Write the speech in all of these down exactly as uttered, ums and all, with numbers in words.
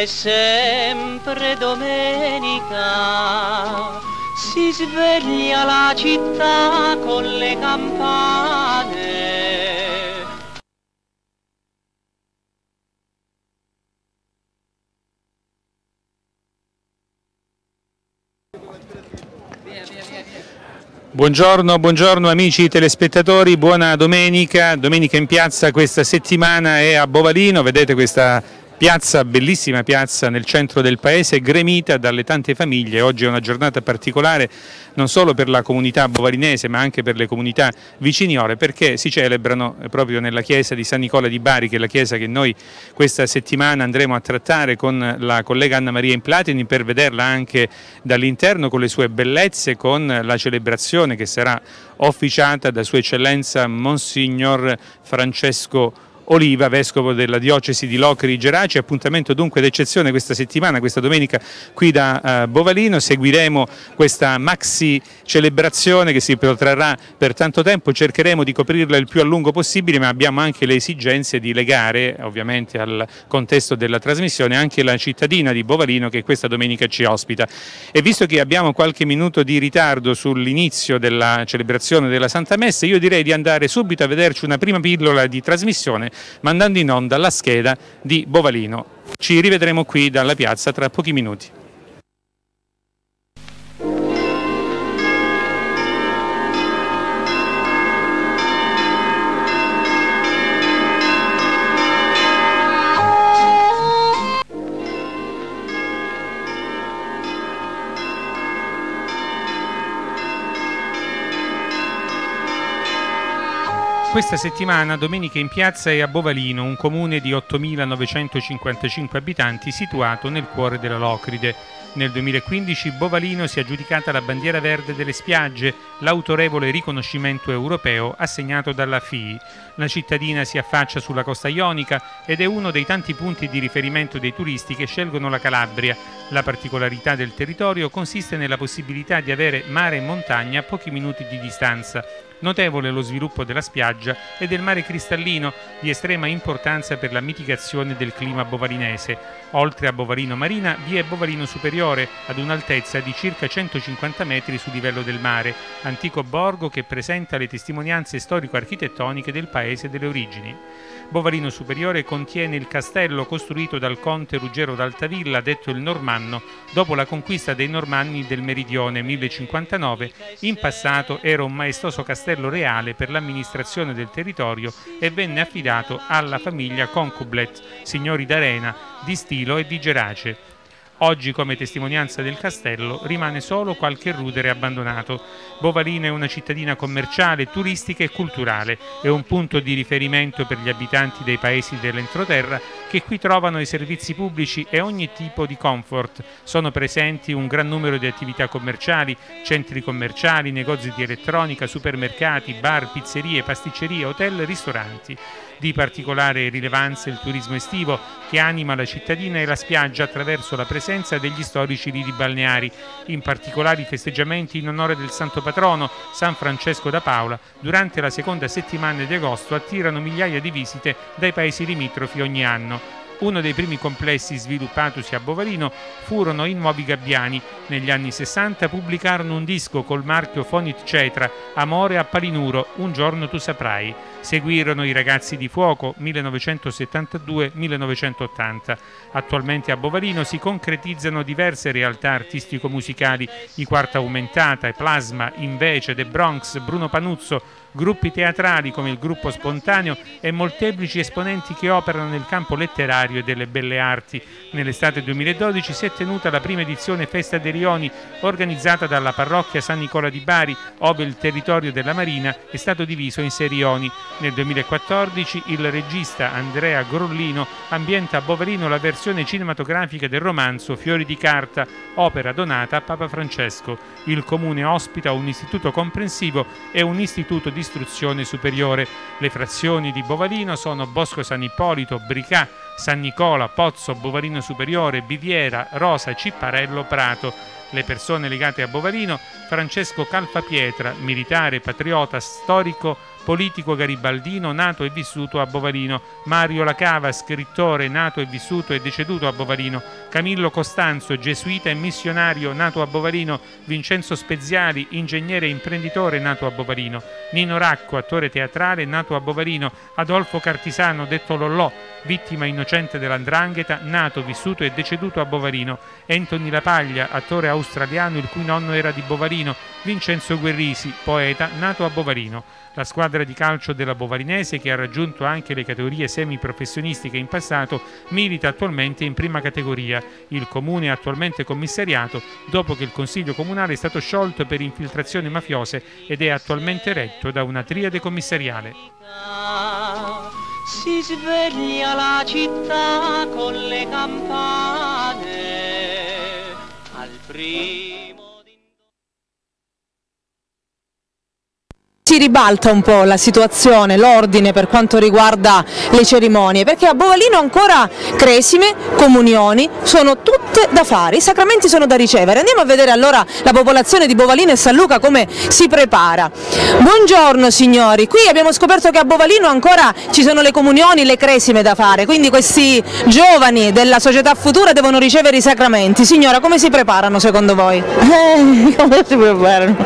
è sempre domenica, si sveglia la città con le campane. Buongiorno, buongiorno amici telespettatori, buona domenica, domenica in piazza questa settimana è a Bovalino, vedete questa piazza, bellissima piazza nel centro del paese, gremita dalle tante famiglie. Oggi è una giornata particolare non solo per la comunità bovalinese ma anche per le comunità viciniore, perché si celebrano proprio nella chiesa di San Nicola di Bari, che è la chiesa che noi questa settimana andremo a trattare con la collega Anna Maria Implatini per vederla anche dall'interno con le sue bellezze, con la celebrazione che sarà officiata da Sua Eccellenza Monsignor Francesco Oliva, vescovo della diocesi di Locri Geraci. Appuntamento dunque d'eccezione questa settimana, questa domenica qui da uh, Bovalino. Seguiremo questa maxi celebrazione che si protrarrà per tanto tempo, cercheremo di coprirla il più a lungo possibile, ma abbiamo anche le esigenze di legare ovviamente al contesto della trasmissione anche la cittadina di Bovalino che questa domenica ci ospita. E visto che abbiamo qualche minuto di ritardo sull'inizio della celebrazione della Santa Messa, io direi di andare subito a vederci una prima pillola di trasmissione mandando in onda la scheda di Bovalino. Ci rivedremo qui dalla piazza tra pochi minuti. Questa settimana Domenica in piazza è a Bovalino, un comune di ottomilanovecentocinquantacinque abitanti situato nel cuore della Locride. Nel duemilaquindici Bovalino si è aggiudicata la bandiera verde delle spiagge, l'autorevole riconoscimento europeo assegnato dalla F I I. La cittadina si affaccia sulla costa ionica ed è uno dei tanti punti di riferimento dei turisti che scelgono la Calabria. La particolarità del territorio consiste nella possibilità di avere mare e montagna a pochi minuti di distanza. Notevole lo sviluppo della spiaggia e del mare cristallino, di estrema importanza per la mitigazione del clima bovalinese. Oltre a Bovalino Marina vi è Bovalino Superiore, ad un'altezza di circa centocinquanta metri su livello del mare, antico borgo che presenta le testimonianze storico-architettoniche del paese delle origini. Bovalino Superiore contiene il castello costruito dal conte Ruggero d'Altavilla, detto il Normanno, dopo la conquista dei Normanni del Meridione millecinquantanove. In passato era un maestoso castello reale per l'amministrazione del territorio e venne affidato alla famiglia Concublet, signori d'Arena, di Stilo e di Gerace. Oggi, come testimonianza del castello, rimane solo qualche rudere abbandonato. Bovalino è una cittadina commerciale, turistica e culturale. È un punto di riferimento per gli abitanti dei paesi dell'entroterra che qui trovano i servizi pubblici e ogni tipo di comfort. Sono presenti un gran numero di attività commerciali, centri commerciali, negozi di elettronica, supermercati, bar, pizzerie, pasticcerie, hotel e ristoranti. Di particolare rilevanza il turismo estivo che anima la cittadina e la spiaggia attraverso la presenza degli storici lidi balneari, in particolare i festeggiamenti in onore del santo patrono San Francesco da Paola. Durante la seconda settimana di agosto attirano migliaia di visite dai paesi limitrofi ogni anno. Uno dei primi complessi sviluppatosi a Bovalino furono i Nuovi Gabbiani. Negli anni sessanta pubblicarono un disco col marchio Fonit Cetra, Amore a Palinuro, Un giorno tu saprai. Seguirono i Ragazzi di Fuoco, millenovecentosettantadue millenovecentottanta. Attualmente a Bovalino si concretizzano diverse realtà artistico-musicali, i Quarta Aumentata, Plasma, Invece, The Bronx, Bruno Panuzzo, gruppi teatrali come il Gruppo Spontaneo e molteplici esponenti che operano nel campo letterario e delle belle arti. Nell'estate duemiladodici si è tenuta la prima edizione Festa dei Rioni, organizzata dalla parrocchia San Nicola di Bari, ove il territorio della Marina è stato diviso in sei rioni. Nel duemilaquattordici il regista Andrea Grollino ambienta a Bovalino la versione cinematografica del romanzo Fiori di carta, opera donata a Papa Francesco. Il comune ospita un istituto comprensivo e un istituto di istruzione superiore. Le frazioni di Bovalino sono Bosco San Ippolito, Bricà, San Nicola, Pozzo, Bovalino Superiore, Biviera, Rosa, Cipparello, Prato. Le persone legate a Bovalino: Francesco Calfapietra, militare, patriota, storico, politico garibaldino nato e vissuto a Bovalino; Mario Lacava, scrittore nato e vissuto e deceduto a Bovalino; Camillo Costanzo, gesuita e missionario nato a Bovalino; Vincenzo Speziali, ingegnere e imprenditore nato a Bovalino; Nino Racco, attore teatrale nato a Bovalino; Adolfo Cartisano, detto Lollò, vittima innocente dell'Andrangheta, nato, vissuto e deceduto a Bovalino; Anthony Lapaglia, attore australiano il cui nonno era di Bovalino; Vincenzo Guerrisi, poeta, nato a Bovalino. La squadra di calcio della Bovalinese, che ha raggiunto anche le categorie semiprofessionistiche in passato, milita attualmente in prima categoria. Il comune è attualmente commissariato dopo che il consiglio comunale è stato sciolto per infiltrazioni mafiose ed è attualmente retto da una triade commissariale. Si sveglia la città con le campane al primo. Si ribalta un po' la situazione, l'ordine per quanto riguarda le cerimonie, perché a Bovalino ancora cresime, comunioni sono tutte da fare, i sacramenti sono da ricevere. Andiamo a vedere allora la popolazione di Bovalino e San Luca come si prepara. Buongiorno signori, qui abbiamo scoperto che a Bovalino ancora ci sono le comunioni, le cresime da fare, quindi questi giovani della società futura devono ricevere i sacramenti. Signora, come si preparano secondo voi? Eh, come si preparano?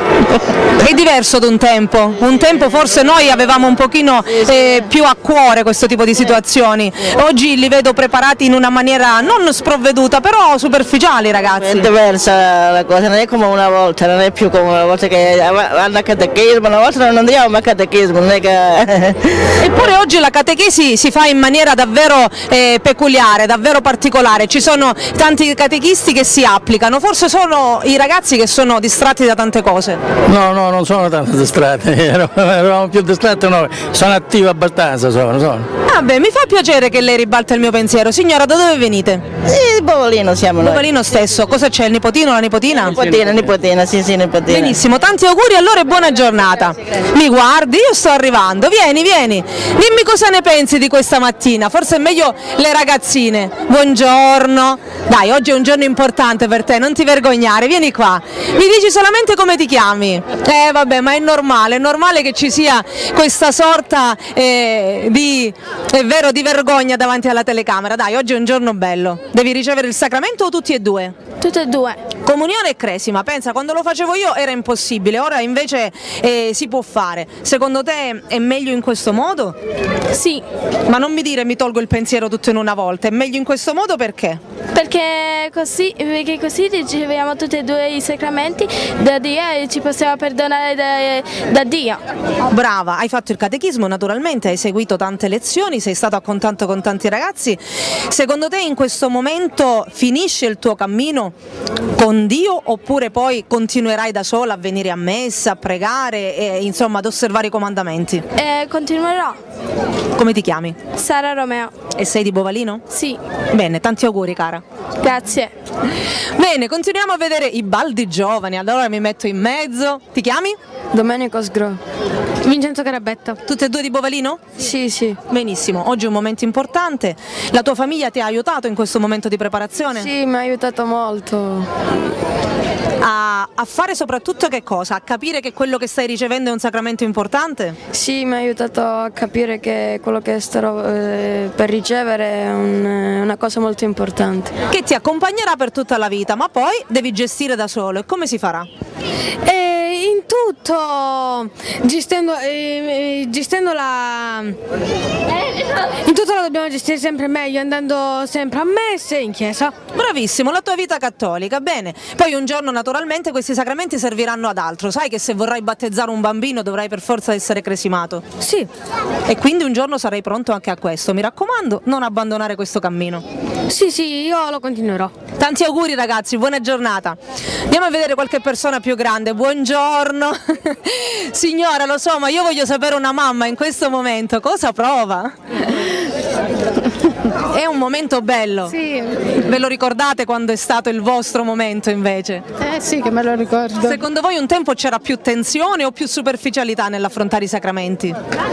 È diverso da un tempo? Un tempo forse noi avevamo un pochino eh, più a cuore questo tipo di situazioni, oggi li vedo preparati in una maniera non sprovveduta però superficiali, ragazzi. È diversa la cosa, non è come una volta, non è più come una volta che vanno a catechismo, una volta non andiamo a catechismo, non è che... Eppure oggi la catechesi si fa in maniera davvero eh, peculiare, davvero particolare, ci sono tanti catechisti che si applicano, forse sono i ragazzi che sono distratti da tante cose. No, no, non sono tanto distratti. Eravamo più distratti noi, sono attivo abbastanza, sono, sono. Vabbè, mi fa piacere che lei ribalta il mio pensiero. Signora, da dove venite? Sì, Bovalino siamo noi. Bovalino stesso, cosa c'è, il nipotino, la nipotina? Nipotina, nipotina, sì sì, nipotina. Benissimo, tanti auguri allora e buona giornata. Mi guardi, io sto arrivando, vieni, vieni, dimmi cosa ne pensi di questa mattina, forse è meglio le ragazzine. Buongiorno, dai, oggi è un giorno importante per te, non ti vergognare, vieni qua. Mi dici solamente come ti chiami? Eh vabbè, ma è normale, è normale che ci sia questa sorta eh, di, è vero, di vergogna davanti alla telecamera. Dai, oggi è un giorno bello. Devi ricevere il sacramento o tutti e due? Tutte e due. Comunione e cresima, pensa, quando lo facevo io era impossibile, ora invece eh, si può fare. Secondo te è meglio in questo modo? Sì. Ma non mi dire mi tolgo il pensiero tutto in una volta, è meglio in questo modo perché? Perché così, perché così riceviamo tutti e due i sacramenti da Dio e ci possiamo perdonare da, da Dio. Brava, hai fatto il catechismo naturalmente, hai seguito tante lezioni, sei stato a contatto con tanti ragazzi. Secondo te in questo momento finisce il tuo cammino con Dio oppure poi continuerai da sola a venire a messa, a pregare e insomma ad osservare i comandamenti? E continuerò. Come ti chiami? Sara Romeo. E sei di Bovalino? Sì. Bene, tanti auguri cara. Grazie. Bene, continuiamo a vedere i baldi giovani, allora mi metto in mezzo. Ti chiami? Domenico Sgro. Vincenzo Carabetta. Tutte e due di Bovalino? Sì, sì. Benissimo, oggi è un momento importante. La tua famiglia ti ha aiutato in questo momento di preparazione? Sì, mi ha aiutato molto. A, a fare soprattutto che cosa? A capire che quello che stai ricevendo è un sacramento importante? Sì, mi ha aiutato a capire che quello che starò eh, per ricevere è un, una cosa molto importante. Che ti accompagnerà per tutta la vita, ma poi devi gestire da solo. E come si farà? Eh, in tutto, gestendo, eh, gestendo la... In tutto la dobbiamo gestire sempre meglio, andando sempre a messe e in chiesa. Bravissimo, la tua vita cattolica, bene. Poi un giorno naturalmente questi sacramenti serviranno ad altro. Sai che se vorrai battezzare un bambino dovrai per forza essere cresimato? Sì. E quindi un giorno sarai pronto anche a questo. Mi raccomando, non abbandonare questo cammino. Sì, sì, io lo continuerò. Tanti auguri ragazzi, buona giornata. Andiamo a vedere qualche persona più grande. Buongiorno. Signora, lo so, ma io voglio sapere una mamma in questo momento cosa prova? È un momento bello. Sì. Ve lo ricordate quando è stato il vostro momento invece? Eh sì, che me lo ricordo. Secondo voi un tempo c'era più tensione o più superficialità nell'affrontare i sacramenti?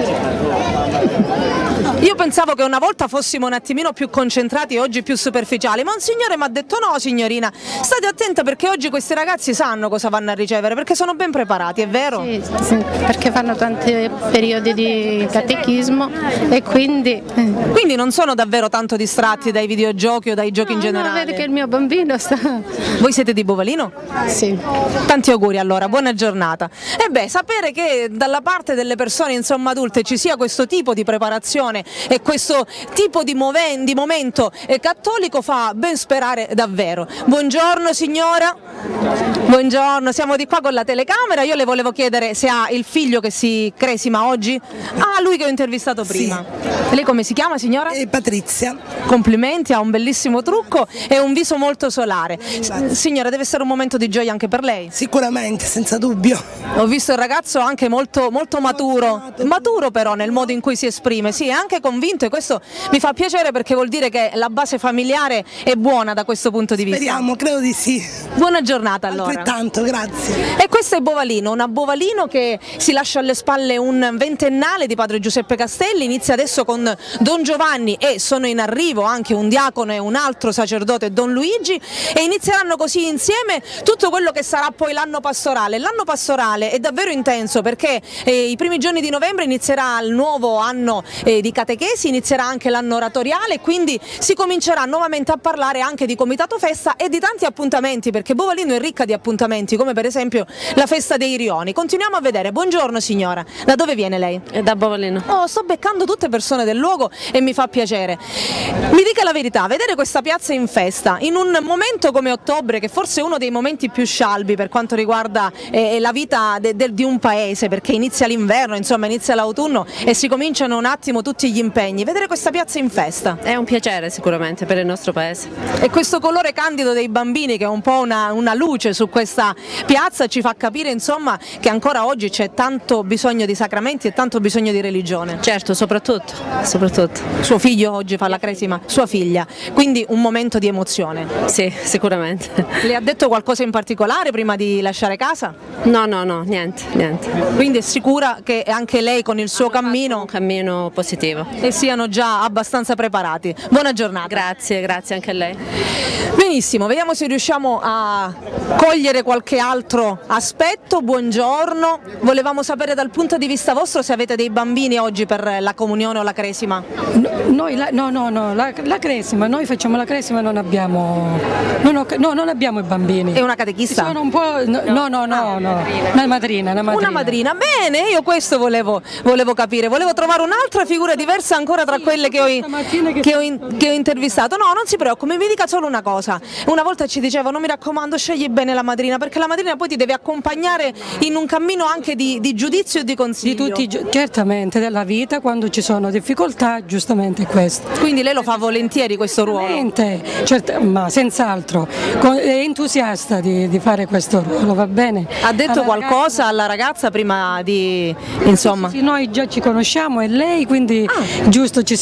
Io pensavo che una volta fossimo un attimino più concentrati e oggi più superficiali, ma un signore mi ha detto no signorina, state attenta perché oggi questi ragazzi sanno cosa vanno a ricevere, perché sono ben preparati, è vero? Sì, sì, perché fanno tanti periodi di catechismo e quindi... Quindi non sono davvero tanto distratti dai videogiochi o dai giochi no, in generale? No, vedi che il mio bambino sta... Voi siete di Bovalino? Sì. Tanti auguri allora, buona giornata. E beh, sapere che dalla parte delle persone insomma adulte ci sia questo tipo di preparazione e questo tipo di, moven- di momento eh, cattolico fa ben sperare davvero. Buongiorno signora, buongiorno, siamo di qua con la telecamera, io le volevo chiedere se ha il figlio che si cresima oggi. Ah, lui che ho intervistato prima. Sì. Lei come si chiama signora? Eh, Patrizia. Complimenti, ha un bellissimo trucco e un viso molto solare. S- signora, deve essere un momento di gioia anche per lei? Sicuramente, senza dubbio. Ho visto il ragazzo anche molto, molto maturo, maturo però nel modo in cui si esprime, sì, è anche convinto e questo mi fa piacere perché vuol dire che la base familiare è buona da questo punto di vista. Speriamo, credo di sì. Buona giornata allora. Altrettanto, grazie. E questo è Bovalino, una Bovalino che si lascia alle spalle un ventennale di padre Giuseppe Castelli, inizia adesso con Don Giovanni e sono in arrivo anche un diacono e un altro sacerdote, Don Luigi, e inizieranno così insieme tutto quello che sarà poi l'anno pastorale. L'anno pastorale è davvero intenso perché eh, i primi giorni di novembre inizierà il nuovo anno eh, di catechesi, inizierà anche l'anno oratoriale, quindi si comincerà nuovamente a parlare anche di comitato festa e di tanti appuntamenti, perché Bovalino è ricca di appuntamenti, come per esempio la festa dei Rioni. Continuiamo a vedere. Buongiorno signora, da dove viene lei? È da Bovalino. Oh, sto beccando tutte persone del luogo e mi fa piacere. Mi dica la verità, vedere questa piazza in festa in un momento come ottobre, che forse è uno dei momenti più scialbi per quanto riguarda eh, la vita de- de- di un paese, perché inizia l'inverno, insomma inizia l'autunno e si cominciano un attimo tutti gli impegni, vedere questa piazza in festa è un piacere sicuramente per il nostro paese. E questo colore candido dei bambini, che è un po' una, una luce su questa piazza, ci fa capire insomma che ancora oggi c'è tanto bisogno di sacramenti e tanto bisogno di religione. Certo, soprattutto, soprattutto. Suo figlio oggi fa la cresima, sua figlia, quindi un momento di emozione. Sì, sicuramente. Le ha detto qualcosa in particolare prima di lasciare casa? No, no, no, niente, niente. Quindi è sicura che anche lei con il suo cammino, un cammino positivo, e siano già abbastanza preparati. Buona giornata. Grazie, grazie anche a lei. Benissimo, vediamo se riusciamo a cogliere qualche altro aspetto. Buongiorno, volevamo sapere dal punto di vista vostro se avete dei bambini oggi per la comunione o la cresima. No, noi la, no, no, no, la, la cresima, noi facciamo la cresima, non abbiamo, non ho, no, non abbiamo i bambini. È una catechista? Sono un po', no, no, no, no, no. Una madrina, una madrina. Una madrina, bene, io questo volevo, volevo capire, volevo trovare un'altra figura diversa ancora tra quelle che ho, che, ho in, che ho intervistato. No, non si preoccupi, mi dica solo una cosa. Una volta ci dicevano, mi raccomando, scegli bene la madrina, perché la madrina poi ti deve accompagnare in un cammino anche di, di giudizio e di consiglio. Di tutti, certamente, della vita, quando ci sono difficoltà, giustamente è questo. Quindi lei lo fa volentieri questo ruolo? Certo, ma senz'altro, è entusiasta di, di fare questo ruolo, va bene? Ha detto alla qualcosa ragazza... alla ragazza prima di, insomma? Sì, sì, noi già ci conosciamo e lei, quindi ah. giusto ci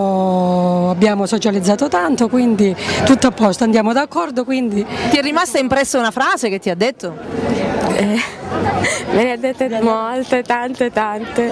siamo, abbiamo socializzato tanto, quindi tutto a posto, andiamo d'accordo, quindi... Ti è rimasta impressa una frase che ti ha detto? Eh. Me ne ha dette molte, tante, tante.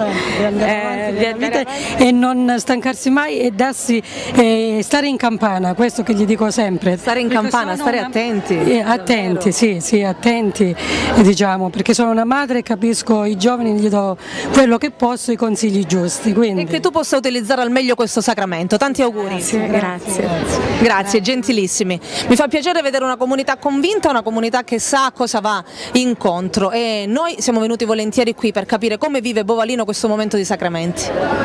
Eh, di andare e non stancarsi mai e darsi, eh, stare in campana, questo che gli dico sempre. Stare in perché campana, stare una... attenti. Eh, attenti, sì, sì, attenti, diciamo, perché sono una madre e capisco i giovani, gli do quello che posso, i consigli giusti. Quindi. E che tu possa utilizzare al meglio questo sacramento. Tanti auguri. Grazie, grazie. Grazie, grazie, gentilissimi. Mi fa piacere vedere una comunità convinta, una comunità che sa a cosa va incontro. E noi siamo venuti volentieri qui per capire come vive Bovalino questo momento di sacramenti.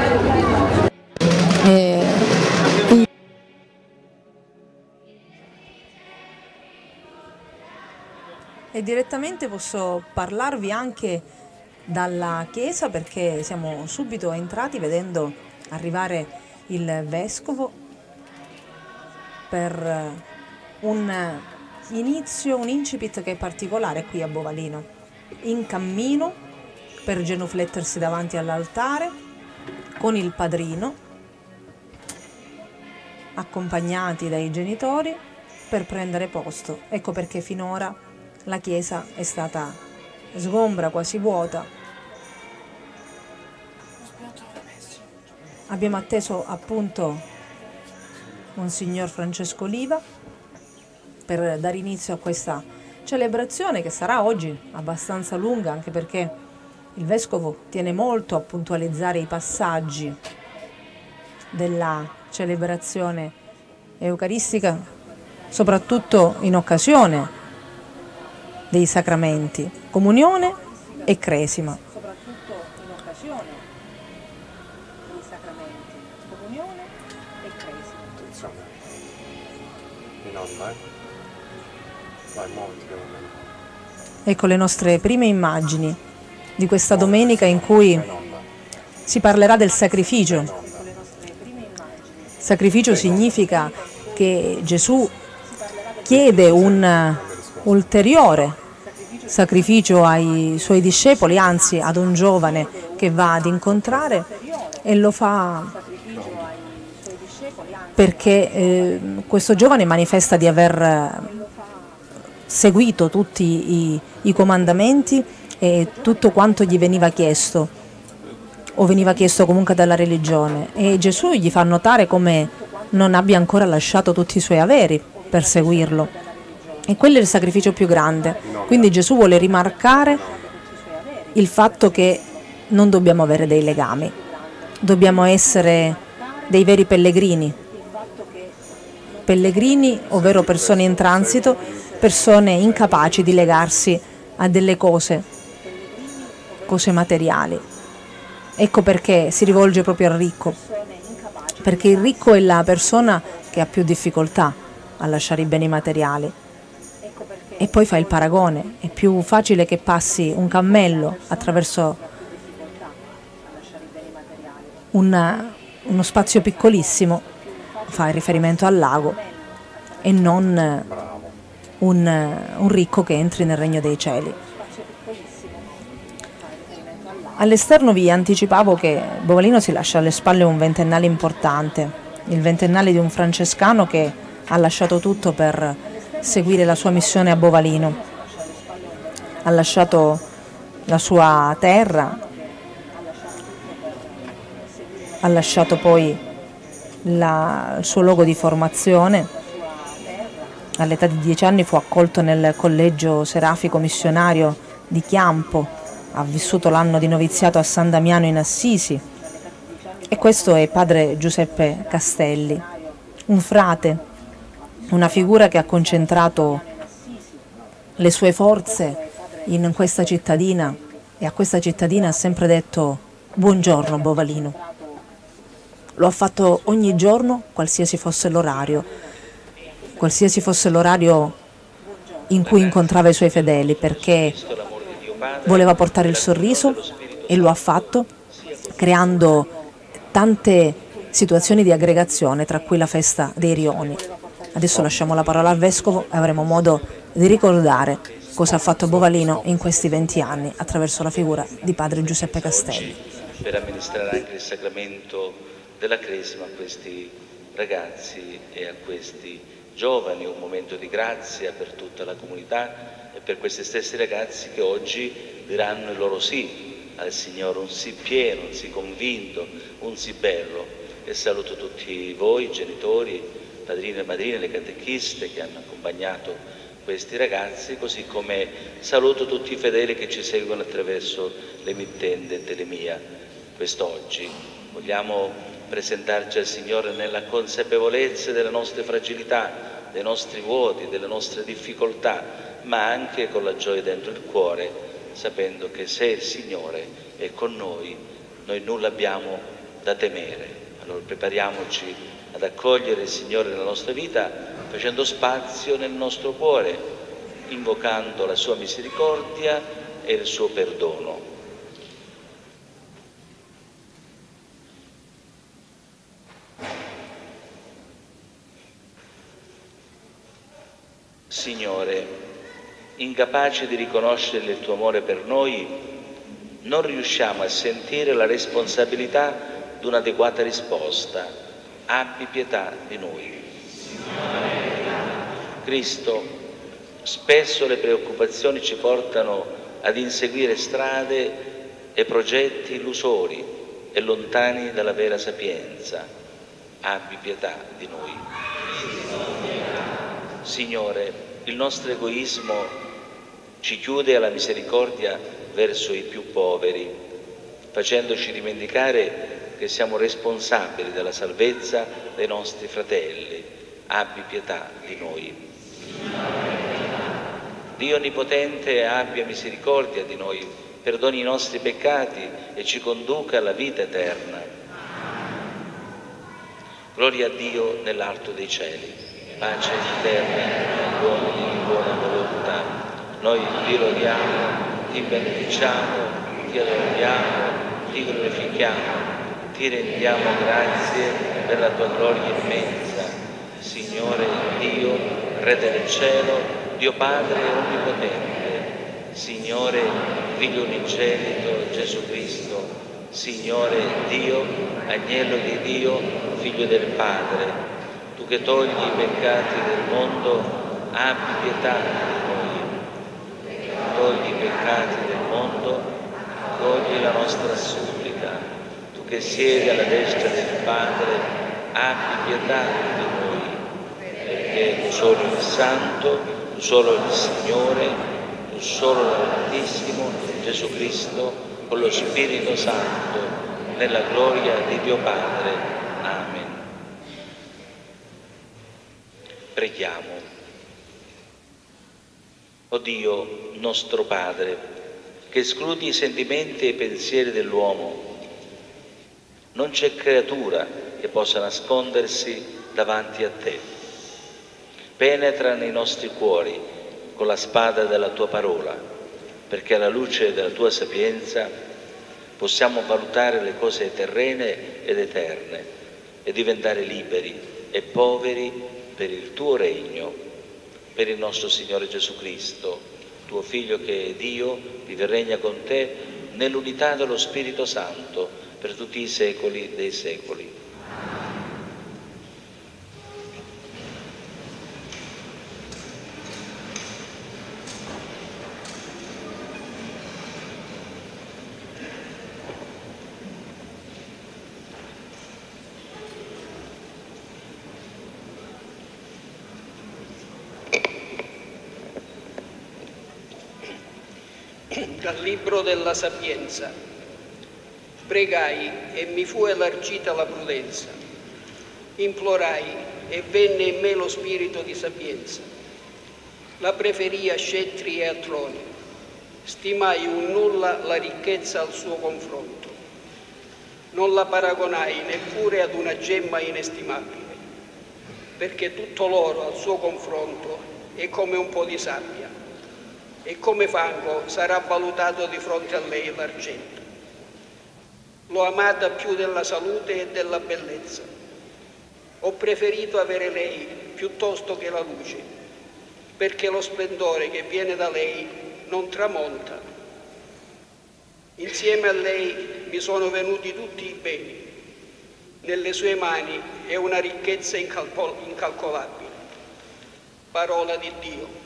E... e direttamente posso parlarvi anche dalla chiesa, perché siamo subito entrati vedendo arrivare il vescovo per un inizio, un incipit che è particolare qui a Bovalino. In cammino per genuflettersi davanti all'altare con il padrino accompagnati dai genitori per prendere posto. Ecco perché finora la chiesa è stata sgombra, quasi vuota. Abbiamo atteso appunto Monsignor Francesco Oliva per dare inizio a questa celebrazione che sarà oggi abbastanza lunga, anche perché il Vescovo tiene molto a puntualizzare i passaggi della celebrazione eucaristica, soprattutto in occasione dei sacramenti, comunione e cresima. Soprattutto in occasione dei sacramenti, comunione e cresima. Attenzione, in onda, eh? Vai, muoviti, Ecco le nostre prime immagini di questa domenica in cui si parlerà del sacrificio. Sacrificio significa che Gesù chiede un ulteriore sacrificio ai suoi discepoli, anzi ad un giovane che va ad incontrare, e lo fa perché eh, questo giovane manifesta di aver seguito tutti i, i comandamenti e tutto quanto gli veniva chiesto o veniva chiesto comunque dalla religione, e Gesù gli fa notare come non abbia ancora lasciato tutti i suoi averi per seguirlo, e quello è il sacrificio più grande. Quindi Gesù vuole rimarcare il fatto che non dobbiamo avere dei legami, dobbiamo essere dei veri pellegrini, pellegrini ovvero persone in transito, persone incapaci di legarsi a delle cose, cose materiali. Ecco perché si rivolge proprio al ricco, perché il ricco è la persona che ha più difficoltà a lasciare i beni materiali. E poi fa il paragone, è più facile che passi un cammello attraverso una, uno spazio piccolissimo, fa riferimento al lago, e non un, un ricco che entri nel regno dei cieli. All'esterno vi anticipavo che Bovalino si lascia alle spalle un ventennale importante, il ventennale di un francescano che ha lasciato tutto per seguire la sua missione a Bovalino. Ha lasciato la sua terra, ha lasciato poi la, il suo luogo di formazione. All'età di dieci anni fu accolto nel collegio serafico missionario di Chiampo, ha vissuto l'anno di noviziato a San Damiano in Assisi, e questo è padre Giuseppe Castelli, un frate, una figura che ha concentrato le sue forze in questa cittadina, e a questa cittadina ha sempre detto buongiorno Bovalino. Lo ha fatto ogni giorno, qualsiasi fosse l'orario, qualsiasi fosse l'orario in cui incontrava i suoi fedeli, perché voleva portare il sorriso, e lo ha fatto creando tante situazioni di aggregazione, tra cui la festa dei rioni. Adesso lasciamo la parola al Vescovo e avremo modo di ricordare cosa ha fatto Bovalino in questi venti anni attraverso la figura di padre Giuseppe Castelli. Per amministrare anche il sacramento della Cresima a questi ragazzi e a questi giovani, un momento di grazia per tutta la comunità e per questi stessi ragazzi che oggi diranno il loro sì al Signore, un sì pieno, un sì convinto, un sì bello. E saluto tutti voi, genitori, padrini e madrine, le catechiste che hanno accompagnato questi ragazzi, così come saluto tutti i fedeli che ci seguono attraverso l'emittente Telemia quest'oggi. Vogliamo presentarci al Signore nella consapevolezza delle nostre fragilità, dei nostri vuoti, delle nostre difficoltà, ma anche con la gioia dentro il cuore, sapendo che se il Signore è con noi, noi nulla abbiamo da temere. Allora prepariamoci ad accogliere il Signore nella nostra vita, facendo spazio nel nostro cuore, invocando la sua misericordia e il suo perdono. Signore, incapaci di riconoscere il tuo amore per noi, non riusciamo a sentire la responsabilità di un'adeguata risposta abbi pietà di noi. Cristo, spesso le preoccupazioni ci portano ad inseguire strade e progetti illusori e lontani dalla vera sapienza. Abbi pietà di noi. Signore, il nostro egoismo ci chiude alla misericordia verso i più poveri, facendoci dimenticare che siamo responsabili della salvezza dei nostri fratelli. Abbi pietà di noi. Dio Onnipotente abbia misericordia di noi, perdoni i nostri peccati e ci conduca alla vita eterna. Gloria a Dio nell'alto dei cieli, pace in terra agli uomini di buona volontà. Noi ti lodiamo, ti benediciamo, ti adoriamo, ti glorifichiamo, ti rendiamo grazie per la tua gloria immensa. Signore Dio, Re del cielo, Dio Padre Onnipotente, Signore Figlio unigenito Gesù Cristo, Signore Dio, Agnello di Dio, Figlio del Padre, tu che togli i peccati del mondo, abbi pietà di noi. Togli i peccati del mondo, accogli la nostra supplica. Tu che siedi alla destra del Padre, abbi pietà di noi, perché tu solo il Santo, tu solo il Signore, tu solo l'Altissimo, Gesù Cristo, con lo Spirito Santo, nella gloria di Dio Padre. Amen. Preghiamo. O Dio nostro Padre, che escludi i sentimenti e i pensieri dell'uomo, non c'è creatura che possa nascondersi davanti a te. Penetra nei nostri cuori con la spada della tua parola, perché alla luce della tua sapienza possiamo valutare le cose terrene ed eterne e diventare liberi e poveri per il tuo regno, per il nostro Signore Gesù Cristo, tuo Figlio che è Dio, vive e regna con te nell'unità dello Spirito Santo per tutti i secoli dei secoli. Dal libro della Sapienza. Pregai e mi fu elargita la prudenza. Implorai e venne in me lo spirito di sapienza. La preferii a scettri e a troni. Stimai un nulla la ricchezza al suo confronto. Non la paragonai neppure ad una gemma inestimabile, perché tutto l'oro al suo confronto è come un po' di sabbia. E come fango sarà valutato di fronte a lei l'argento. L'ho amata più della salute e della bellezza. Ho preferito avere lei piuttosto che la luce, perché lo splendore che viene da lei non tramonta. Insieme a lei mi sono venuti tutti i beni. Nelle sue mani è una ricchezza incalcol- incalcolabile. Parola di Dio.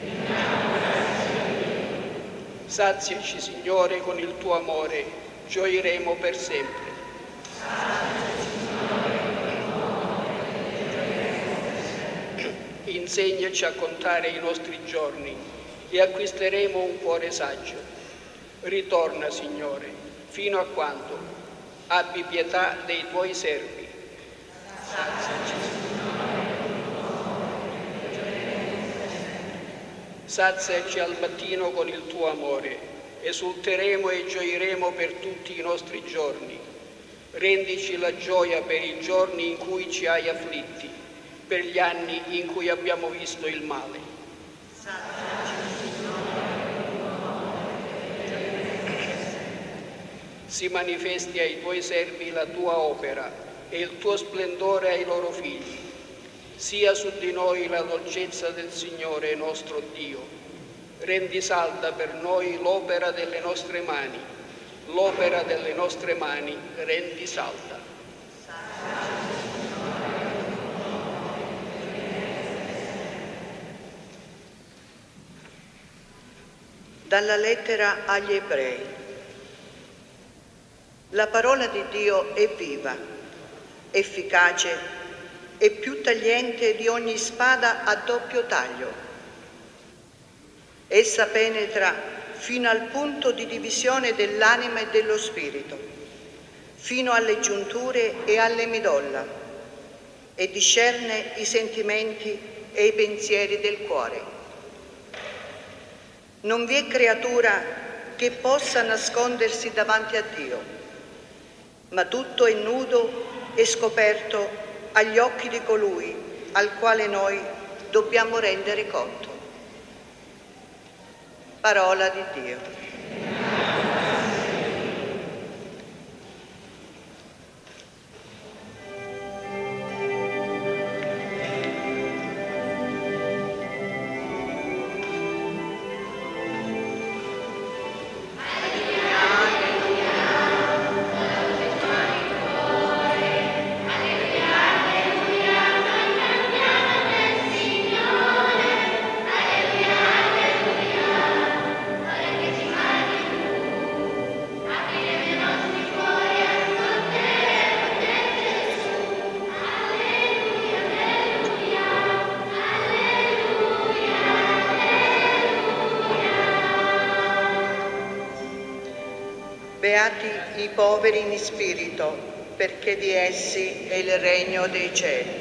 Saziaci, Signore, con il tuo amore, gioiremo per sempre. Insegnaci a contare i nostri giorni e acquisteremo un cuore saggio. Ritorna, Signore, fino a quando abbi pietà dei tuoi servi. Saziaci al mattino con il tuo amore, esulteremo e gioiremo per tutti i nostri giorni. Rendici la gioia per i giorni in cui ci hai afflitti, per gli anni in cui abbiamo visto il male. Si manifesti ai tuoi servi la tua opera e il tuo splendore ai loro figli. Sia su di noi la dolcezza del Signore nostro Dio. Rendi salda per noi l'opera delle nostre mani. L'opera delle nostre mani rendi salda. Dalla lettera agli Ebrei. La parola di Dio è viva, efficace e più tagliente di ogni spada a doppio taglio. Essa penetra fino al punto di divisione dell'anima e dello spirito, fino alle giunture e alle midolla, e discerne i sentimenti e i pensieri del cuore. Non vi è creatura che possa nascondersi davanti a Dio, ma tutto è nudo e scoperto agli occhi di colui al quale noi dobbiamo rendere conto. Parola di Dio. Beati i poveri in spirito, perché di essi è il regno dei cieli.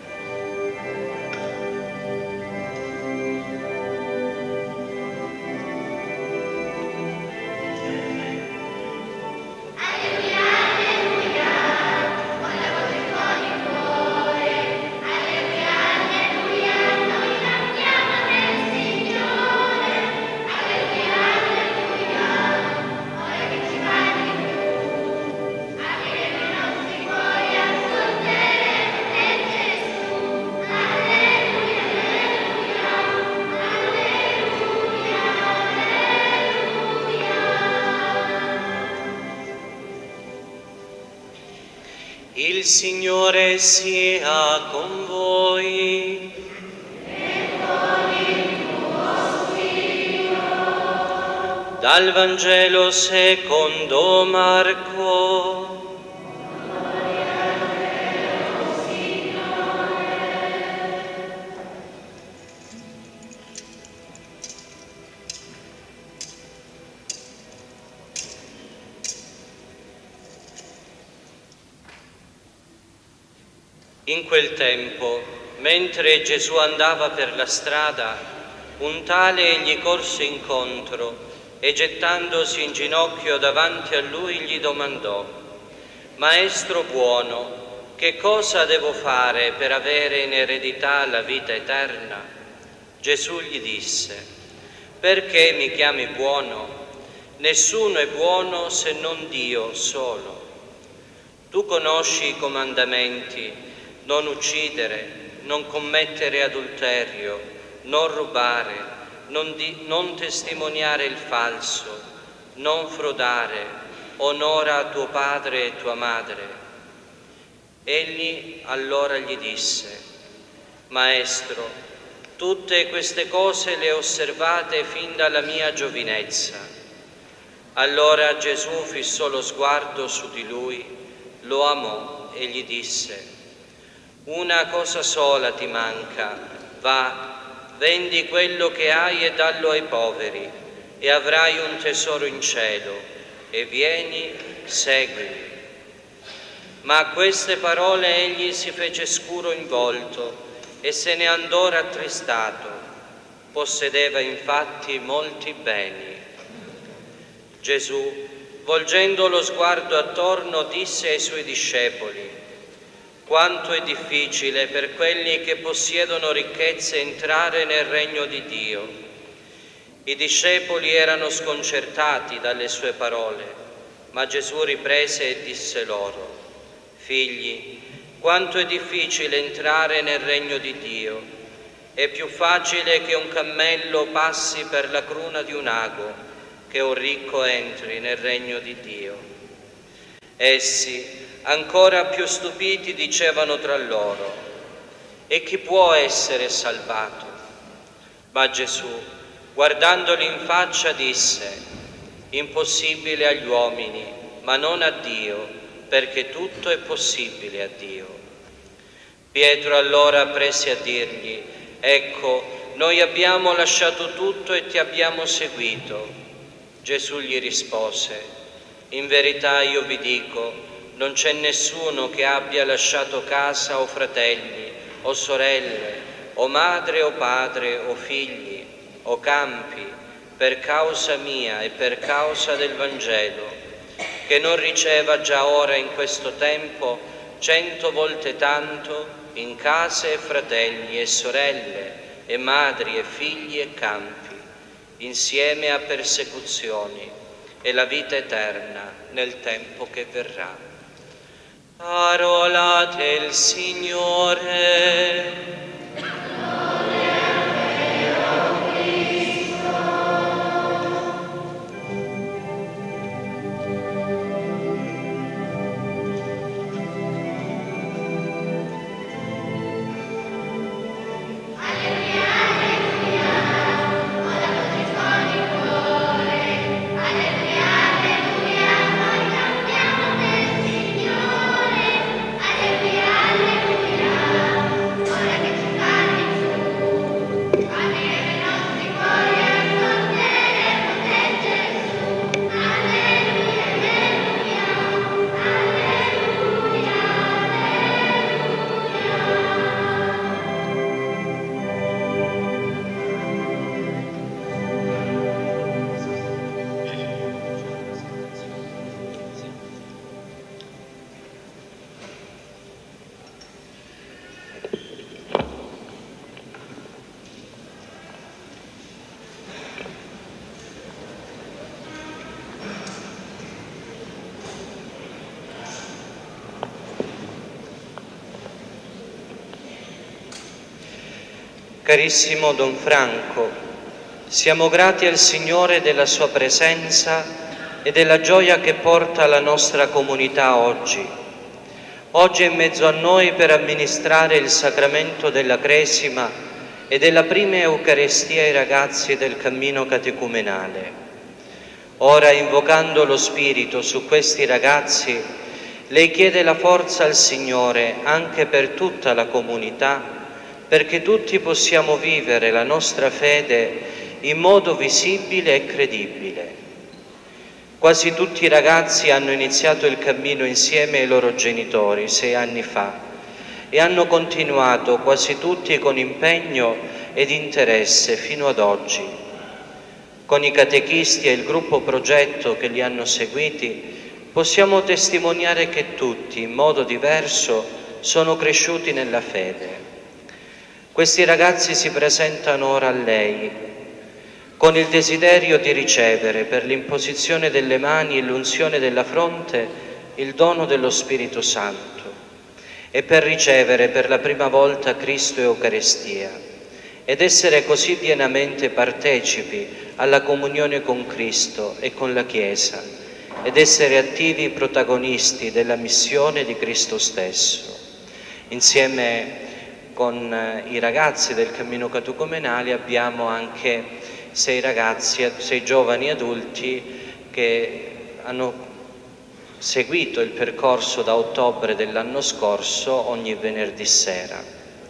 Il Signore sia con voi. E con il tuo spirito. Dal Vangelo secondo Marco. In quel tempo, mentre Gesù andava per la strada, un tale gli corse incontro e gettandosi in ginocchio davanti a lui gli domandò: «Maestro buono, che cosa devo fare per avere in eredità la vita eterna?» Gesù gli disse: «Perché mi chiami buono? Nessuno è buono se non Dio solo. Tu conosci i comandamenti: non uccidere, non commettere adulterio, non rubare, non, di, non testimoniare il falso, non frodare, onora tuo padre e tua madre». Egli allora gli disse: «Maestro, tutte queste cose le ho osservate fin dalla mia giovinezza». Allora Gesù fissò lo sguardo su di lui, lo amò e gli disse: «Una cosa sola ti manca, va, vendi quello che hai e dallo ai poveri, e avrai un tesoro in cielo, e vieni, seguimi». Ma a queste parole egli si fece scuro in volto e se ne andò rattristato. Possedeva infatti molti beni. Gesù, volgendo lo sguardo attorno, disse ai suoi discepoli: «Quanto è difficile per quelli che possiedono ricchezze entrare nel regno di Dio». I discepoli erano sconcertati dalle sue parole, ma Gesù riprese e disse loro: «Figli, quanto è difficile entrare nel regno di Dio. È più facile che un cammello passi per la cruna di un ago, che un ricco entri nel regno di Dio». Essi, ancora più stupiti, dicevano tra loro: «E chi può essere salvato?» Ma Gesù, Guardandoli in faccia disse: impossibile agli uomini, ma non a Dio, perché tutto è possibile a Dio. Pietro allora prese a dirgli: ecco, noi abbiamo lasciato tutto e ti abbiamo seguito. Gesù gli rispose: in verità io vi dico, non c'è nessuno che abbia lasciato casa o fratelli o sorelle o madre o padre o figli o campi per causa mia e per causa del Vangelo, che non riceva già ora in questo tempo cento volte tanto in case e fratelli e sorelle e madri e figli e campi, insieme a persecuzioni e la vita eterna nel tempo che verrà. Parola del Signore. Carissimo Don Franco, siamo grati al Signore della sua presenza e della gioia che porta alla nostra comunità oggi. Oggi è in mezzo a noi per amministrare il sacramento della Cresima e della prima Eucaristia ai ragazzi del cammino catecumenale. Ora, invocando lo Spirito su questi ragazzi, lei chiede la forza al Signore anche per tutta la comunità, perché tutti possiamo vivere la nostra fede in modo visibile e credibile. Quasi tutti i ragazzi hanno iniziato il cammino insieme ai loro genitori sei anni fa e hanno continuato quasi tutti con impegno ed interesse fino ad oggi. Con i catechisti e il gruppo progetto che li hanno seguiti possiamo testimoniare che tutti, in modo diverso, sono cresciuti nella fede. Questi ragazzi si presentano ora a lei con il desiderio di ricevere per l'imposizione delle mani e l'unzione della fronte il dono dello Spirito Santo e per ricevere per la prima volta Cristo e Eucaristia ed essere così pienamente partecipi alla comunione con Cristo e con la Chiesa ed essere attivi protagonisti della missione di Cristo stesso. Insieme con i ragazzi del cammino catecumenale abbiamo anche sei ragazzi, sei giovani adulti che hanno seguito il percorso da ottobre dell'anno scorso ogni venerdì sera.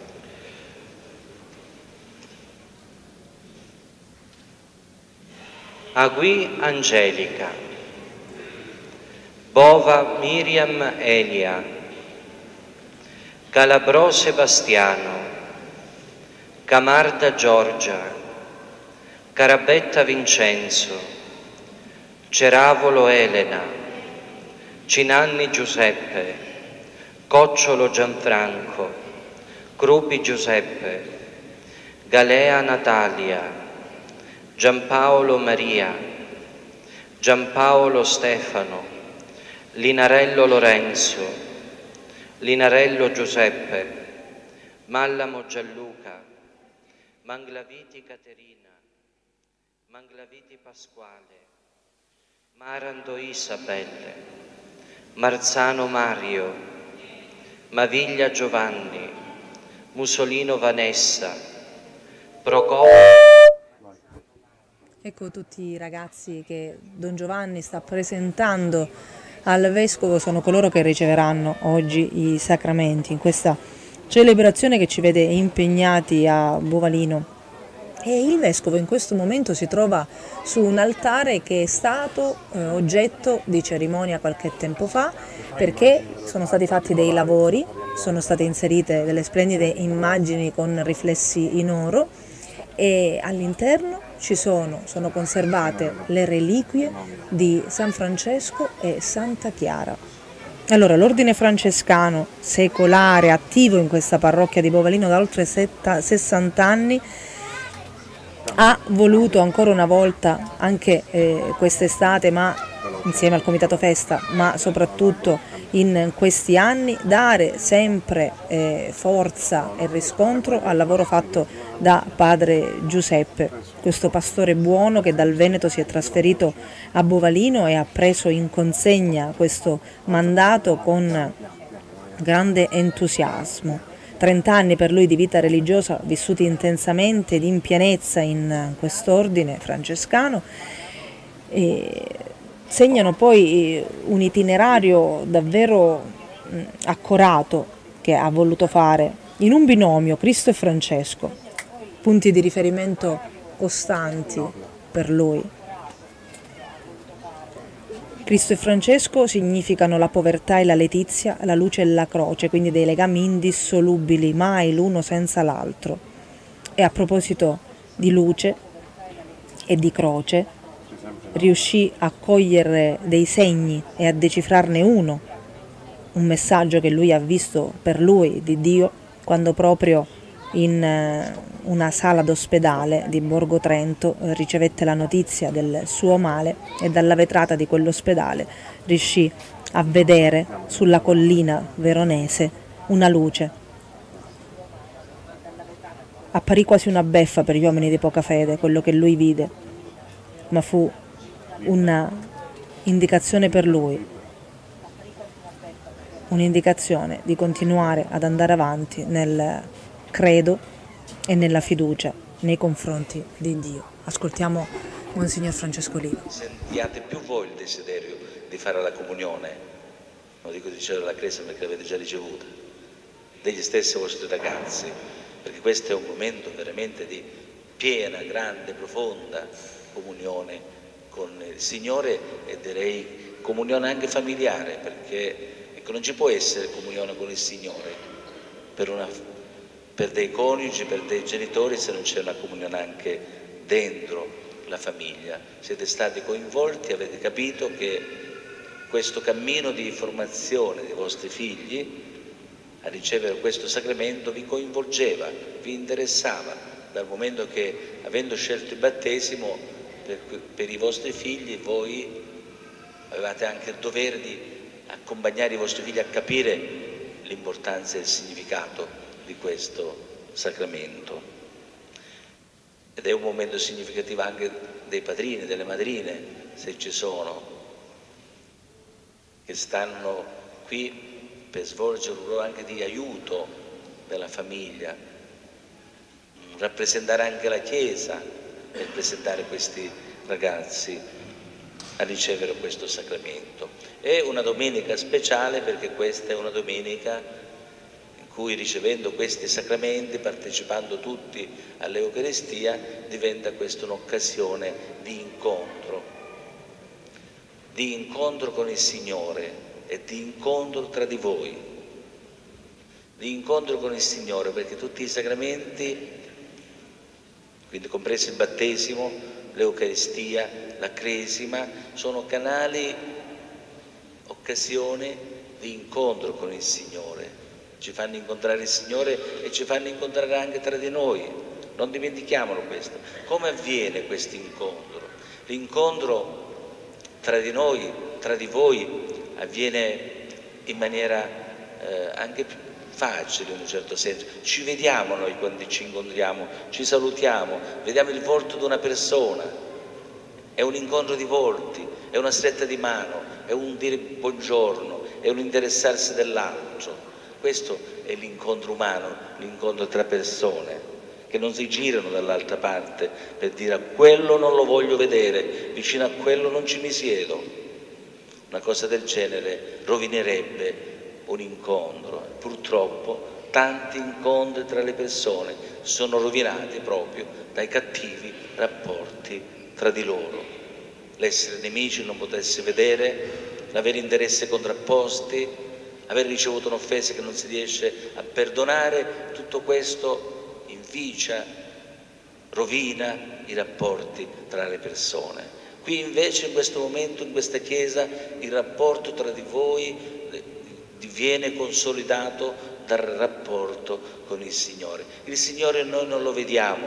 Agui Angelica, Bova Miriam Elia, Calabrò Sebastiano, Camarda Giorgia, Carabetta Vincenzo, Ceravolo Elena, Cinanni Giuseppe, Cocciolo Gianfranco, Grubi Giuseppe, Galea Natalia, Giampaolo Maria, Giampaolo Stefano, Linarello Lorenzo, Linarello Giuseppe, Mallamo Gianluca, Manglaviti Caterina, Manglaviti Pasquale, Marando Isabelle, Marzano Mario, Maviglia Giovanni, Musolino Vanessa, Procopio, Ecco tutti i ragazzi che Don Giovanni sta presentando al Vescovo, sono coloro che riceveranno oggi i sacramenti in questa celebrazione che ci vede impegnati a Bovalino. E il Vescovo in questo momento si trova su un altare che è stato eh, oggetto di cerimonia qualche tempo fa, perché sono stati fatti dei lavori, sono state inserite delle splendide immagini con riflessi in oro e all'interno ci sono, sono conservate le reliquie di San Francesco e Santa Chiara. Allora, l'ordine francescano secolare, attivo in questa parrocchia di Bovalino da oltre sessanta anni, ha voluto ancora una volta, anche eh, quest'estate, ma insieme al Comitato Festa, ma soprattutto in questi anni, dare sempre eh, forza e riscontro al lavoro fatto da padre Giuseppe, questo pastore buono che dal Veneto si è trasferito a Bovalino e ha preso in consegna questo mandato con grande entusiasmo. trent'anni per lui di vita religiosa vissuti intensamente ed in pienezza in quest'ordine francescano, e segnano poi un itinerario davvero accorato che ha voluto fare in un binomio Cristo e Francesco, punti di riferimento costanti per lui. Cristo e Francesco significano la povertà e la letizia, la luce e la croce, quindi dei legami indissolubili, mai l'uno senza l'altro. E a proposito di luce e di croce, riuscì a cogliere dei segni e a decifrarne uno, un messaggio che lui ha visto per lui di Dio quando proprio in una sala d'ospedale di Borgo Trento ricevette la notizia del suo male e dalla vetrata di quell'ospedale riuscì a vedere sulla collina veronese una luce. Apparì quasi una beffa per gli uomini di poca fede quello che lui vide, ma fu una indicazione per lui, un'indicazione di continuare ad andare avanti nel credo e nella fiducia nei confronti di Dio. Ascoltiamo Monsignor Francesco Liva. Sentiate più voi il desiderio di fare la comunione, non dico di ricevere la Chiesa perché l'avete già ricevuta, degli stessi vostri ragazzi, perché questo è un momento veramente di piena, grande, profonda comunione con il Signore, e direi comunione anche familiare, perché ecco, non ci può essere comunione con il Signore per, una, per dei coniugi, per dei genitori, se non c'è una comunione anche dentro la famiglia. Siete stati coinvolti, avete capito che questo cammino di formazione dei vostri figli a ricevere questo sacramento vi coinvolgeva, vi interessava, dal momento che, avendo scelto il battesimo per, per i vostri figli, voi avevate anche il dovere di accompagnare i vostri figli a capire l'importanza e il significato di questo sacramento. Ed è un momento significativo anche dei padrini, delle madrine, se ci sono, che stanno qui per svolgere un ruolo anche di aiuto della famiglia, rappresentare anche la Chiesa per presentare questi ragazzi a ricevere questo sacramento. È una domenica speciale perché questa è una domenica in cui, ricevendo questi sacramenti, partecipando tutti all'Eucaristia, diventa questa un'occasione di incontro, di incontro con il Signore e di incontro tra di voi, di incontro con il Signore, perché tutti i sacramenti, quindi compreso il battesimo, l'Eucaristia, la Cresima, sono canali, occasioni di incontro con il Signore. Ci fanno incontrare il Signore e ci fanno incontrare anche tra di noi. Non dimentichiamolo questo. Come avviene questo incontro? L'incontro tra di noi, tra di voi, avviene in maniera eh, anche più facile in un certo senso. Ci vediamo noi quando ci incontriamo, ci salutiamo, vediamo il volto di una persona, è un incontro di volti, è una stretta di mano, è un dire buongiorno, è un interessarsi dell'altro. Questo è l'incontro umano, l'incontro tra persone, che non si girano dall'altra parte per dire a quello non lo voglio vedere, vicino a quello non ci mi siedo. Una cosa del genere rovinerebbe un incontro. Purtroppo tanti incontri tra le persone sono rovinati proprio dai cattivi rapporti tra di loro. L'essere nemici, non potersi vedere, l'avere interessi contrapposti, aver ricevuto un'offesa che non si riesce a perdonare, tutto questo inficia, rovina i rapporti tra le persone. Qui invece in questo momento, in questa Chiesa, il rapporto tra di voi viene consolidato dal rapporto con il Signore. Il Signore noi non lo vediamo,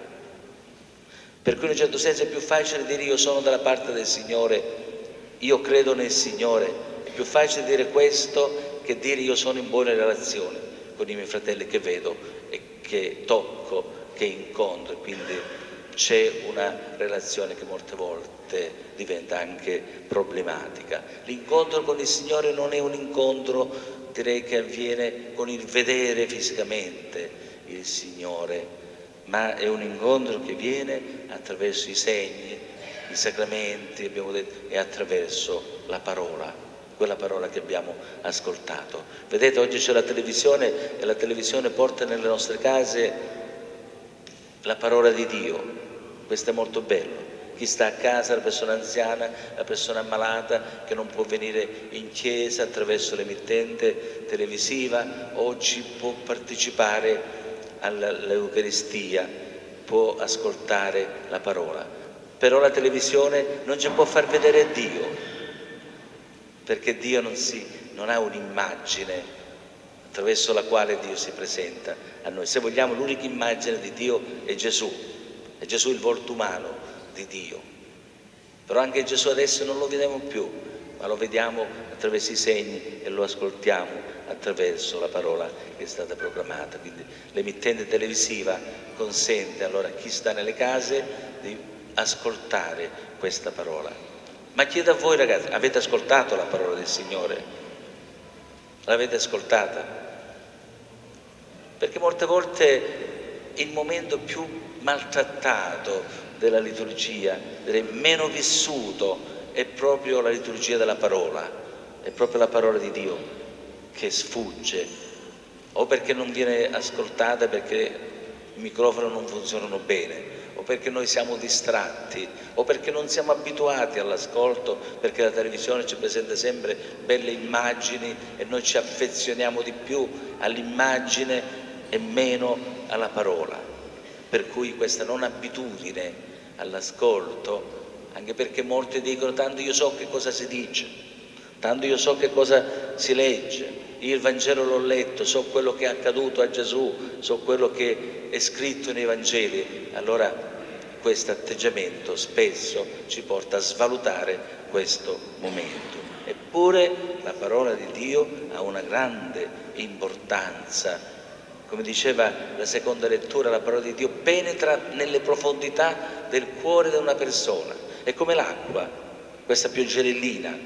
per cui in un certo senso è più facile dire io sono dalla parte del Signore, io credo nel Signore. È più facile dire questo che dire io sono in buone relazioni con i miei fratelli che vedo e che tocco, che incontro. Quindi c'è una relazione che molte volte diventa anche problematica. L'incontro con il Signore non è un incontro, direi, che avviene con il vedere fisicamente il Signore, ma è un incontro che viene attraverso i segni, i sacramenti, abbiamo detto, e attraverso la parola, quella parola che abbiamo ascoltato. Vedete, oggi c'è la televisione e la televisione porta nelle nostre case la parola di Dio. Questo è molto bello. Chi sta a casa, la persona anziana, la persona ammalata che non può venire in chiesa attraverso l'emittente televisiva, oggi può partecipare all'Eucaristia, può ascoltare la parola. Però la televisione non ci può far vedere Dio, perché Dio non, si, non ha un'immagine attraverso la quale Dio si presenta a noi. Se vogliamo, l'unica immagine di Dio è Gesù, è Gesù il volto umano di Dio. Però anche Gesù adesso non lo vediamo più, ma lo vediamo attraverso i segni e lo ascoltiamo attraverso la parola che è stata proclamata. Quindi l'emittente televisiva consente allora a chi sta nelle case di ascoltare questa parola. Ma chiedo a voi ragazzi, avete ascoltato la parola del Signore? L'avete ascoltata? Perché molte volte il momento più maltrattato della liturgia, meno vissuto, è proprio la liturgia della parola, è proprio la parola di Dio che sfugge, o perché non viene ascoltata, perché i microfoni non funzionano bene, o perché noi siamo distratti, o perché non siamo abituati all'ascolto, perché la televisione ci presenta sempre belle immagini e noi ci affezioniamo di più all'immagine e meno alla parola. Per cui questa non abitudine all'ascolto, anche perché molti dicono tanto io so che cosa si dice, tanto io so che cosa si legge, io il Vangelo l'ho letto, so quello che è accaduto a Gesù, so quello che è scritto nei Vangeli. Allora questo atteggiamento spesso ci porta a svalutare questo momento. Eppure la parola di Dio ha una grande importanza. Come diceva la seconda lettura, la parola di Dio penetra nelle profondità del cuore di una persona. È come l'acqua, questa pioggerellina,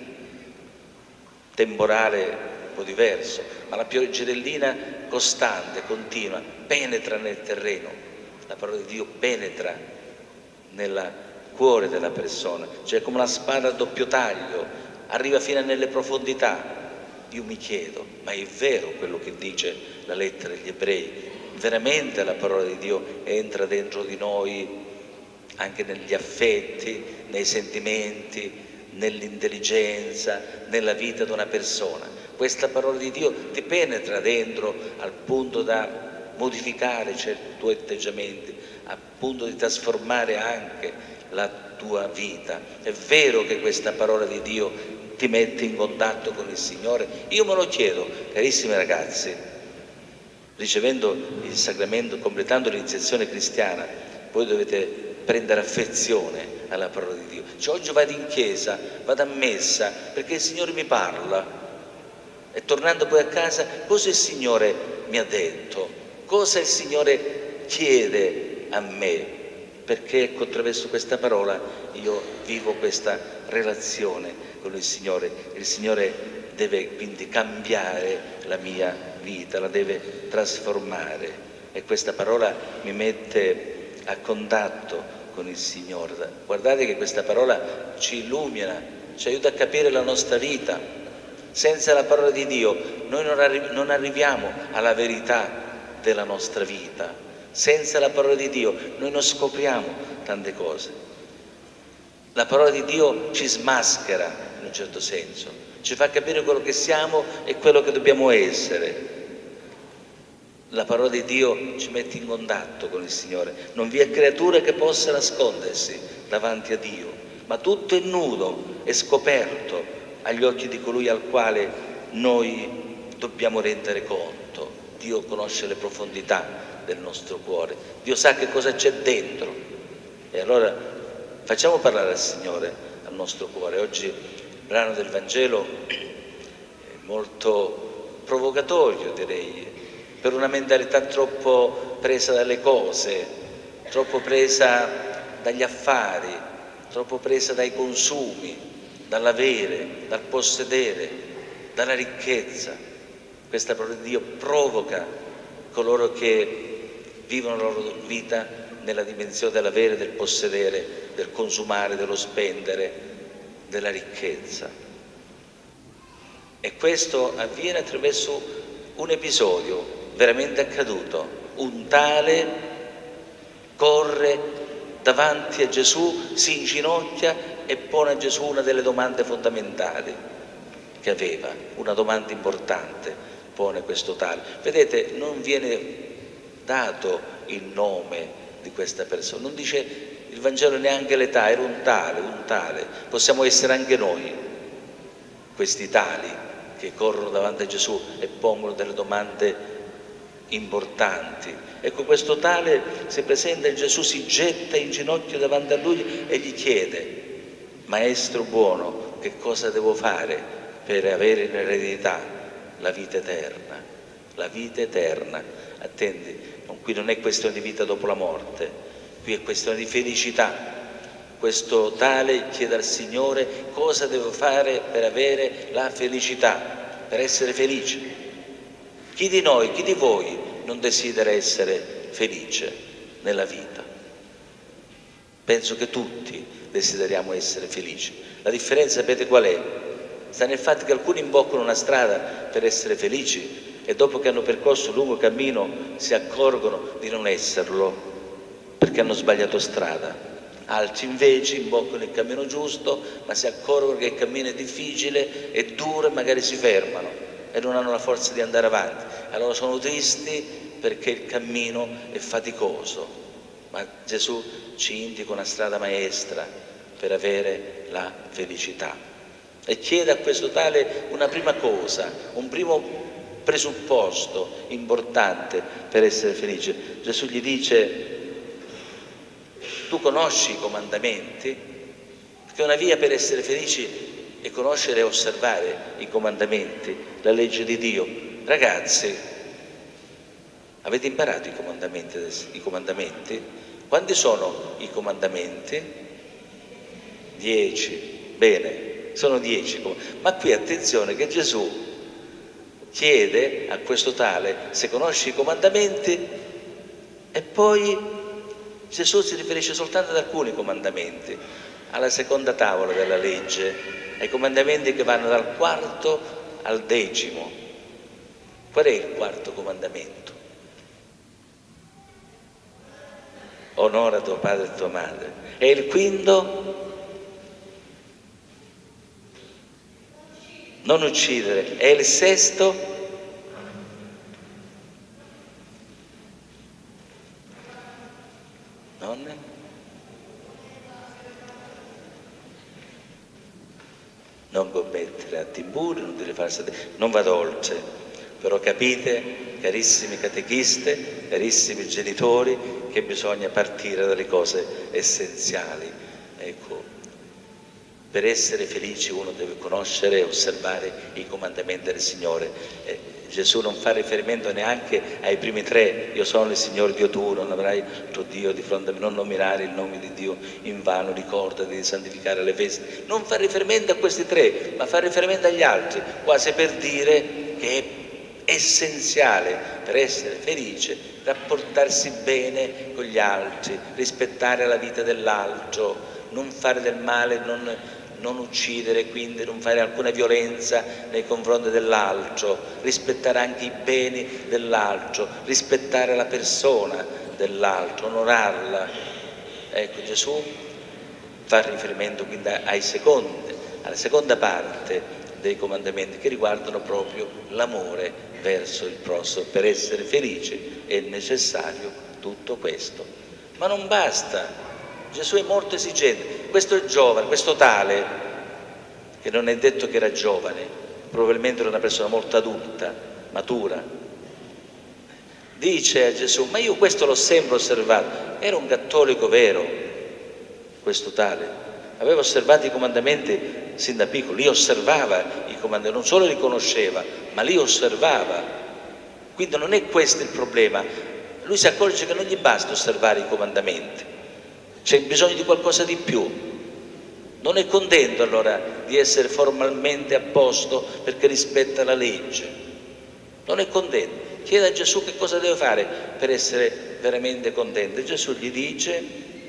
temporale un po' diverso, ma la pioggerellina costante, continua, penetra nel terreno. La parola di Dio penetra nel cuore della persona, cioè come una spada a doppio taglio, arriva fino nelle profondità. Io mi chiedo, ma è vero quello che dice la lettera agli Ebrei? Veramente la parola di Dio entra dentro di noi anche negli affetti, nei sentimenti, nell'intelligenza, nella vita di una persona? Questa parola di Dio ti penetra dentro al punto da modificare certi tuoi atteggiamenti, al punto di trasformare anche la tua vita. È vero che questa parola di Dio ti mette in contatto con il Signore? Io me lo chiedo, carissimi ragazzi, ricevendo il sacramento, completando l'iniziazione cristiana, voi dovete prendere affezione alla parola di Dio. Cioè, oggi vado in chiesa, vado a messa, perché il Signore mi parla, e tornando poi a casa, cosa il Signore mi ha detto? Cosa il Signore chiede a me? Perché ecco, attraverso questa parola io vivo questa relazione con il Signore. Il Signore deve quindi cambiare la mia vita, la deve trasformare. e questa parola mi mette a contatto con il Signore. Guardate che questa parola ci illumina, ci aiuta a capire la nostra vita. Senza la parola di Dio noi non, arri- non arriviamo alla verità della nostra vita. Senza la parola di Dio noi non scopriamo tante cose. La parola di Dio ci smaschera in un certo senso, ci fa capire quello che siamo e quello che dobbiamo essere. La parola di Dio ci mette in contatto con il Signore. Non vi è creatura che possa nascondersi davanti a Dio, ma tutto è nudo e scoperto agli occhi di colui al quale noi dobbiamo rendere conto. Dio conosce le profondità del nostro cuore, Dio sa che cosa c'è dentro, e allora facciamo parlare al Signore, al nostro cuore. Oggi il brano del Vangelo è molto provocatorio, direi, per una mentalità troppo presa dalle cose, troppo presa dagli affari, troppo presa dai consumi, dall'avere, dal possedere, dalla ricchezza. Questa parola di Dio provoca coloro che vivono la loro vita nella dimensione dell'avere, del possedere, del consumare, dello spendere, della ricchezza. E questo avviene attraverso un episodio veramente accaduto. Un tale corre davanti a Gesù, si inginocchia e pone a Gesù una delle domande fondamentali che aveva, una domanda importante, pone questo tale. Vedete, non viene dato il nome di questa persona, non dice il Vangelo neanche l'età, era un tale, un tale. Possiamo essere anche noi questi tali che corrono davanti a Gesù e pongono delle domande importanti. Ecco, questo tale si presenta e Gesù si getta in ginocchio davanti a lui e gli chiede: Maestro buono, che cosa devo fare per avere in eredità la vita eterna? La vita eterna, attendi, qui non è questione di vita dopo la morte, qui è questione di felicità. Questo tale chiede al Signore cosa devo fare per avere la felicità, per essere felice. Chi di noi, chi di voi non desidera essere felice nella vita? Penso che tutti desideriamo essere felici. La differenza, sapete qual è? Sta nel fatto che alcuni imboccano una strada per essere felici e dopo che hanno percorso un lungo cammino si accorgono di non esserlo perché hanno sbagliato strada. Altri invece imboccano il cammino giusto ma si accorgono che il cammino è difficile, è duro e magari si fermano e non hanno la forza di andare avanti. Allora sono tristi perché il cammino è faticoso, ma Gesù ci indica una strada maestra per avere la felicità e chiede a questo tale una prima cosa, un primo presupposto importante per essere felice. Gesù gli dice: tu conosci i comandamenti? Perché una via per essere felici è conoscere e osservare i comandamenti, la legge di Dio. Ragazzi, avete imparato i comandamenti? I comandamenti? Quanti sono i comandamenti? Dieci. Bene, sono dieci. Ma qui attenzione che Gesù chiede a questo tale se conosce i comandamenti e poi Gesù si riferisce soltanto ad alcuni comandamenti, alla seconda tavola della legge, ai comandamenti che vanno dal quarto al decimo. Qual è il quarto comandamento? Onora tuo padre e tua madre. E il quinto? Non uccidere. E il sesto? Non? Non commettere atti impuri, non dire false, non vado oltre. Però capite, carissimi catechiste, carissimi genitori, che bisogna partire dalle cose essenziali. Ecco, per essere felici uno deve conoscere e osservare i comandamenti del Signore. Eh, Gesù non fa riferimento neanche ai primi tre: io sono il Signore Dio tuo, non avrai il tuo Dio di fronte a me, non nominare il nome di Dio in vano, ricordati di santificare le feste. Non fa riferimento a questi tre, ma fa riferimento agli altri, quasi per dire che è essenziale per essere felice, rapportarsi bene con gli altri, rispettare la vita dell'altro, non fare del male, non, non uccidere, quindi non fare alcuna violenza nei confronti dell'altro, rispettare anche i beni dell'altro, rispettare la persona dell'altro, onorarla. Ecco, Gesù fa riferimento quindi ai secondi, alla seconda parte dei comandamenti che riguardano proprio l'amore verso il prossimo. Per essere felici è necessario tutto questo. Ma non basta, Gesù è molto esigente. Questo è giovane, questo tale, che non è detto che era giovane, probabilmente era una persona molto adulta, matura, dice a Gesù: ma io questo l'ho sempre osservato. Era un cattolico vero, questo tale. Aveva osservato i comandamenti sin da piccolo, li osservava i comandamenti, non solo li conosceva, ma li osservava. Quindi non è questo il problema. Lui si accorge che non gli basta osservare i comandamenti, c'è bisogno di qualcosa di più. Non è contento allora di essere formalmente a posto perché rispetta la legge. Non è contento. Chiede a Gesù che cosa deve fare per essere veramente contento. E Gesù gli dice,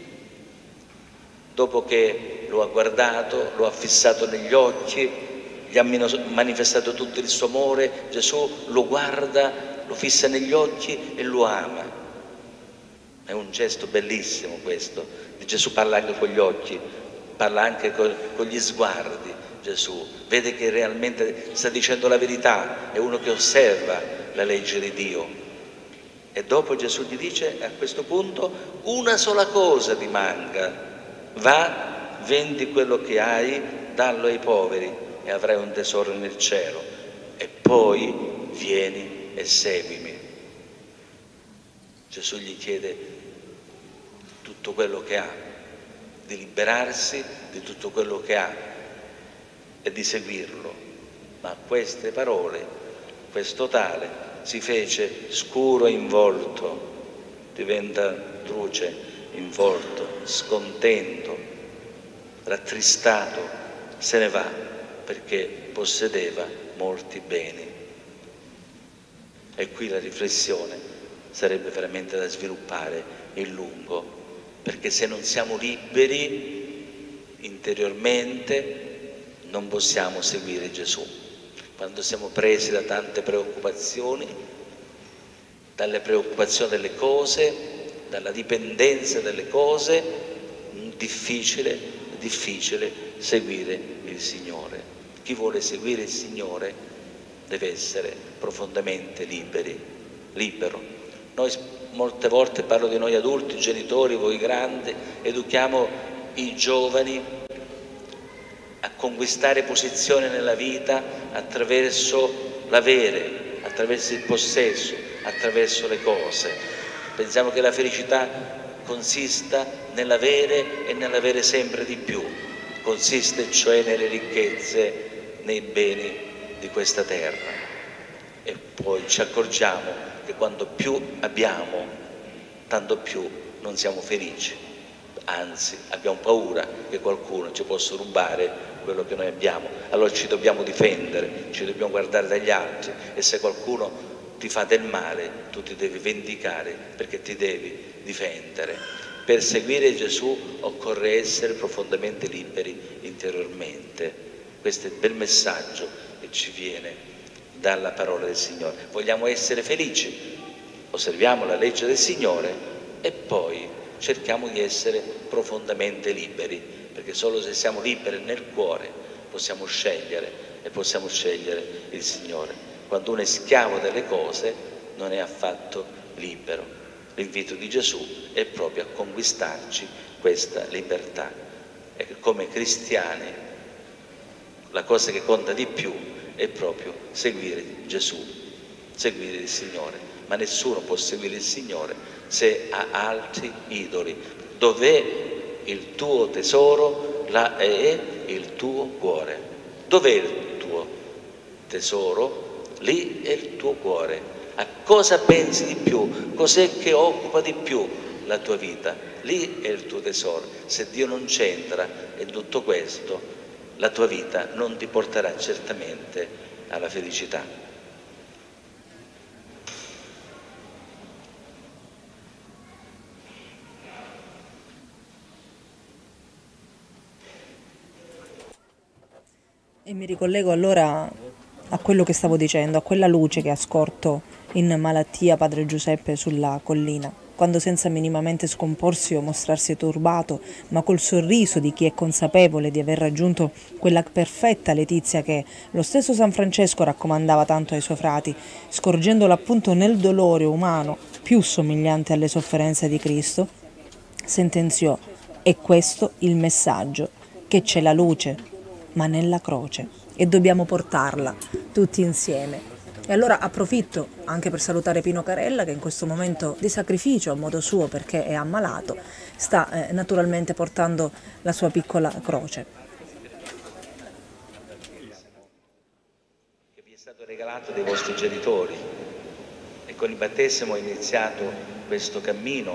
dopo che lo ha guardato, lo ha fissato negli occhi, gli ha manifestato tutto il suo amore, Gesù lo guarda, lo fissa negli occhi e lo ama. È un gesto bellissimo questo. Gesù parla anche con gli occhi, parla anche con, con gli sguardi. Gesù vede che realmente sta dicendo la verità, è uno che osserva la legge di Dio. E dopo Gesù gli dice a questo punto: una sola cosa ti manca, va, vendi quello che hai, dallo ai poveri e avrai un tesoro nel cielo, e poi vieni e seguimi. Gesù gli chiede tutto quello che ha, di liberarsi di tutto quello che ha e di seguirlo. Ma a queste parole questo tale si fece scuro in volto, diventa truce in volto, scontento, rattristato, se ne va perché possedeva molti beni. E qui la riflessione sarebbe veramente da sviluppare in lungo, perché se non siamo liberi interiormente non possiamo seguire Gesù. Quando siamo presi da tante preoccupazioni, dalle preoccupazioni delle cose, dalla dipendenza delle cose, difficile, difficile seguire il Signore. Chi vuole seguire il Signore deve essere profondamente liberi, libero. Noi molte volte, parlo di noi adulti, genitori, voi grandi, educhiamo i giovani a conquistare posizione nella vita attraverso l'avere, attraverso il possesso, attraverso le cose. Pensiamo che la felicità consista nell'avere e nell'avere sempre di più, consiste cioè nelle ricchezze, nei beni di questa terra. E poi ci accorgiamo che quanto più abbiamo, tanto più non siamo felici, anzi abbiamo paura che qualcuno ci possa rubare quello che noi abbiamo. Allora ci dobbiamo difendere, ci dobbiamo guardare dagli altri, e se qualcuno ti fa del male tu ti devi vendicare perché ti devi difendere. Per seguire Gesù occorre essere profondamente liberi interiormente. Questo è il bel messaggio che ci viene dalla parola del Signore. Vogliamo essere felici, osserviamo la legge del Signore e poi cerchiamo di essere profondamente liberi, perché solo se siamo liberi nel cuore possiamo scegliere e possiamo scegliere il Signore. Quando uno è schiavo delle cose non è affatto libero. L'invito di Gesù è proprio a conquistarci questa libertà. E come cristiani la cosa che conta di più è proprio seguire Gesù, seguire il Signore. Ma nessuno può seguire il Signore se ha altri idoli. Dov'è il tuo tesoro, là è il tuo cuore. Dov'è il tuo tesoro? Lì è il tuo cuore. A cosa pensi di più? Cos'è che occupa di più la tua vita? Lì è il tuo tesoro. Se Dio non c'entra in tutto questo, la tua vita non ti porterà certamente alla felicità. E mi ricollego allora a quello che stavo dicendo, a quella luce che ha scorto in malattia padre Giuseppe sulla collina, quando senza minimamente scomporsi o mostrarsi turbato, ma col sorriso di chi è consapevole di aver raggiunto quella perfetta letizia che lo stesso San Francesco raccomandava tanto ai suoi frati, scorgendolo appunto nel dolore umano più somigliante alle sofferenze di Cristo, sentenziò: è questo il messaggio, che c'è la luce, ma nella croce, e dobbiamo portarla tutti insieme. E allora approfitto anche per salutare Pino Carella, che in questo momento di sacrificio a modo suo, perché è ammalato, sta eh, naturalmente portando la sua piccola croce. Che vi è stato regalato dai vostri genitori, e con il battesimo è iniziato questo cammino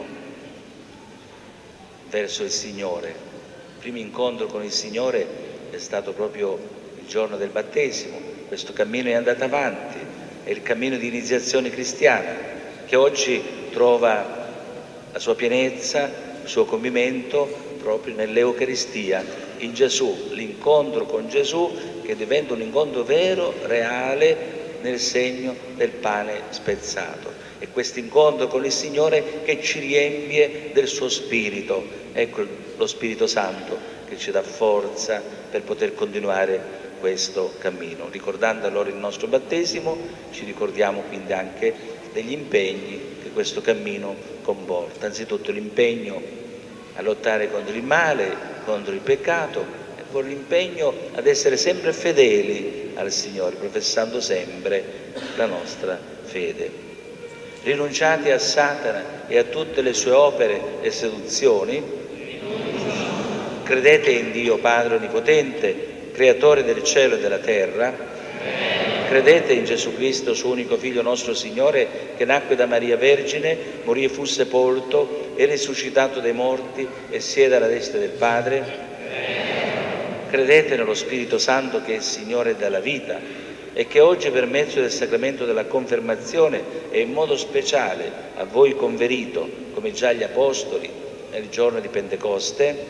verso il Signore. Il primo incontro con il Signore è stato proprio il giorno del battesimo. Questo cammino è andato avanti, è il cammino di iniziazione cristiana che oggi trova la sua pienezza, il suo compimento proprio nell'Eucaristia, in Gesù, l'incontro con Gesù che diventa un incontro vero, reale, nel segno del pane spezzato. E questo incontro con il Signore che ci riempie del suo Spirito, ecco lo Spirito Santo che ci dà forza per poter continuare questo cammino. Ricordando allora il nostro battesimo, ci ricordiamo quindi anche degli impegni che questo cammino comporta. Anzitutto l'impegno a lottare contro il male, contro il peccato, e con l'impegno ad essere sempre fedeli al Signore, professando sempre la nostra fede. Rinunciate a Satana e a tutte le sue opere e seduzioni. Credete in Dio Padre Onnipotente, Creatore del cielo e della terra. Credete in Gesù Cristo, suo unico Figlio nostro Signore, che nacque da Maria Vergine, morì e fu sepolto, è risuscitato dai morti e siede alla destra del Padre. Credete nello Spirito Santo, che è il Signore della vita e che oggi per mezzo del sacramento della confermazione e in modo speciale a voi conferito, come già gli Apostoli nel giorno di Pentecoste.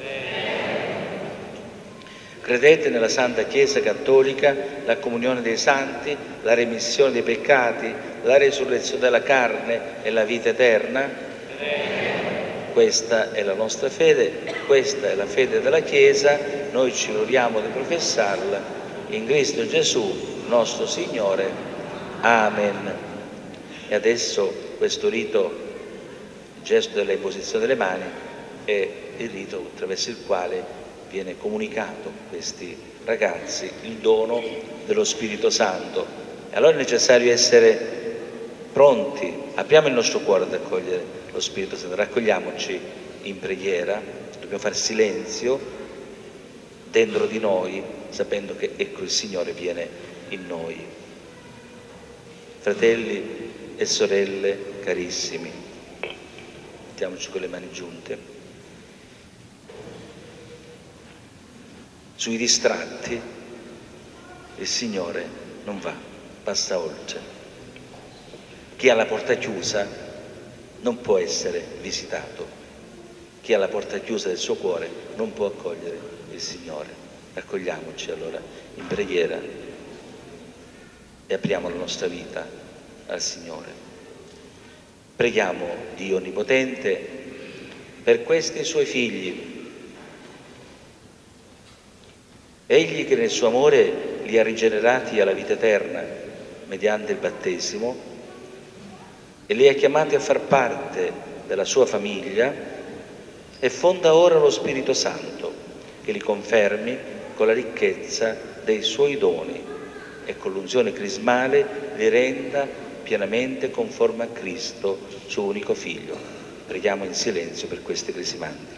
Credete nella Santa Chiesa Cattolica, la comunione dei santi, la remissione dei peccati, la resurrezione della carne e la vita eterna? Questa è la nostra fede, questa è la fede della Chiesa, noi ci onoriamo di professarla in Cristo Gesù, nostro Signore. Amen. E adesso questo rito, il gesto della imposizione delle mani, è il rito attraverso il quale viene comunicato a questi ragazzi il dono dello Spirito Santo. E allora è necessario essere pronti, apriamo il nostro cuore ad accogliere lo Spirito Santo, raccogliamoci in preghiera, dobbiamo fare silenzio dentro di noi, sapendo che ecco il Signore viene in noi. Fratelli e sorelle carissimi, mettiamoci con le mani giunte. Sui distratti il Signore non va, passa oltre. Chi ha la porta chiusa non può essere visitato. Chi ha la porta chiusa del suo cuore non può accogliere il Signore. Accogliamoci allora in preghiera e apriamo la nostra vita al Signore. Preghiamo Dio Onnipotente per questi Suoi figli. Egli che nel suo amore li ha rigenerati alla vita eterna mediante il battesimo e li ha chiamati a far parte della sua famiglia, e fonda ora lo Spirito Santo che li confermi con la ricchezza dei suoi doni e con l'unzione crismale li renda pienamente conforme a Cristo, suo unico Figlio. Preghiamo in silenzio per questi cresimanti.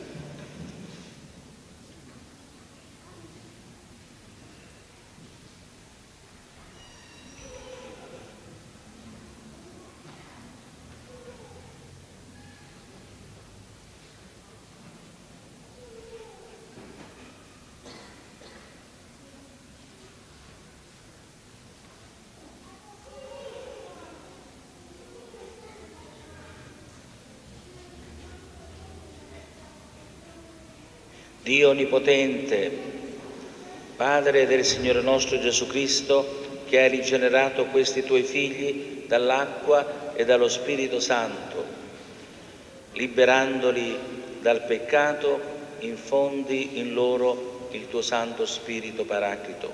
Dio Onnipotente, Padre del Signore nostro Gesù Cristo, che hai rigenerato questi tuoi figli dall'acqua e dallo Spirito Santo, liberandoli dal peccato, infondi in loro il tuo Santo Spirito Paraclito,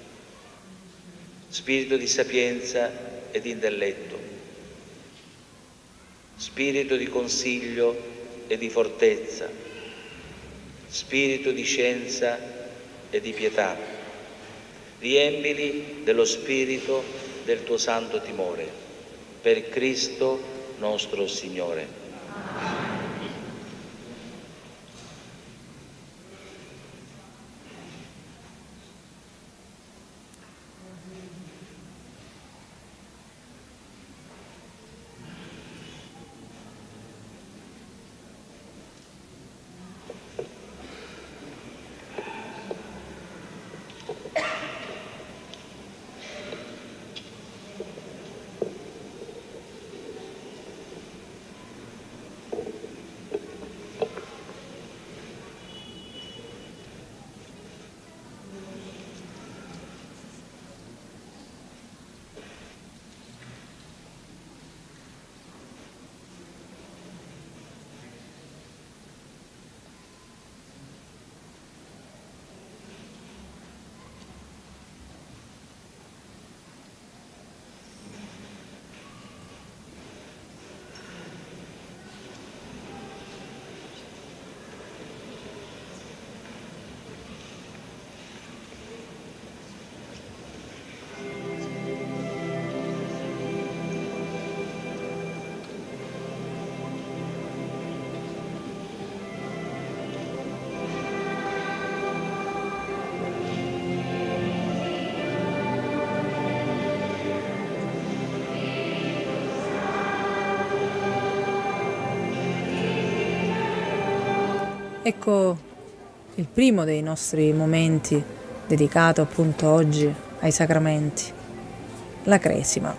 spirito di sapienza e di intelletto, spirito di consiglio e di fortezza, spirito di scienza e di pietà. Riempili dello spirito del tuo santo timore, per Cristo nostro Signore. Ecco il primo dei nostri momenti dedicato appunto oggi ai sacramenti, la cresima.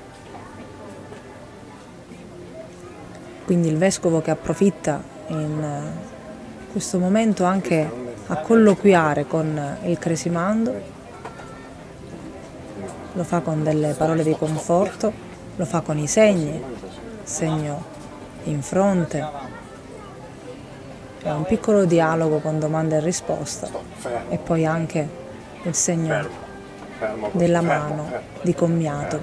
Quindi il Vescovo che approfitta in questo momento anche a colloquiare con il cresimando, lo fa con delle parole di conforto, lo fa con i segni, segno in fronte. È un piccolo dialogo con domanda e risposta e poi anche il segno della mano di commiato.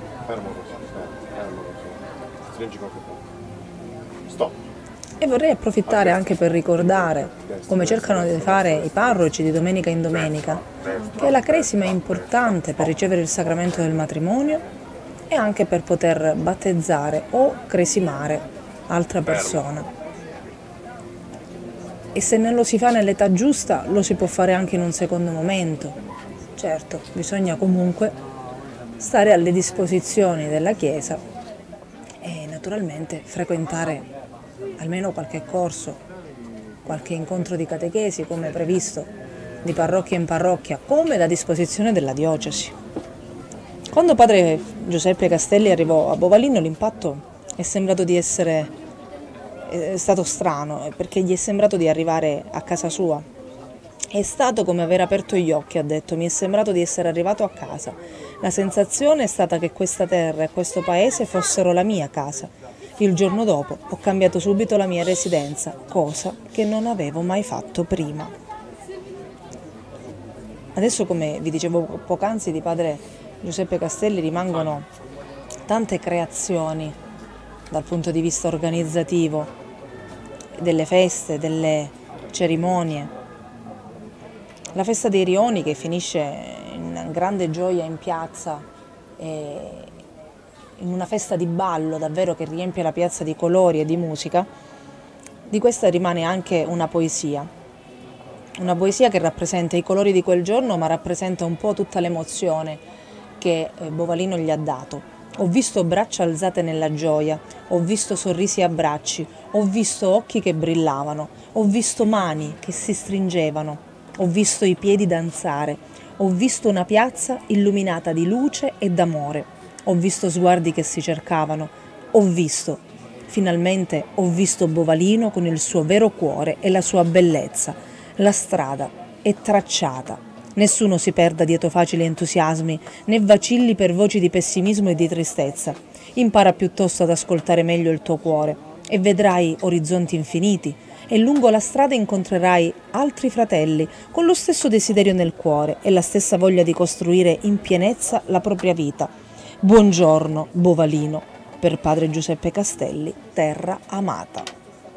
E vorrei approfittare anche per ricordare, come cercano di fare i parroci di domenica in domenica, che la cresima è importante per ricevere il sacramento del matrimonio e anche per poter battezzare o cresimare altra persona. E se non lo si fa nell'età giusta, lo si può fare anche in un secondo momento. Certo, bisogna comunque stare alle disposizioni della Chiesa e naturalmente frequentare almeno qualche corso, qualche incontro di catechesi come previsto di parrocchia in parrocchia, come da disposizione della diocesi. Quando padre Giuseppe Castelli arrivò a Bovalino, l'impatto è sembrato di essere è stato strano, perché gli è sembrato di arrivare a casa sua. È stato come aver aperto gli occhi, ha detto, mi è sembrato di essere arrivato a casa. La sensazione è stata che questa terra e questo paese fossero la mia casa. Il giorno dopo ho cambiato subito la mia residenza, cosa che non avevo mai fatto prima. Adesso, come vi dicevo poc'anzi di padre Giuseppe Castelli, rimangono tante creazioni dal punto di vista organizzativo, delle feste, delle cerimonie. La festa dei Rioni, che finisce in grande gioia in piazza, e in una festa di ballo davvero che riempie la piazza di colori e di musica, di questa rimane anche una poesia. Una poesia che rappresenta i colori di quel giorno, ma rappresenta un po' tutta l'emozione che Bovalino gli ha dato. Ho visto braccia alzate nella gioia, ho visto sorrisi e abbracci, ho visto occhi che brillavano, ho visto mani che si stringevano, ho visto i piedi danzare, ho visto una piazza illuminata di luce e d'amore, ho visto sguardi che si cercavano, ho visto, finalmente ho visto Bovalino con il suo vero cuore e la sua bellezza. La strada è tracciata, Nessuno si perda dietro facili entusiasmi, né vacilli per voci di pessimismo e di tristezza. Impara piuttosto ad ascoltare meglio il tuo cuore e vedrai orizzonti infiniti e lungo la strada incontrerai altri fratelli con lo stesso desiderio nel cuore e la stessa voglia di costruire in pienezza la propria vita. Buongiorno, Bovalino, per padre Giuseppe Castelli, terra amata.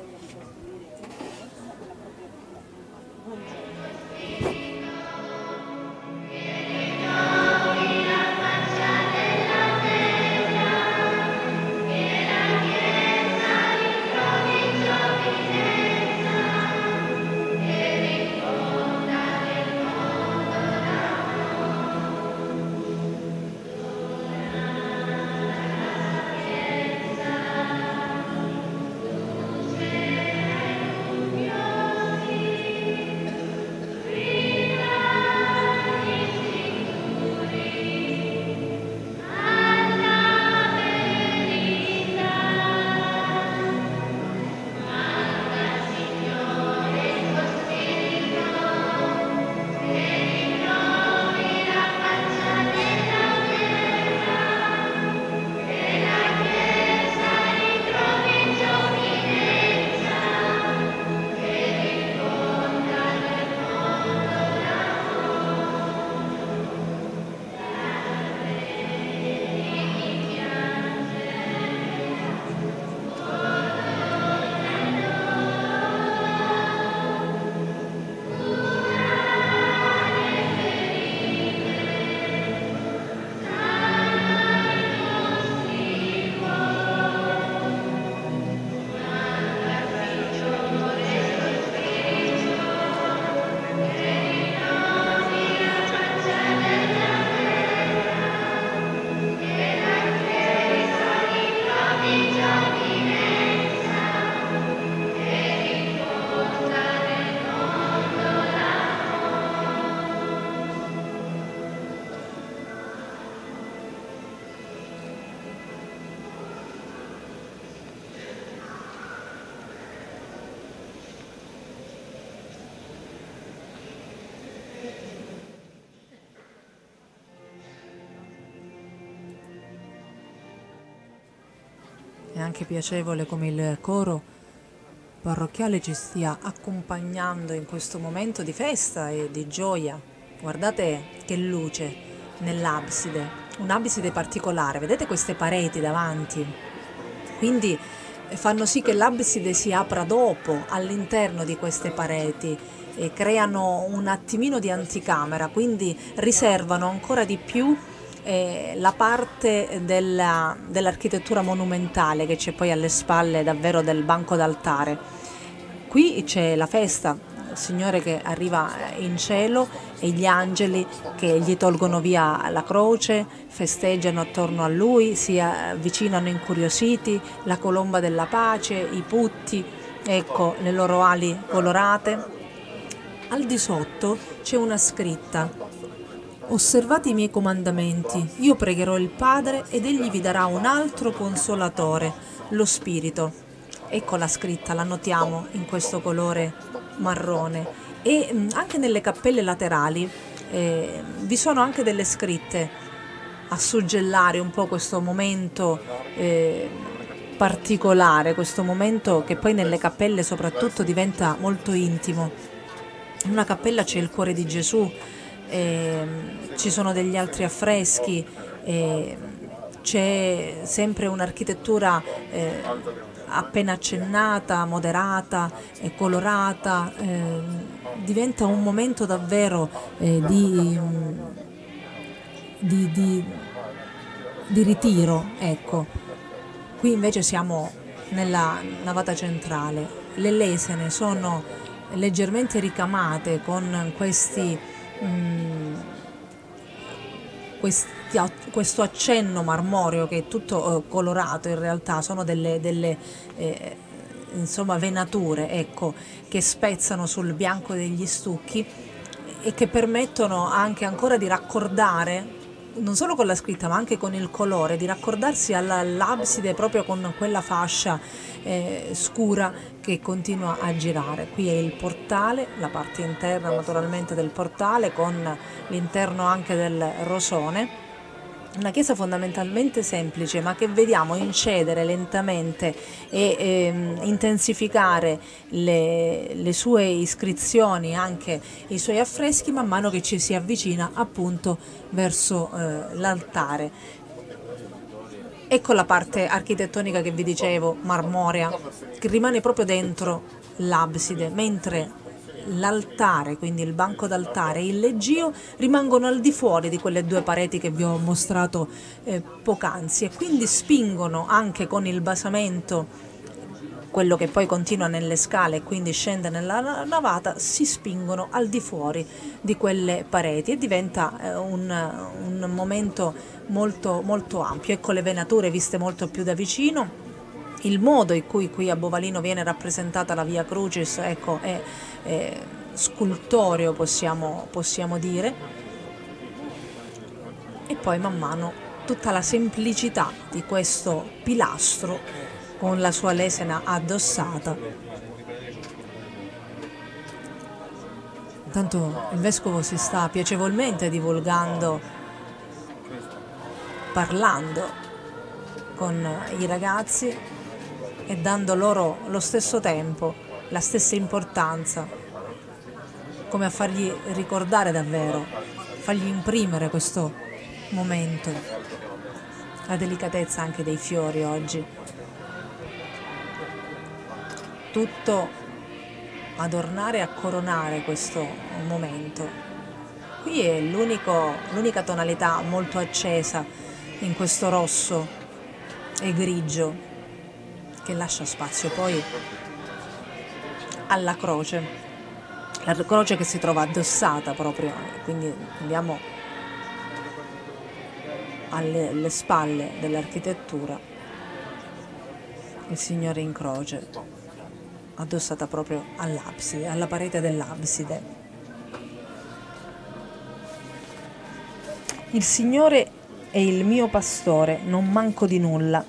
È anche piacevole come il coro parrocchiale ci stia accompagnando in questo momento di festa e di gioia. Guardate che luce nell'abside, un'abside particolare, vedete queste pareti davanti? Quindi fanno sì che l'abside si apra dopo all'interno di queste pareti e creano un attimino di anticamera, quindi riservano ancora di più Eh, la parte della, dell'architettura monumentale che c'è poi alle spalle davvero del banco d'altare. Qui c'è la festa, il Signore che arriva in cielo e gli angeli che gli tolgono via la croce, festeggiano attorno a lui, si avvicinano incuriositi, la colomba della pace, i putti, ecco le loro ali colorate. Al di sotto c'è una scritta: osservate i miei comandamenti, io pregherò il Padre ed egli vi darà un altro consolatore, lo Spirito. Ecco la scritta, la notiamo in questo colore marrone. E anche nelle cappelle laterali eh, vi sono anche delle scritte a suggellare un po' questo momento eh, particolare, questo momento che poi nelle cappelle soprattutto diventa molto intimo. In una cappella c'è il cuore di Gesù, Eh, ci sono degli altri affreschi, eh, c'è sempre un'architettura eh, appena accennata, moderata e colorata, eh, diventa un momento davvero eh, di, di, di, di ritiro, ecco. Qui invece siamo nella navata centrale, le lesene sono leggermente ricamate con questi Questi, questo accenno marmoreo che è tutto eh, colorato, in realtà sono delle, delle eh, insomma venature, ecco, che spezzano sul bianco degli stucchi e che permettono anche ancora di raccordare non solo con la scritta ma anche con il colore, di raccordarsi all'abside proprio con quella fascia eh, scura che continua a girare. Qui è il portale, la parte interna naturalmente del portale con l'interno anche del rosone. Una chiesa fondamentalmente semplice ma che vediamo incedere lentamente e ehm, intensificare le, le sue iscrizioni, anche i suoi affreschi, man mano che ci si avvicina appunto verso eh, l'altare. Ecco la parte architettonica che vi dicevo, marmorea, che rimane proprio dentro l'abside, mentre l'altare, quindi il banco d'altare e il leggio, rimangono al di fuori di quelle due pareti che vi ho mostrato eh, poc'anzi, e quindi spingono anche con il basamento, quello che poi continua nelle scale e quindi scende nella navata, si spingono al di fuori di quelle pareti e diventa eh, un, un momento molto, molto ampio. Ecco le venature viste molto più da vicino, il modo in cui qui a Bovalino viene rappresentata la Via Crucis, ecco, è, è scultoreo, possiamo, possiamo dire, e poi man mano tutta la semplicità di questo pilastro con la sua lesena addossata. Intanto il vescovo si sta piacevolmente divulgando, parlando con i ragazzi e dando loro lo stesso tempo, la stessa importanza, come a fargli ricordare davvero, fargli imprimere questo momento, la delicatezza anche dei fiori oggi. Tutto ad ornare e a coronare questo momento. Qui è l'unica tonalità molto accesa in questo rosso e grigio che lascia spazio poi alla croce, la croce che si trova addossata proprio, quindi andiamo alle, alle spalle dell'architettura, il Signore in croce, addossata proprio all'abside, alla parete dell'abside. Il Signore è il mio pastore, non manco di nulla.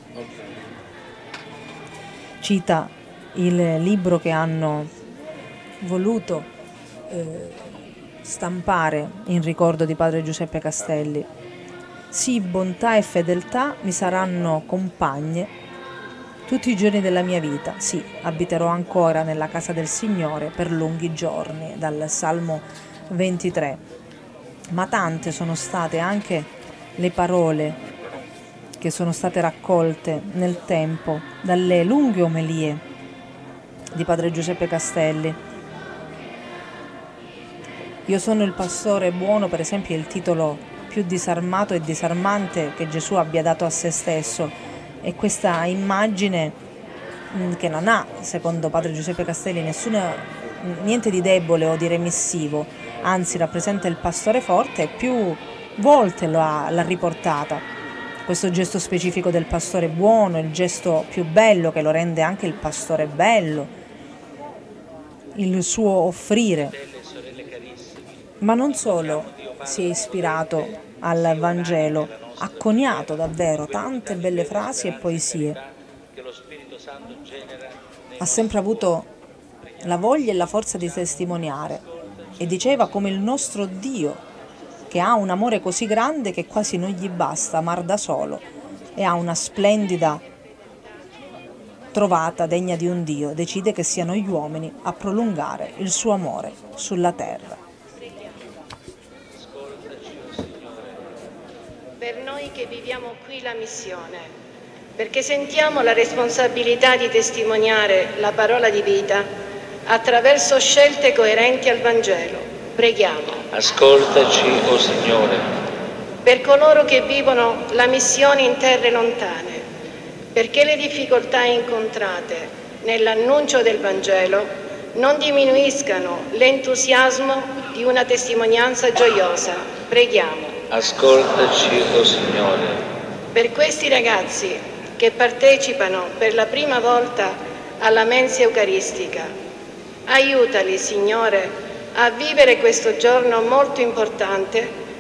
Cita il libro che hanno voluto eh, stampare in ricordo di padre Giuseppe Castelli. Sì, bontà e fedeltà mi saranno compagne tutti i giorni della mia vita. Sì, abiterò ancora nella casa del Signore per lunghi giorni, dal Salmo ventitré. Ma tante sono state anche le parole che sono state raccolte nel tempo dalle lunghe omelie di padre Giuseppe Castelli. Io sono il pastore buono, per esempio, è il titolo più disarmato e disarmante che Gesù abbia dato a se stesso, e questa immagine che non ha, secondo padre Giuseppe Castelli, nessuna, niente di debole o di remissivo, anzi rappresenta il pastore forte, e più volte l'ha riportata. Questo gesto specifico del pastore buono, il gesto più bello che lo rende anche il pastore bello, il suo offrire. Ma non solo si è ispirato al Vangelo, ha coniato davvero tante belle frasi e poesie. Ha sempre avuto la voglia e la forza di testimoniare, e diceva come il nostro Dio, che ha un amore così grande che quasi non gli basta amar da solo, e ha una splendida trovata degna di un Dio, decide che siano gli uomini a prolungare il suo amore sulla terra. Per noi che viviamo qui la missione, perché sentiamo la responsabilità di testimoniare la parola di vita attraverso scelte coerenti al Vangelo. Preghiamo. Ascoltaci, o Signore. Per coloro che vivono la missione in terre lontane, perché le difficoltà incontrate nell'annuncio del Vangelo non diminuiscano l'entusiasmo di una testimonianza gioiosa. Preghiamo. Ascoltaci, o Signore. Per questi ragazzi che partecipano per la prima volta alla mensa eucaristica, aiutali, Signore, a vivere questo giorno molto importante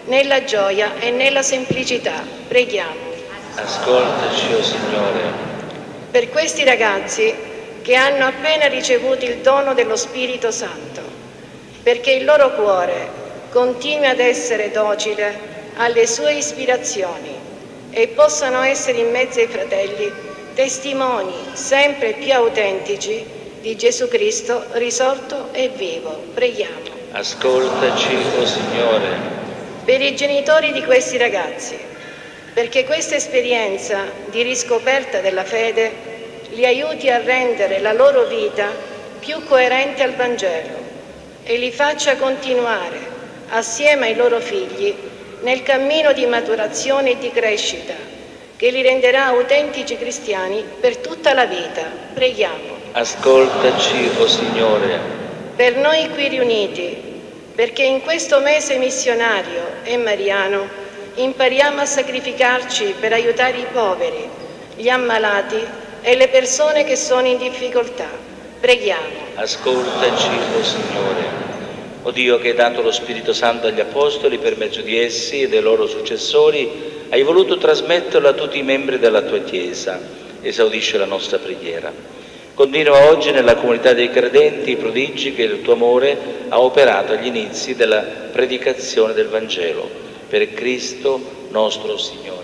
nella gioia e nella semplicità. Preghiamo. Ascoltaci, o Signore. Per questi ragazzi che hanno appena ricevuto il dono dello Spirito Santo, perché il loro cuore continui ad essere docile alle sue ispirazioni e possano essere in mezzo ai fratelli testimoni sempre più autentici di Gesù Cristo risorto e vivo. Preghiamo. Ascoltaci, o Signore. Per i genitori di questi ragazzi, perché questa esperienza di riscoperta della fede li aiuti a rendere la loro vita più coerente al Vangelo e li faccia continuare, assieme ai loro figli, nel cammino di maturazione e di crescita, che li renderà autentici cristiani per tutta la vita. Preghiamo. Ascoltaci, o Signore. Per noi qui riuniti, perché in questo mese missionario e mariano impariamo a sacrificarci per aiutare i poveri, gli ammalati e le persone che sono in difficoltà. Preghiamo. Ascoltaci, o Signore. O Dio, che hai dato lo Spirito Santo agli Apostoli, per mezzo di essi e dei loro successori, hai voluto trasmetterlo a tutti i membri della tua Chiesa. Esaudisce la nostra preghiera. Continua oggi nella comunità dei credenti i prodigi che il tuo amore ha operato agli inizi della predicazione del Vangelo. Per Cristo nostro Signore.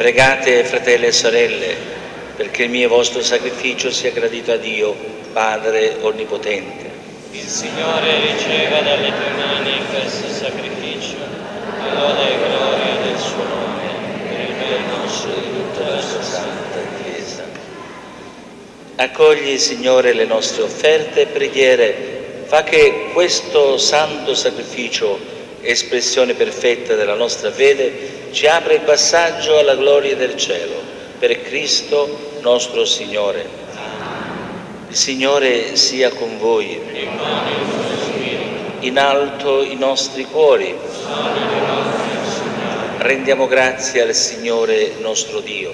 Pregate, fratelli e sorelle, perché il mio e vostro sacrificio sia gradito a Dio, Padre Onnipotente. Il Signore riceva dalle tue mani questo sacrificio, a lode e gloria del suo nome, per il bene nostro e di tutta la sua santa Chiesa. Accogli, Signore, le nostre offerte e preghiere, fa che questo santo sacrificio, espressione perfetta della nostra fede, ci apra il passaggio alla gloria del cielo, per Cristo nostro Signore. Il Signore sia con voi. In alto i nostri cuori. Rendiamo grazie al Signore nostro Dio.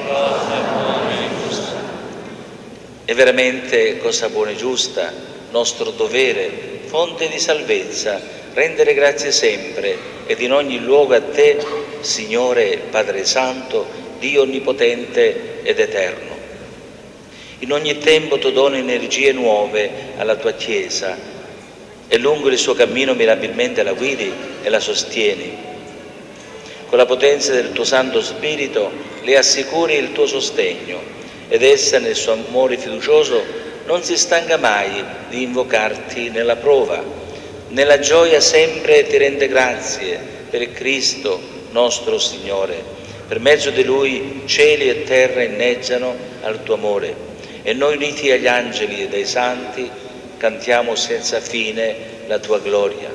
È veramente cosa buona e giusta, nostro dovere, fonte di salvezza, rendere grazie sempre ed in ogni luogo a Te, Signore Padre Santo, Dio Onnipotente ed Eterno. In ogni tempo Tu doni energie nuove alla Tua Chiesa e lungo il suo cammino mirabilmente la guidi e la sostieni. Con la potenza del Tuo Santo Spirito le assicuri il Tuo sostegno ed essa nel suo amore fiducioso non si stanca mai di invocarti nella prova. Nella gioia sempre ti rende grazie per Cristo nostro Signore. Per mezzo di Lui cieli e terra inneggiano al Tuo amore e noi uniti agli angeli e ai santi cantiamo senza fine la Tua gloria.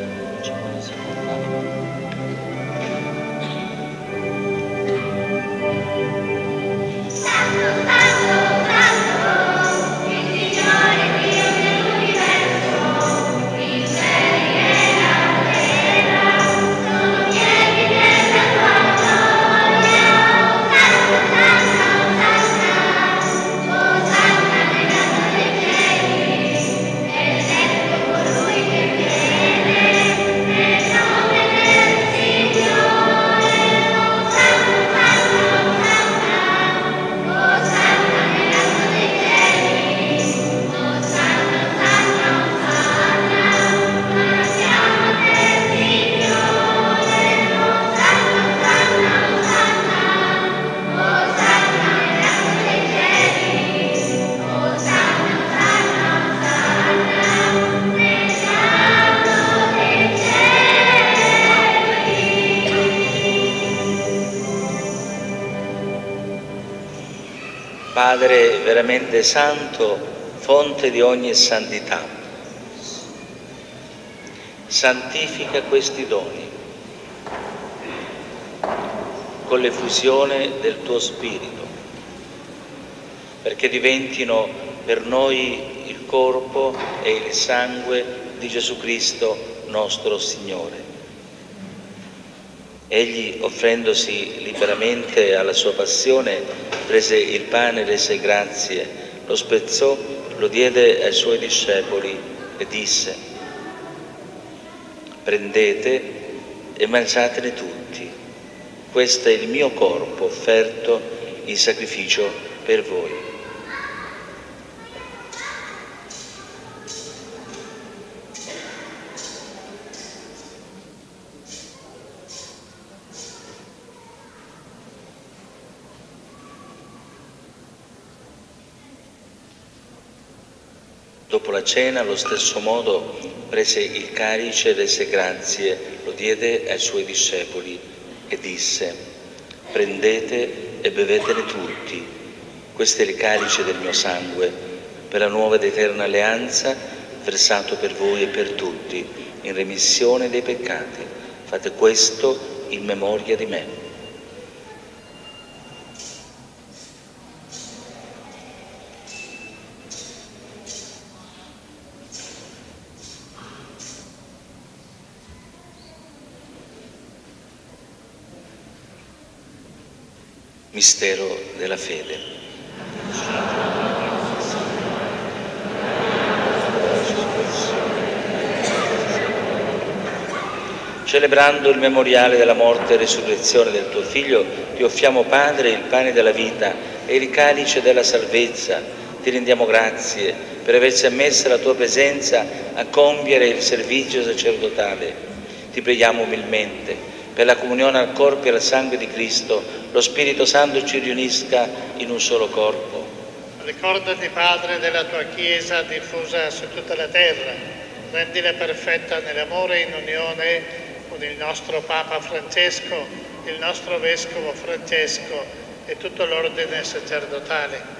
Padre veramente santo, fonte di ogni santità, santifica questi doni con l'effusione del Tuo Spirito, perché diventino per noi il corpo e il sangue di Gesù Cristo nostro Signore. Egli, offrendosi liberamente alla sua passione, prese il pane, rese grazie, lo spezzò, lo diede ai Suoi discepoli e disse: prendete e mangiatene tutti, questo è il mio corpo offerto in sacrificio per voi. Dopo la cena, allo stesso modo, prese il calice, rese grazie, lo diede ai Suoi discepoli e disse: prendete e bevetene tutti, questo è il calice del mio sangue, per la nuova ed eterna alleanza, versato per voi e per tutti, in remissione dei peccati. Fate questo in memoria di me. Mistero della fede. Celebrando il memoriale della morte e resurrezione del Tuo Figlio, Ti offriamo, Padre, il pane della vita e il calice della salvezza. Ti rendiamo grazie per averci ammesso alla Tua presenza a compiere il servizio sacerdotale. Ti preghiamo umilmente Per la comunione al corpo e al sangue di Cristo, lo Spirito Santo ci riunisca in un solo corpo. Ricordati, Padre, della tua Chiesa diffusa su tutta la terra. Rendila perfetta nell'amore e in unione con il nostro Papa Francesco, il nostro Vescovo Francesco e tutto l'ordine sacerdotale.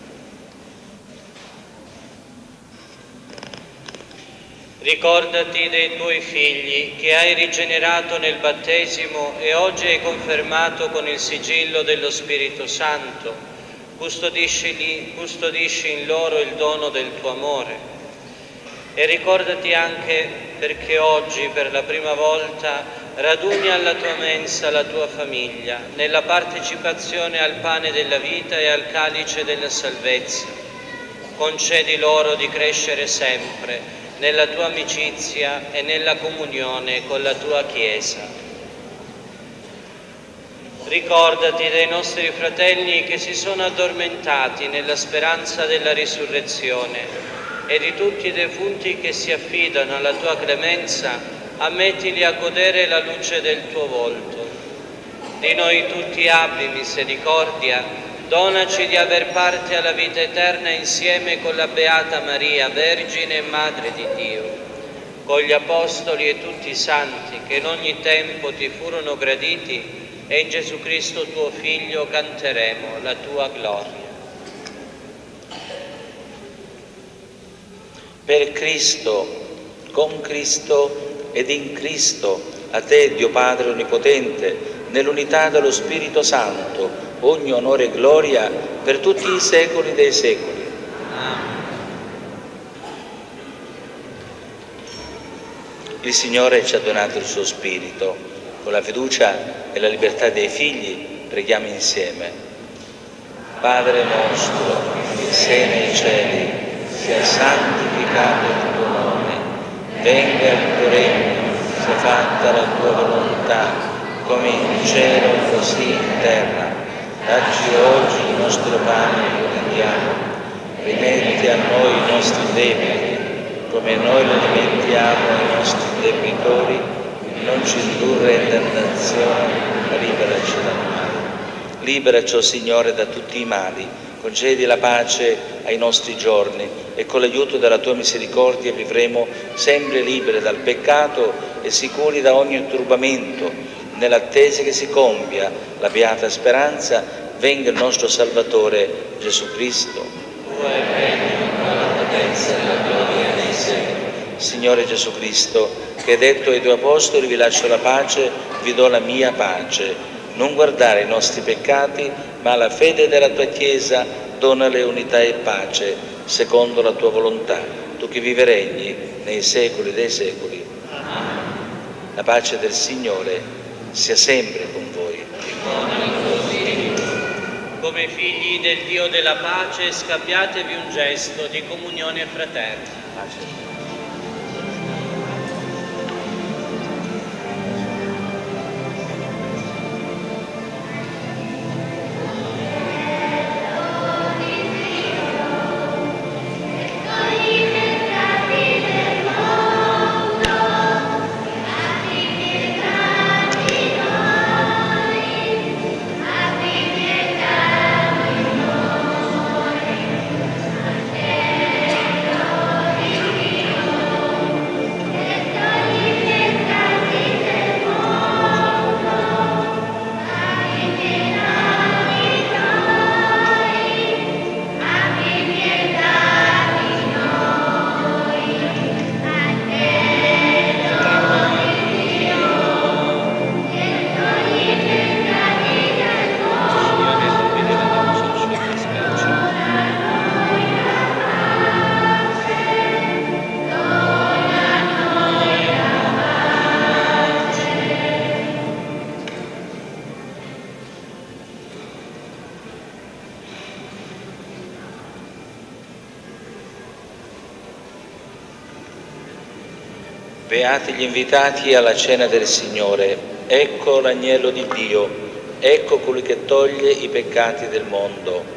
Ricordati dei tuoi figli che hai rigenerato nel battesimo e oggi hai confermato con il sigillo dello Spirito Santo. Custodiscili, custodisci in loro il dono del tuo amore. E ricordati anche perché oggi, per la prima volta, raduni alla tua mensa la tua famiglia, nella partecipazione al pane della vita e al calice della salvezza. Concedi loro di crescere sempre nella tua amicizia e nella comunione con la tua Chiesa. Ricordati dei nostri fratelli che si sono addormentati nella speranza della risurrezione e di tutti i defunti che si affidano alla tua clemenza, ammettili a godere la luce del tuo volto. Di noi tutti abbi misericordia. Donaci di aver parte alla vita eterna insieme con la Beata Maria, Vergine e Madre di Dio, con gli Apostoli e tutti i Santi che in ogni tempo ti furono graditi, e in Gesù Cristo tuo Figlio canteremo la tua gloria. Per Cristo, con Cristo ed in Cristo, a te, Dio Padre Onnipotente, nell'unità dello Spirito Santo, ogni onore e gloria per tutti i secoli dei secoli. Il Signore ci ha donato il suo Spirito. Con la fiducia e la libertà dei figli preghiamo insieme. Padre nostro, che sei nei cieli, sia santificato il tuo nome, venga il tuo regno, sia fatta la tua volontà, come in cielo così in terra. Dacci oggi il nostro pane quotidiano, rimetti a noi i nostri debiti, come noi li rimettiamo ai nostri debitori, non ci indurre in tentazione, ma liberaci dal male. Liberaci, o Signore, da tutti i mali, concedi la pace ai nostri giorni e con l'aiuto della tua misericordia vivremo sempre liberi dal peccato e sicuri da ogni turbamento, nell'attesa che si compia la beata speranza, venga il nostro Salvatore Gesù Cristo. Tua è il regno, la potenza e la gloria nei secoli. Signore Gesù Cristo, che hai detto ai tuoi apostoli: vi lascio la pace, vi do la mia pace. Non guardare i nostri peccati, ma la fede della tua Chiesa, donale unità e pace, secondo la tua volontà, tu che vivi e regni nei secoli dei secoli. La pace del Signore sia sempre con voi. Come figli del Dio della pace, scambiatevi un gesto di comunione fraterna. Pace. Beati gli invitati alla cena del Signore. Ecco l'agnello di Dio, ecco colui che toglie i peccati del mondo.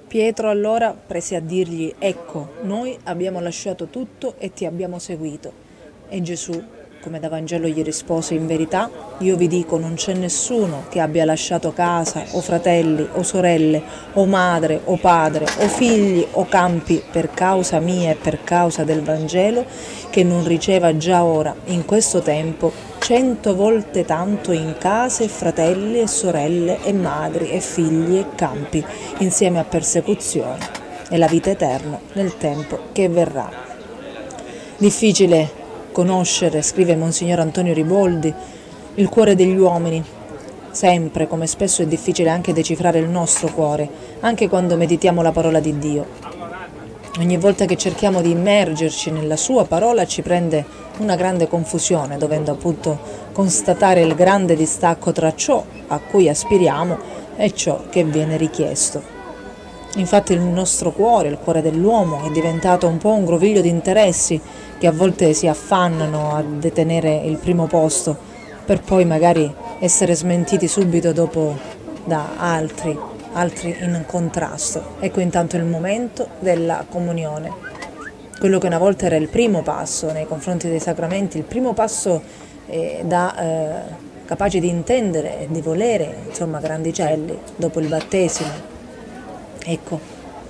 Pietro allora prese a dirgli: ecco, noi abbiamo lasciato tutto e ti abbiamo seguito. E Gesù, come da Vangelo, gli rispose: in verità io vi dico, non c'è nessuno che abbia lasciato casa o fratelli o sorelle o madre o padre o figli o campi per causa mia e per causa del Vangelo, che non riceva già ora, in questo tempo, cento volte tanto in case, fratelli e sorelle e madri e figli e campi, insieme a persecuzioni e la vita eterna nel tempo che verrà. Difficile conoscere, scrive Monsignor Antonio Riboldi, il cuore degli uomini, sempre, come spesso è difficile anche decifrare il nostro cuore, anche quando meditiamo la parola di Dio. Ogni volta che cerchiamo di immergerci nella sua parola ci prende una grande confusione, dovendo appunto constatare il grande distacco tra ciò a cui aspiriamo e ciò che viene richiesto. Infatti il nostro cuore, il cuore dell'uomo, è diventato un po' un groviglio di interessi che a volte si affannano a detenere il primo posto, per poi magari essere smentiti subito dopo da altri, altri in contrasto. Ecco intanto il momento della comunione, quello che una volta era il primo passo nei confronti dei sacramenti, il primo passo eh, da eh, capace di intendere e di volere, insomma, grandicelli, dopo il battesimo. Ecco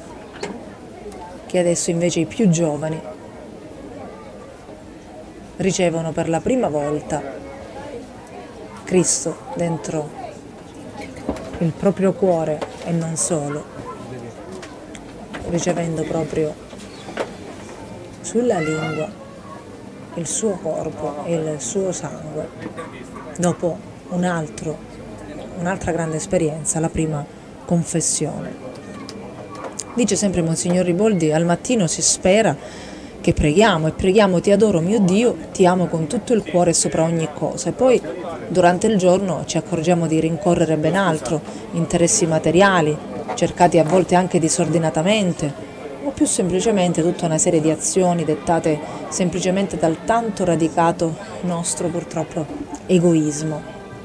che adesso invece i più giovani ricevono per la prima volta Cristo dentro il proprio cuore e non solo, ricevendo proprio sulla lingua il suo corpo e il suo sangue, dopo un altro, un'altra grande esperienza, la prima confessione. Dice sempre Monsignor Riboldi: al mattino si spera che preghiamo e preghiamo: ti adoro mio Dio, ti amo con tutto il cuore e sopra ogni cosa, e poi durante il giorno ci accorgiamo di rincorrere ben altro, interessi materiali, cercati a volte anche disordinatamente, o più semplicemente tutta una serie di azioni dettate semplicemente dal tanto radicato nostro, purtroppo, egoismo.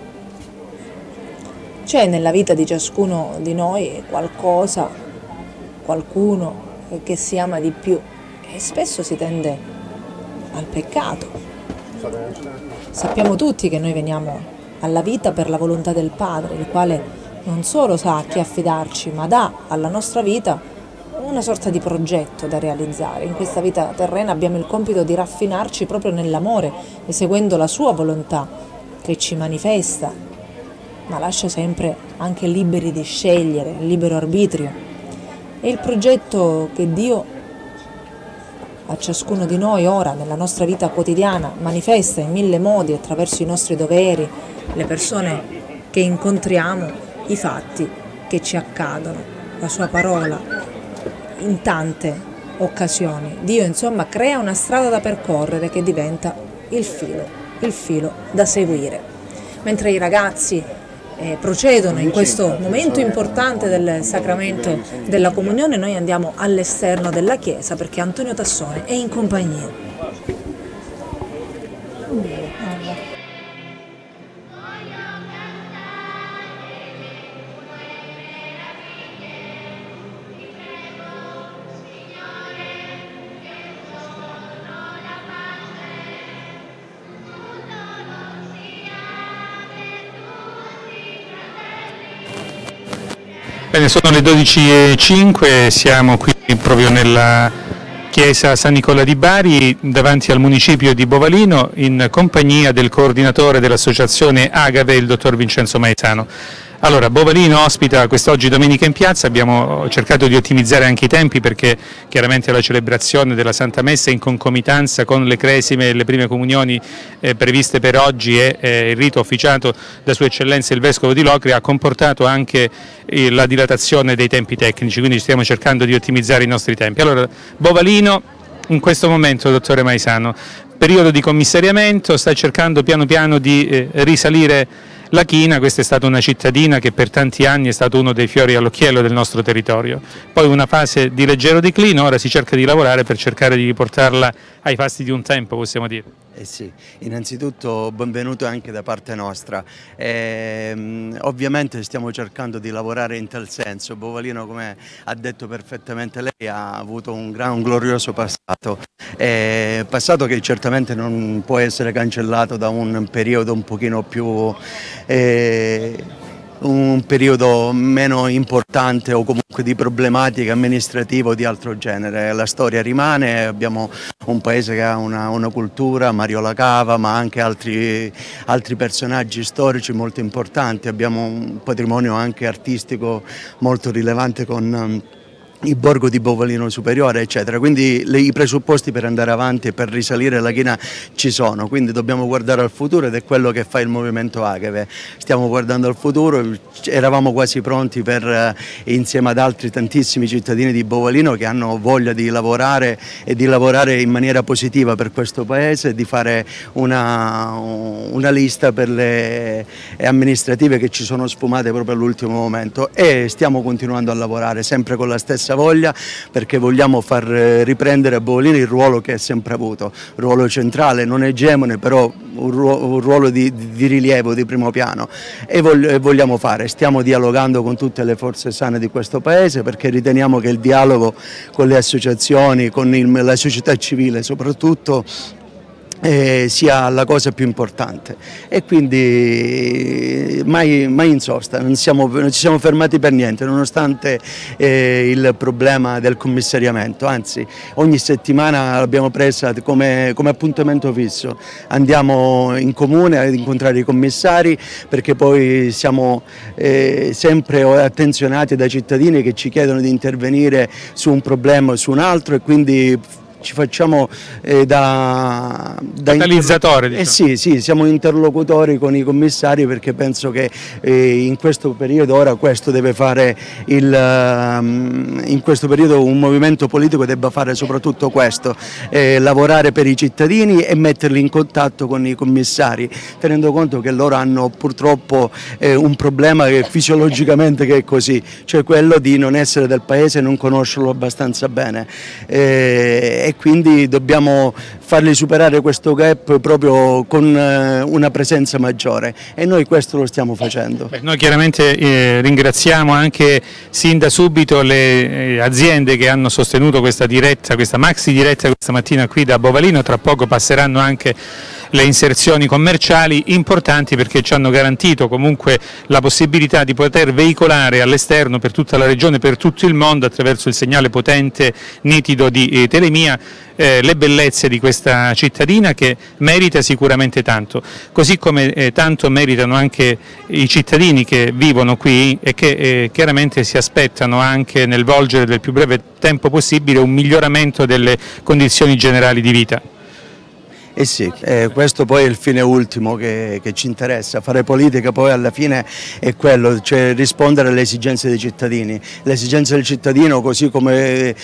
C'è nella vita di ciascuno di noi qualcosa, qualcuno che si ama di più, e spesso si tende al peccato. Sappiamo tutti che noi veniamo alla vita per la volontà del Padre, il quale non solo sa a chi affidarci, ma dà alla nostra vita una sorta di progetto da realizzare. In questa vita terrena abbiamo il compito di raffinarci proprio nell'amore, eseguendo la sua volontà, che ci manifesta, ma lascia sempre anche liberi di scegliere, il libero arbitrio. E il progetto che Dio a ciascuno di noi ora, nella nostra vita quotidiana, manifesta in mille modi attraverso i nostri doveri, le persone che incontriamo, i fatti che ci accadono, la sua parola, in tante occasioni. Dio, insomma, crea una strada da percorrere che diventa il filo, il filo da seguire. Mentre i ragazzi Eh, procedono in questo momento importante del sacramento della comunione, noi andiamo all'esterno della chiesa perché Antonio Tassone è in compagnia. Bene, sono le dodici e cinque, siamo qui proprio nella chiesa San Nicola di Bari, davanti al municipio di Bovalino, in compagnia del coordinatore dell'associazione Agave, il dottor Vincenzo Maezano. Allora, Bovalino ospita quest'oggi Domenica in Piazza, abbiamo cercato di ottimizzare anche i tempi perché chiaramente la celebrazione della Santa Messa in concomitanza con le cresime e le prime comunioni eh, previste per oggi e eh, il rito officiato da Sua Eccellenza il Vescovo di Locri ha comportato anche eh, la dilatazione dei tempi tecnici, quindi stiamo cercando di ottimizzare i nostri tempi. Allora, Bovalino in questo momento, dottore Maezano, periodo di commissariamento, sta cercando piano piano di eh, risalire la china. Questa è stata una cittadina che per tanti anni è stato uno dei fiori all'occhiello del nostro territorio, poi una fase di leggero declino, ora si cerca di lavorare per cercare di riportarla ai fasti di un tempo, possiamo dire. Eh sì, innanzitutto benvenuto anche da parte nostra. Eh, ovviamente stiamo cercando di lavorare in tal senso. Bovalino, come ha detto perfettamente lei, ha avuto un, gran, un glorioso passato, eh, passato che certamente non può essere cancellato da un periodo un pochino più... Eh, un periodo meno importante o comunque di problematiche amministrative o di altro genere. La storia rimane, abbiamo un paese che ha una, una cultura, Mario Lacava, ma anche altri, altri personaggi storici molto importanti, abbiamo un patrimonio anche artistico molto rilevante con il borgo di Bovalino Superiore, eccetera, quindi le, i presupposti per andare avanti e per risalire la china ci sono, quindi dobbiamo guardare al futuro ed è quello che fa il movimento Agave. Stiamo guardando al futuro, eravamo quasi pronti per, eh, insieme ad altri tantissimi cittadini di Bovalino che hanno voglia di lavorare e di lavorare in maniera positiva per questo paese, di fare una, una lista per le amministrative che ci sono sfumate proprio all'ultimo momento, e stiamo continuando a lavorare sempre con la stessa voglia, perché vogliamo far riprendere a Bovalino il ruolo che ha sempre avuto, ruolo centrale, non egemone, però un ruolo, un ruolo di, di rilievo, di primo piano, e vogliamo fare. Stiamo dialogando con tutte le forze sane di questo paese, perché riteniamo che il dialogo con le associazioni, con il, la società civile soprattutto, Eh, sia la cosa più importante, e quindi mai, mai in sosta, non, siamo, non ci siamo fermati per niente, nonostante eh, il problema del commissariamento, anzi ogni settimana l'abbiamo presa come, come appuntamento fisso, andiamo in comune ad incontrare i commissari, perché poi siamo eh, sempre attenzionati da cittadini che ci chiedono di intervenire su un problema o su un altro, e quindi ci facciamo eh, da, da catalizzatore, diciamo. Eh sì, sì, siamo interlocutori con i commissari, perché penso che eh, in questo periodo, ora questo deve fare il, um, in questo periodo un movimento politico debba fare soprattutto questo, eh, lavorare per i cittadini e metterli in contatto con i commissari, tenendo conto che loro hanno purtroppo eh, un problema che fisiologicamente che è così, cioè quello di non essere del paese e non conoscerlo abbastanza bene. Eh, e quindi dobbiamo farli superare questo gap proprio con una presenza maggiore, e noi questo lo stiamo facendo. Beh, noi chiaramente eh, ringraziamo anche sin da subito le eh, aziende che hanno sostenuto questa diretta, questa maxi diretta questa mattina qui da Bovalino. Tra poco passeranno anche le inserzioni commerciali, importanti perché ci hanno garantito comunque la possibilità di poter veicolare all'esterno per tutta la regione, per tutto il mondo, attraverso il segnale potente, nitido di eh, Telemia, eh, le bellezze di questa cittadina, che merita sicuramente tanto, così come eh, tanto meritano anche i cittadini che vivono qui e che eh, chiaramente si aspettano anche nel volgere del più breve tempo possibile un miglioramento delle condizioni generali di vita. Eh sì, eh, questo poi è il fine ultimo che, che ci interessa, fare politica poi alla fine è quello, cioè rispondere alle esigenze dei cittadini. Le esigenze del cittadino, così come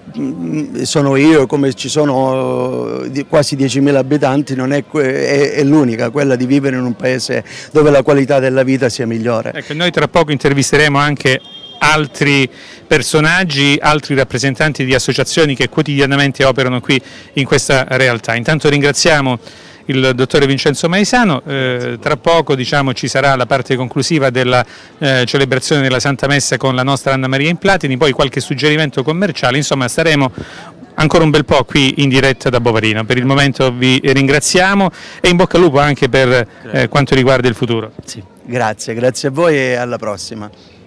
sono io, come ci sono quasi diecimila abitanti, non è, è, è l'unica, quella di vivere in un paese dove la qualità della vita sia migliore. Ecco, noi tra poco intervisteremo anche altri personaggi, altri rappresentanti di associazioni che quotidianamente operano qui in questa realtà. Intanto ringraziamo il dottore Vincenzo Maisano, eh, tra poco diciamo, ci sarà la parte conclusiva della eh, celebrazione della Santa Messa con la nostra Anna Maria in Platini, poi qualche suggerimento commerciale, insomma staremo ancora un bel po' qui in diretta da Bovalino. Per il momento vi ringraziamo e in bocca al lupo anche per eh, quanto riguarda il futuro. Sì, grazie, grazie a voi e alla prossima.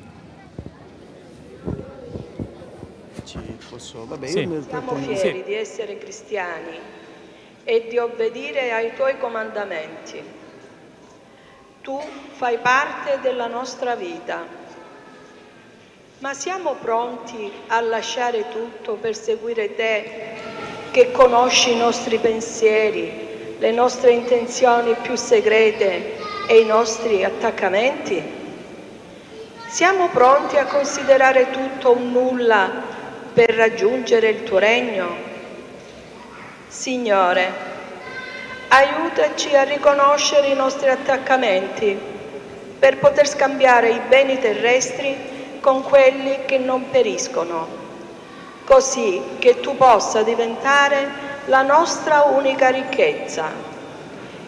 Vabbè, sì. Siamo fieri sì. di essere cristiani e di obbedire ai tuoi comandamenti. Tu fai parte della nostra vita, ma siamo pronti a lasciare tutto per seguire te, che conosci i nostri pensieri, le nostre intenzioni più segrete e i nostri attaccamenti? Siamo pronti a considerare tutto un nulla per raggiungere il tuo regno? Signore, aiutaci a riconoscere i nostri attaccamenti per poter scambiare i beni terrestri con quelli che non periscono, così che tu possa diventare la nostra unica ricchezza.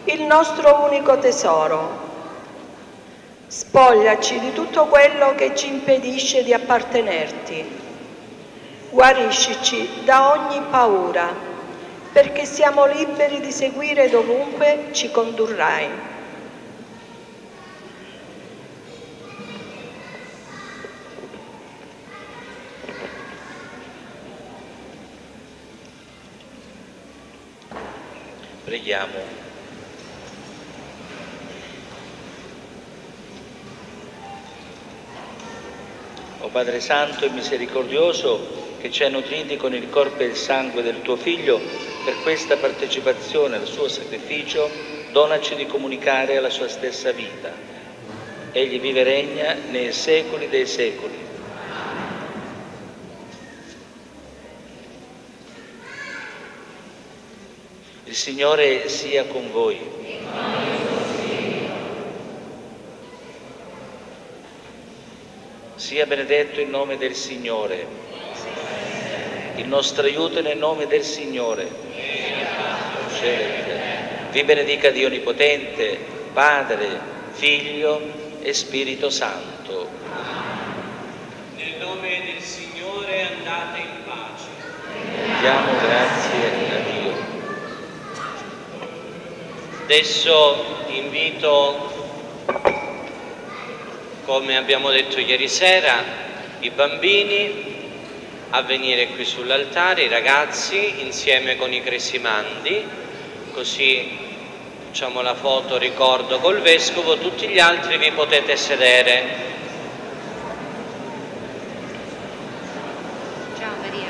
il nostro unico tesoro. Spogliaci di tutto quello che ci impedisce di appartenerti. Guariscici da ogni paura, perché siamo liberi di seguire dovunque ci condurrai. Preghiamo. O Padre Santo e Misericordioso, che ci hai nutriti con il corpo e il sangue del tuo Figlio, per questa partecipazione al suo sacrificio, donaci di comunicare alla sua stessa vita. Egli vive e regna nei secoli dei secoli. Il Signore sia con voi. Sia benedetto il nome del Signore. Il nostro aiuto nel nome del Signore. Vi benedica Dio Onnipotente, Padre, Figlio e Spirito Santo. Nel nome del Signore andate in pace. Diamo grazie a Dio. Adesso invito, come abbiamo detto ieri sera, i bambini a venire qui sull'altare, i ragazzi insieme con i cresimandi, così facciamo la foto ricordo col Vescovo, tutti gli altri vi potete sedere. Ciao Maria.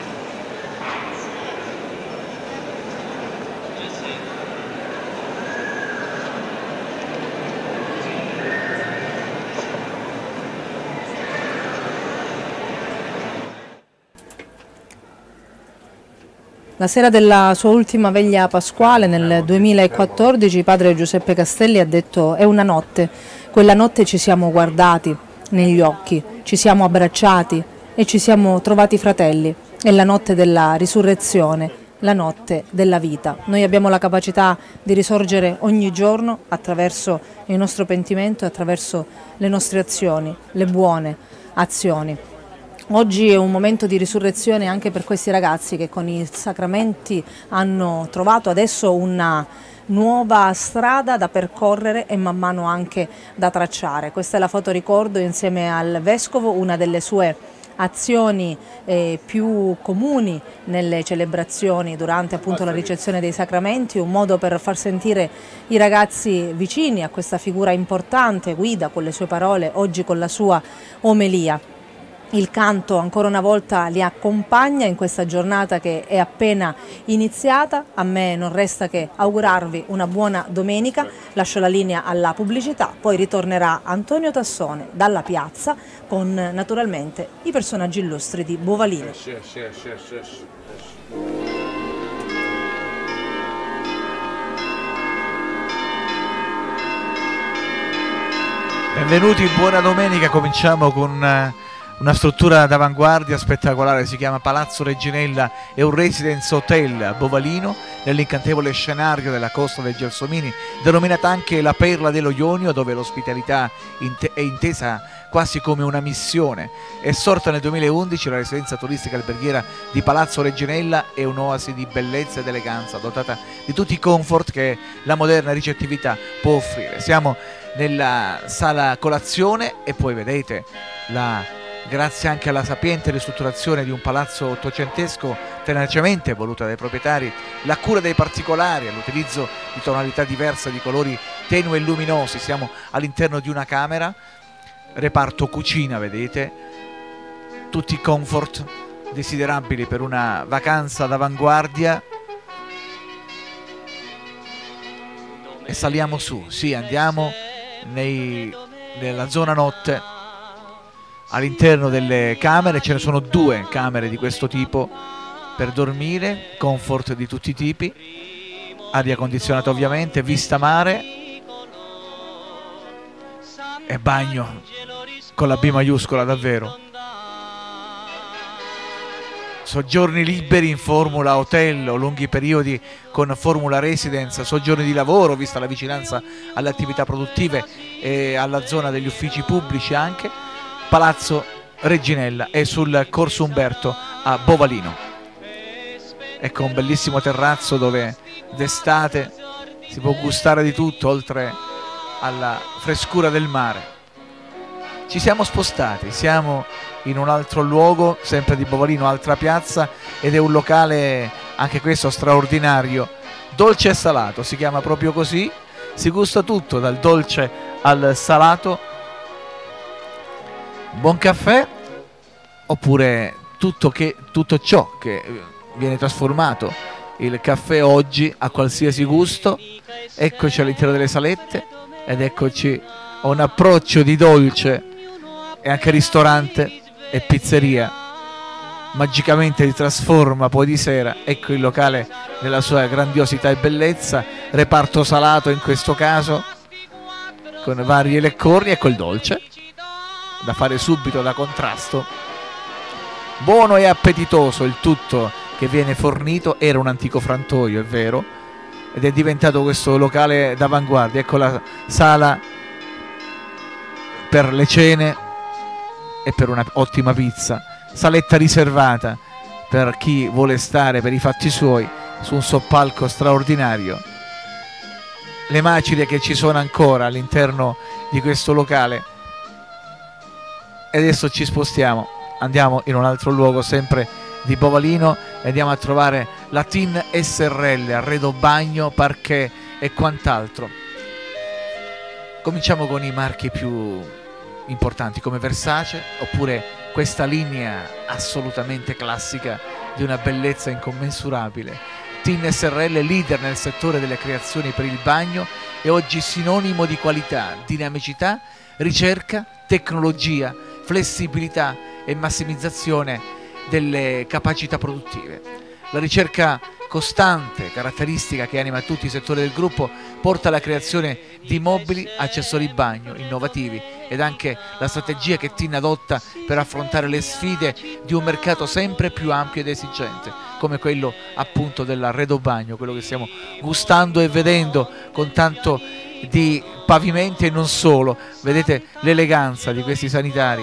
La sera della sua ultima veglia pasquale nel duemilaquattordici padre Giuseppe Castelli ha detto: è una notte, quella notte ci siamo guardati negli occhi, ci siamo abbracciati e ci siamo trovati fratelli, è la notte della risurrezione, la notte della vita. Noi abbiamo la capacità di risorgere ogni giorno attraverso il nostro pentimento e attraverso le nostre azioni, le buone azioni. Oggi è un momento di risurrezione anche per questi ragazzi che con i sacramenti hanno trovato adesso una nuova strada da percorrere e man mano anche da tracciare. Questa è la foto ricordo insieme al Vescovo, una delle sue azioni eh, più comuni nelle celebrazioni durante appunto la ricezione dei sacramenti, un modo per far sentire i ragazzi vicini a questa figura importante, guida con le sue parole, oggi con la sua omelia. Il canto ancora una volta li accompagna in questa giornata che è appena iniziata. A me non resta che augurarvi una buona domenica. Lascio la linea alla pubblicità, poi ritornerà Antonio Tassone dalla piazza con naturalmente i personaggi illustri di Bovalino. Yes, yes, yes, yes, yes. Benvenuti, buona domenica. Cominciamo con una struttura d'avanguardia spettacolare, si chiama Palazzo Reginella, è un residence hotel a Bovalino, nell'incantevole scenario della costa del Gelsomini, denominata anche la Perla dello Ionio, dove l'ospitalità è intesa quasi come una missione. È sorta nel duemilaundici la residenza turistica alberghiera di Palazzo Reginella, è un'oasi di bellezza ed eleganza, dotata di tutti i comfort che la moderna ricettività può offrire. Siamo nella sala colazione e poi vedete la... grazie anche alla sapiente ristrutturazione di un palazzo ottocentesco tenacemente voluta dai proprietari, la cura dei particolari, l'utilizzo di tonalità diverse, di colori tenui e luminosi. Siamo all'interno di una camera, reparto cucina, vedete, tutti i comfort desiderabili per una vacanza d'avanguardia. E saliamo su, sì, andiamo nei, nella zona notte. All'interno delle camere ce ne sono due camere di questo tipo per dormire, comfort di tutti i tipi, aria condizionata ovviamente, vista mare e bagno con la B maiuscola davvero. soggiorni liberi in Formula Hotel o lunghi periodi con Formula Residence, soggiorni di lavoro vista la vicinanza alle attività produttive e alla zona degli uffici pubblici anche. Palazzo Reginella è sul Corso Umberto a Bovalino. Ecco un bellissimo terrazzo dove d'estate si può gustare di tutto oltre alla frescura del mare. Ci siamo spostati, siamo in un altro luogo, sempre di Bovalino, altra piazza, ed è un locale anche questo straordinario, dolce e salato, si chiama proprio così, si gusta tutto dal dolce al salato, buon caffè oppure tutto, che, tutto ciò che viene trasformato il caffè oggi a qualsiasi gusto. Eccoci all'interno delle salette ed eccoci a un approccio di dolce e anche ristorante e pizzeria magicamente si trasforma poi di sera. Ecco il locale nella sua grandiosità e bellezza, reparto salato in questo caso con varie leccorni. Ecco il dolce da fare subito da contrasto, buono e appetitoso il tutto che viene fornito. Era un antico frantoio, è vero, ed è diventato questo locale d'avanguardia. Ecco la sala per le cene e per una ottima pizza, saletta riservata per chi vuole stare per i fatti suoi su un soppalco straordinario. Le macine che ci sono ancora all'interno di questo locale. E adesso ci spostiamo, andiamo in un altro luogo sempre di Bovalino e andiamo a trovare la Tin S R L, arredo bagno, parquet e quant'altro. Cominciamo con i marchi più importanti come Versace, oppure questa linea assolutamente classica di una bellezza incommensurabile. Tin S R L, leader nel settore delle creazioni per il bagno, e oggi sinonimo di qualità, dinamicità, ricerca, tecnologia, flessibilità e massimizzazione delle capacità produttive. La ricerca costante, caratteristica che anima tutti i settori del gruppo, porta alla creazione di mobili, accessori bagno innovativi ed anche la strategia che Tin adotta per affrontare le sfide di un mercato sempre più ampio ed esigente, come quello appunto dell'arredo bagno, quello che stiamo gustando e vedendo con tanto di pavimenti e non solo. Vedete l'eleganza di questi sanitari.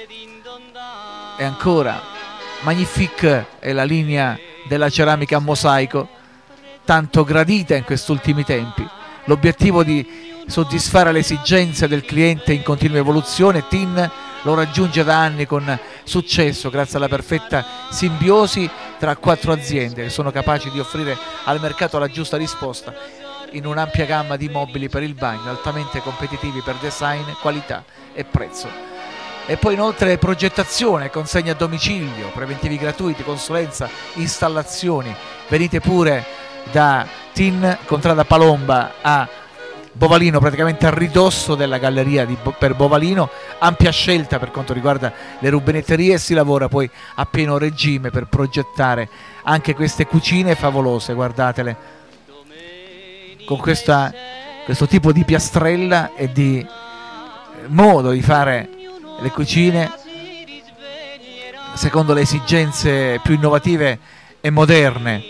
E ancora Magnifique è la linea della ceramica a mosaico, tanto gradita in questi ultimi tempi. L'obiettivo di soddisfare le esigenze del cliente in continua evoluzione, Tin lo raggiunge da anni con successo grazie alla perfetta simbiosi tra quattro aziende che sono capaci di offrire al mercato la giusta risposta in un'ampia gamma di mobili per il bagno, altamente competitivi per design, qualità e prezzo. E poi inoltre progettazione, consegna a domicilio, preventivi gratuiti, consulenza, installazioni. Venite pure da Tin, contrada Palomba a Bovalino, praticamente a ridosso della galleria di, per Bovalino. Ampia scelta per quanto riguarda le rubinetterie e si lavora poi a pieno regime per progettare anche queste cucine favolose, guardatele, con questa, questo tipo di piastrella e di modo di fare le cucine secondo le esigenze più innovative e moderne.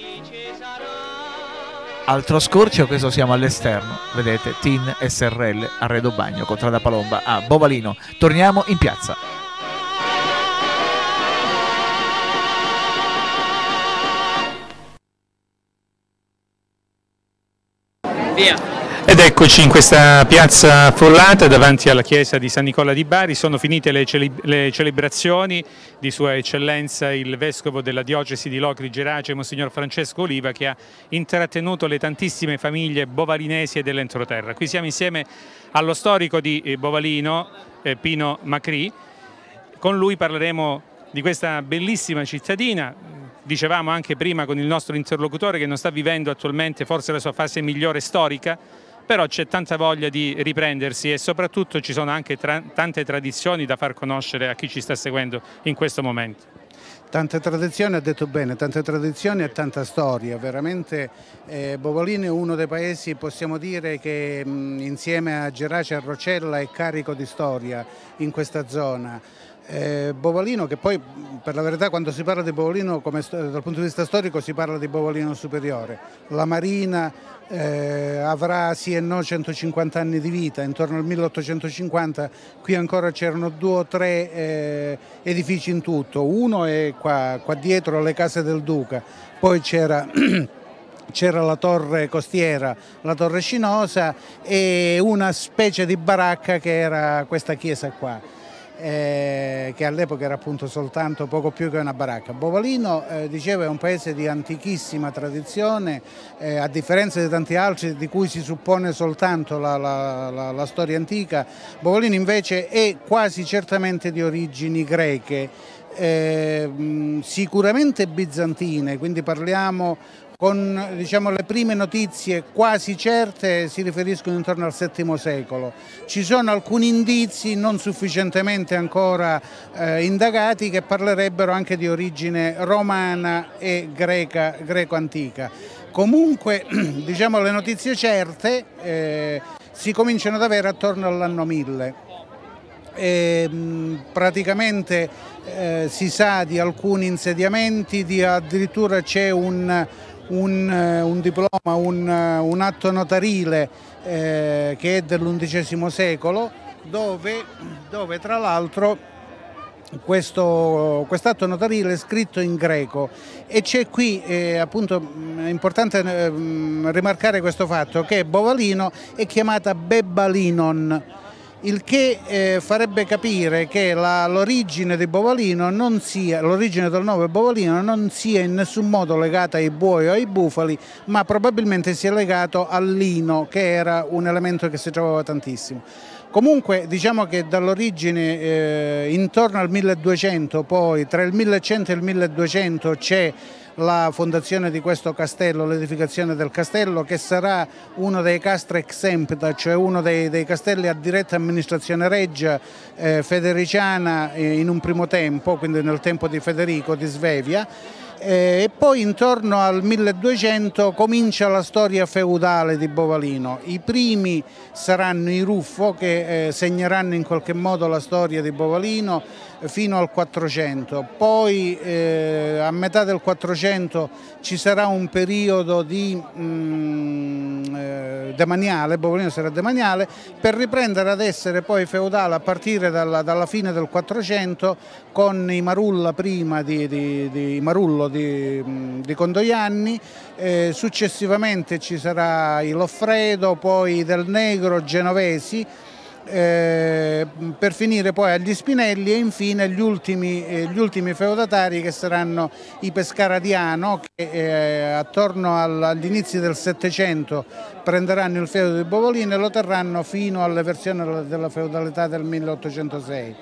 Altro scorcio, questo siamo all'esterno, vedete, Tin S R L, arredo bagno, contrada Palomba a Bovalino. Torniamo in piazza. Via. Ed eccoci in questa piazza affollata davanti alla chiesa di San Nicola di Bari. Sono finite le, cele le celebrazioni di Sua Eccellenza il Vescovo della Diocesi di Locri Gerace, Monsignor Francesco Oliva, che ha intrattenuto le tantissime famiglie bovalinesi e dell'entroterra. Qui siamo insieme allo storico di Bovalino, eh, Pino Macri. Con lui parleremo di questa bellissima cittadina. Dicevamo anche prima con il nostro interlocutore che non sta vivendo attualmente forse la sua fase migliore storica, però c'è tanta voglia di riprendersi e soprattutto ci sono anche tra tante tradizioni da far conoscere a chi ci sta seguendo in questo momento. Tante tradizioni, ha detto bene, tante tradizioni e tanta storia. Veramente eh, Bovalino è uno dei paesi, possiamo dire, che mh, insieme a Gerace e a Rocella è carico di storia in questa zona. Eh, Bovalino, che poi per la verità quando si parla di Bovalino come, dal punto di vista storico si parla di Bovalino superiore. La Marina eh, avrà sì e no centocinquanta anni di vita, intorno al milleottocentocinquanta qui ancora c'erano due o tre eh, edifici in tutto, uno è qua, qua dietro le case del Duca, poi c'era c'era la torre costiera, la torre Scinosa e una specie di baracca che era questa chiesa qua. Eh, che all'epoca era appunto soltanto poco più che una baracca. Bovalino, eh, dicevo, è un paese di antichissima tradizione, eh, a differenza di tanti altri di cui si suppone soltanto la, la, la, la storia antica. Bovalino invece è quasi certamente di origini greche, eh, sicuramente bizantine, quindi parliamo con diciamo, le prime notizie quasi certe si riferiscono intorno al settimo secolo. Ci sono alcuni indizi non sufficientemente ancora eh, indagati che parlerebbero anche di origine romana e greca, greco-antica. Comunque diciamo, le notizie certe eh, si cominciano ad avere attorno all'anno mille. E, mh, praticamente eh, si sa di alcuni insediamenti, di, addirittura c'è un Un, un diploma, un, un atto notarile eh, che è dell'undicesimo secolo dove, dove tra l'altro questo quest'atto notarile è scritto in greco e c'è qui eh, appunto è importante eh, rimarcare questo fatto che Bovalino è chiamata Bebalinon, il che eh, farebbe capire che l'origine di Bovalino non sia, l'origine del nome Bovalino non sia in nessun modo legata ai buoi o ai bufali, ma probabilmente sia legato al lino, che era un elemento che si trovava tantissimo. Comunque diciamo che dall'origine eh, intorno al milleduecento, poi tra il millecento e il milleduecento c'è la fondazione di questo castello, l'edificazione del castello, che sarà uno dei castra exempta, cioè uno dei, dei castelli a diretta amministrazione reggia eh, federiciana eh, in un primo tempo, quindi nel tempo di Federico di Svevia. E poi intorno al milleduecento comincia la storia feudale di Bovalino. I primi saranno i Ruffo che eh, segneranno in qualche modo la storia di Bovalino fino al quattrocento, poi eh, a metà del quattrocento ci sarà un periodo di mm, eh, demaniale, Bovalino sarà demaniale, per riprendere ad essere poi feudale a partire dalla, dalla fine del quattrocento con i Marulla prima di, di, di Marullo di, di Condoianni, eh, successivamente ci sarà i Loffredo, poi i Del Negro, genovesi, Eh, per finire poi agli Spinelli e infine gli ultimi, eh, gli ultimi feudatari che saranno i Pescara-Diano che eh, attorno al, agli inizi del Settecento prenderanno il feudo di Bovalino e lo terranno fino all'eversione della feudalità del milleottocentosei.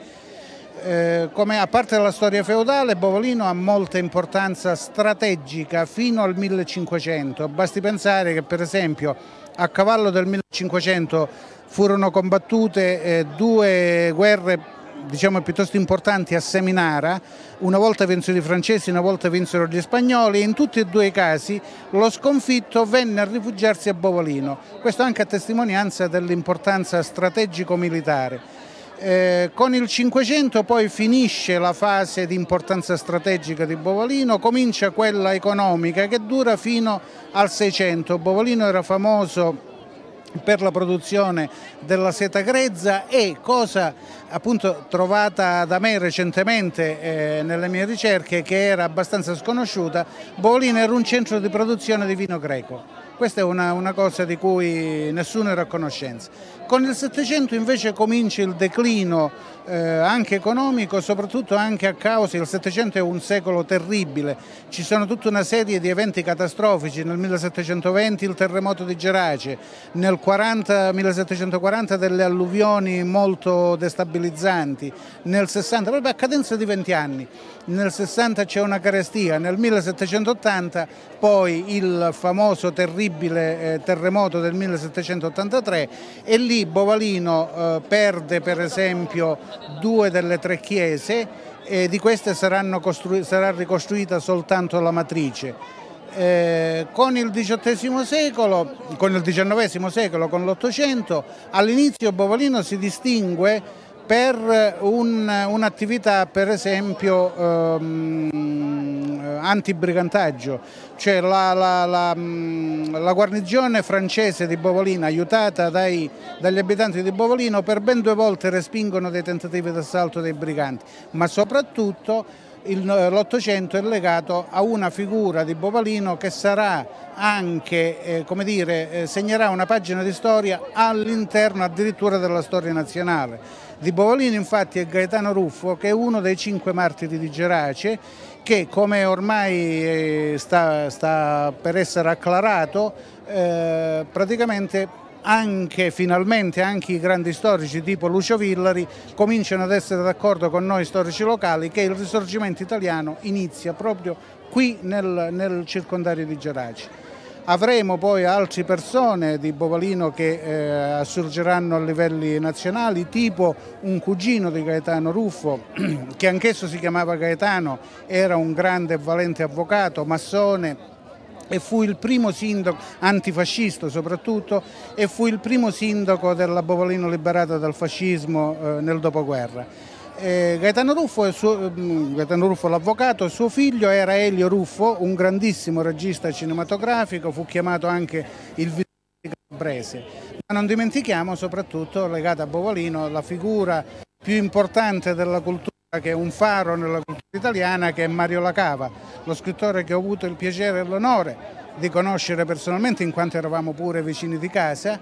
Eh, come, a parte la storia feudale, Bovalino ha molta importanza strategica fino al millecinquecento, basti pensare che per esempio a cavallo del millecinquecento furono combattute eh, due guerre diciamo piuttosto importanti a Seminara, una volta vinsero i francesi, una volta vinsero gli spagnoli e in tutti e due i casi lo sconfitto venne a rifugiarsi a Bovalino, questo anche a testimonianza dell'importanza strategico-militare. Eh, con il Cinquecento poi finisce la fase di importanza strategica di Bovalino, comincia quella economica che dura fino al Seicento. Bovalino era famoso per la produzione della seta grezza e, cosa appunto trovata da me recentemente eh, nelle mie ricerche che era abbastanza sconosciuta, Bovalino era un centro di produzione di vino greco. Questa è una, una cosa di cui nessuno era a conoscenza. Con il Settecento invece comincia il declino eh, anche economico, soprattutto anche a causa, il Settecento è un secolo terribile, ci sono tutta una serie di eventi catastrofici, nel millesettecentoventi il terremoto di Gerace, nel millesettecentoquaranta delle alluvioni molto destabilizzanti, nel sessanta, proprio a cadenza di venti anni, nel sessanta c'è una carestia, nel millesettecentottanta poi il famoso terribile eh, terremoto del millesettecentottantatré e lì Bovalino eh, perde per esempio due delle tre chiese e di queste saranno sarà ricostruita soltanto la matrice. Eh, con il diciottesimo secolo, con il diciannovesimo secolo, con l'Ottocento, all'inizio Bovalino si distingue per un'attività un per esempio ehm, antibrigantaggio, cioè la, la, la, la guarnigione francese di Bovalino, aiutata dai, dagli abitanti di Bovalino, per ben due volte respingono dei tentativi d'assalto dei briganti, ma soprattutto l'Ottocento è legato a una figura di Bovalino che sarà anche, eh, come dire, eh, segnerà una pagina di storia all'interno addirittura della storia nazionale. Di Bovalino infatti è Gaetano Ruffo, che è uno dei cinque martiri di Gerace, che come ormai eh, sta, sta per essere acclarato, eh, praticamente anche finalmente anche i grandi storici tipo Lucio Villari cominciano ad essere d'accordo con noi storici locali che il risorgimento italiano inizia proprio qui nel, nel circondario di Gerace. Avremo poi altre persone di Bovalino che eh, assurgeranno a livelli nazionali, tipo un cugino di Gaetano Ruffo, che anch'esso si chiamava Gaetano, era un grande e valente avvocato, massone, e fu il primo sindaco, antifascista soprattutto, e fu il primo sindaco della Bovalino liberata dal fascismo eh, nel dopoguerra. Eh, Gaetano Ruffo, e suo, Gaetano Ruffo l'avvocato, suo figlio era Elio Ruffo, un grandissimo regista cinematografico, fu chiamato anche il Vittorio Calabrese. Ma non dimentichiamo soprattutto, legata a Bovalino, la figura più importante della cultura, che è un faro nella cultura italiana, che è Mario Lacava, lo scrittore che ho avuto il piacere e l'onore di conoscere personalmente in quanto eravamo pure vicini di casa,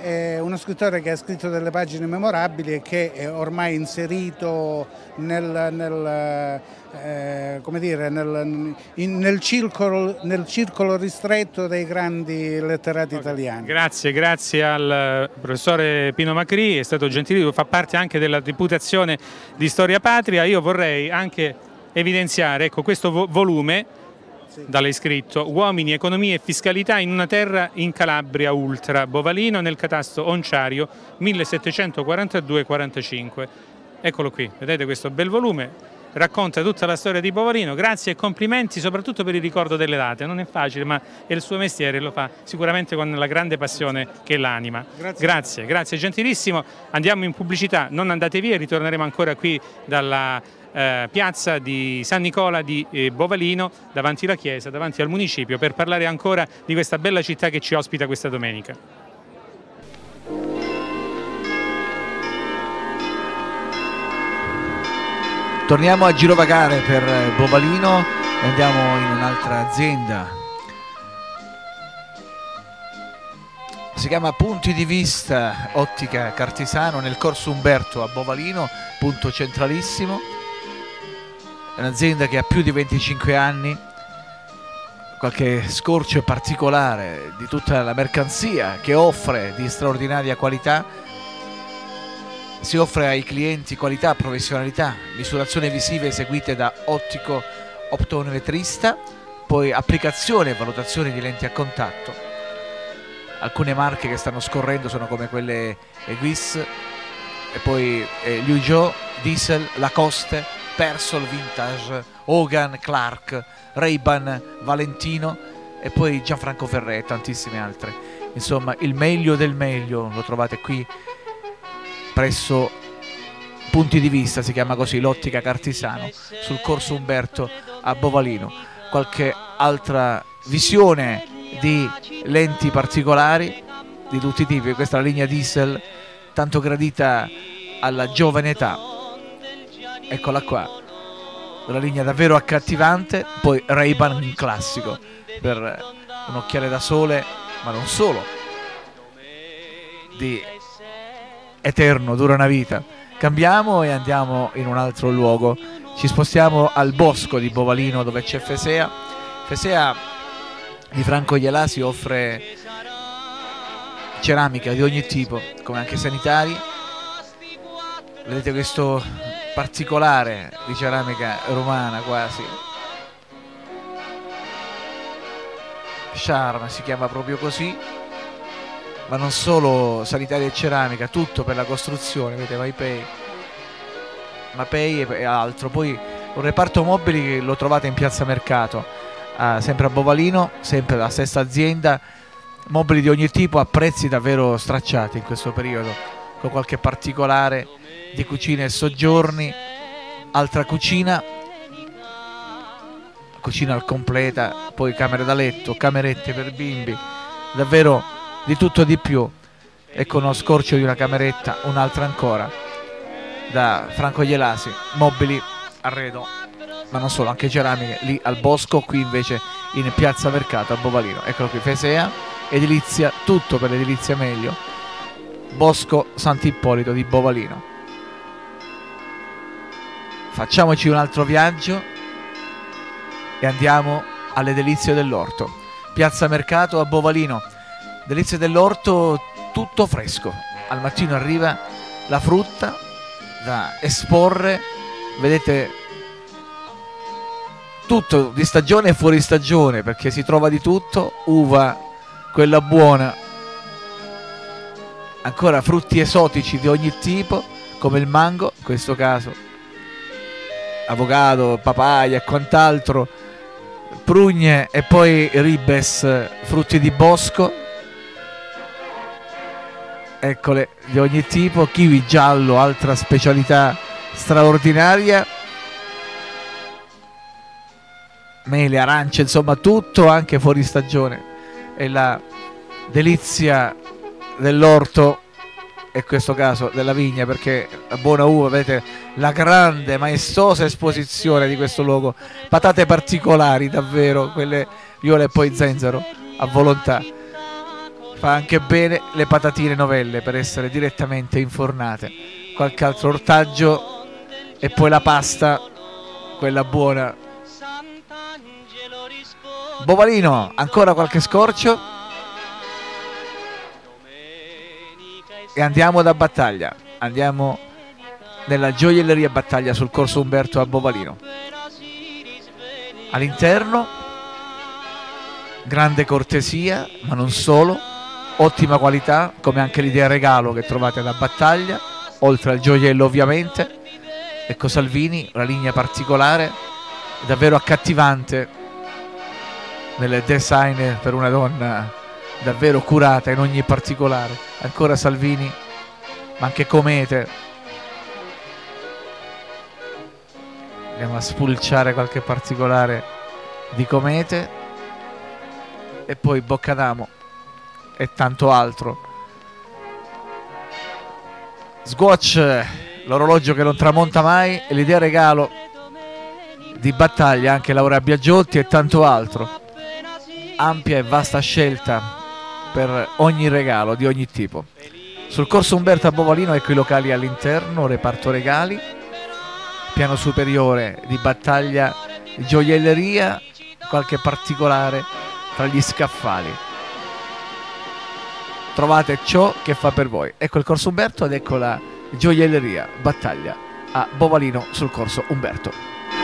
è uno scrittore che ha scritto delle pagine memorabili e che è ormai inserito nel, nel, eh, come dire, nel, in, nel, circolo, nel circolo ristretto dei grandi letterati okay. italiani. Grazie, grazie al professore Pino Macri, è stato gentilissimo, fa parte anche della reputazione di Storia Patria. Io vorrei anche evidenziare, ecco, questo vo volume da lei scritto, Uomini, Economia e Fiscalità in una terra in Calabria Ultra, Bovalino nel catasto Onciario millesettecentoquarantadue quarantacinque. Eccolo qui, vedete questo bel volume, racconta tutta la storia di Bovalino. Grazie e complimenti soprattutto per il ricordo delle date, non è facile ma è il suo mestiere, lo fa sicuramente con la grande passione che l'anima. Grazie. grazie, grazie, gentilissimo. Andiamo in pubblicità, non andate via, ritorneremo ancora qui dalla Eh, piazza di San Nicola di eh, Bovalino, davanti alla chiesa, davanti al municipio, per parlare ancora di questa bella città che ci ospita questa domenica. Torniamo a girovagare per Bovalino e andiamo in un'altra azienda. Si chiama Punti di Vista Ottica Cartisano, nel corso Umberto a Bovalino, punto centralissimo. È un'azienda che ha più di venticinque anni, qualche scorcio particolare di tutta la mercanzia che offre di straordinaria qualità. Si offre ai clienti qualità, professionalità, misurazioni visive eseguite da ottico optometrista, poi applicazione e valutazione di lenti a contatto. Alcune marche che stanno scorrendo sono come quelle Eguis, e poi eh, Liu Jo, Diesel, Lacoste, Persol, Vintage, Hogan, Clark, Ray-Ban, Valentino e poi Gianfranco Ferré e tantissime altre. Insomma, il meglio del meglio lo trovate qui presso Punti di Vista, si chiama così, l'Ottica Cartisano, sul corso Umberto a Bovalino. Qualche altra visione di lenti particolari di tutti i tipi, questa è la linea Diesel, tanto gradita alla giovane età. Eccola qua, una linea davvero accattivante. Poi Ray-Ban in classico per un occhiale da sole, ma non solo, di eterno, dura una vita. Cambiamo e andiamo in un altro luogo, ci spostiamo al bosco di Bovalino dove c'è Fesea. Fesea di Franco Ielasi offre ceramica di ogni tipo, come anche sanitari. Vedete questo particolare di ceramica romana quasi, Charme si chiama proprio così, ma non solo sanitaria e ceramica, tutto per la costruzione, vedete, Mapei, Mapei e altro. Poi un reparto mobili che lo trovate in Piazza Mercato, ah, sempre a Bovalino, sempre la stessa azienda, mobili di ogni tipo a prezzi davvero stracciati in questo periodo, con qualche particolare di cucine e soggiorni, altra cucina, cucina al completa, poi camere da letto, camerette per bimbi, davvero di tutto e di più. Ecco uno scorcio di una cameretta, un'altra ancora da Franco Ielasi, mobili, arredo, ma non solo, anche ceramiche lì al Bosco, qui invece in Piazza Mercato a Bovalino. Eccolo qui, Fesea, edilizia, tutto per l'edilizia meglio, Bosco Sant'Ippolito di Bovalino. Facciamoci un altro viaggio e andiamo alle Delizie dell'Orto, Piazza Mercato a Bovalino. Delizie dell'Orto, tutto fresco, al mattino arriva la frutta da esporre, vedete, tutto di stagione e fuori stagione, perché si trova di tutto, uva, quella buona, ancora frutti esotici di ogni tipo, come il mango, in questo caso, avocado, papaya e quant'altro, prugne e poi ribes, frutti di bosco, eccole, di ogni tipo, kiwi giallo, altra specialità straordinaria, mele, arance, insomma tutto anche fuori stagione. È la delizia dell'orto, e in questo caso della vigna, perché la buona uva, vedete la grande maestosa esposizione di questo luogo, patate particolari davvero, quelle viola e poi zenzero a volontà. Fa anche bene le patatine novelle per essere direttamente infornate, qualche altro ortaggio e poi la pasta, quella buona. Bovalino, ancora qualche scorcio e andiamo da Battaglia, andiamo nella gioielleria Battaglia sul corso Umberto a Bovalino. All'interno grande cortesia, ma non solo, ottima qualità, come anche l'idea regalo che trovate da Battaglia, oltre al gioiello ovviamente. Ecco Salvini, una linea particolare, davvero accattivante nel design per una donna davvero curata in ogni particolare. Ancora Salvini, ma anche Comete. Andiamo a spulciare qualche particolare di Comete e poi Boccadamo e tanto altro. Swatch, l'orologio che non tramonta mai, e l'idea regalo di Battaglia, anche Laura Biagiotti e tanto altro. Ampia e vasta scelta per ogni regalo di ogni tipo. Sul corso Umberto a Bovalino ecco i locali all'interno, reparto regali, piano superiore di Battaglia gioielleria, qualche particolare tra gli scaffali. Trovate ciò che fa per voi. Ecco il corso Umberto ed ecco la gioielleria Battaglia a Bovalino sul corso Umberto.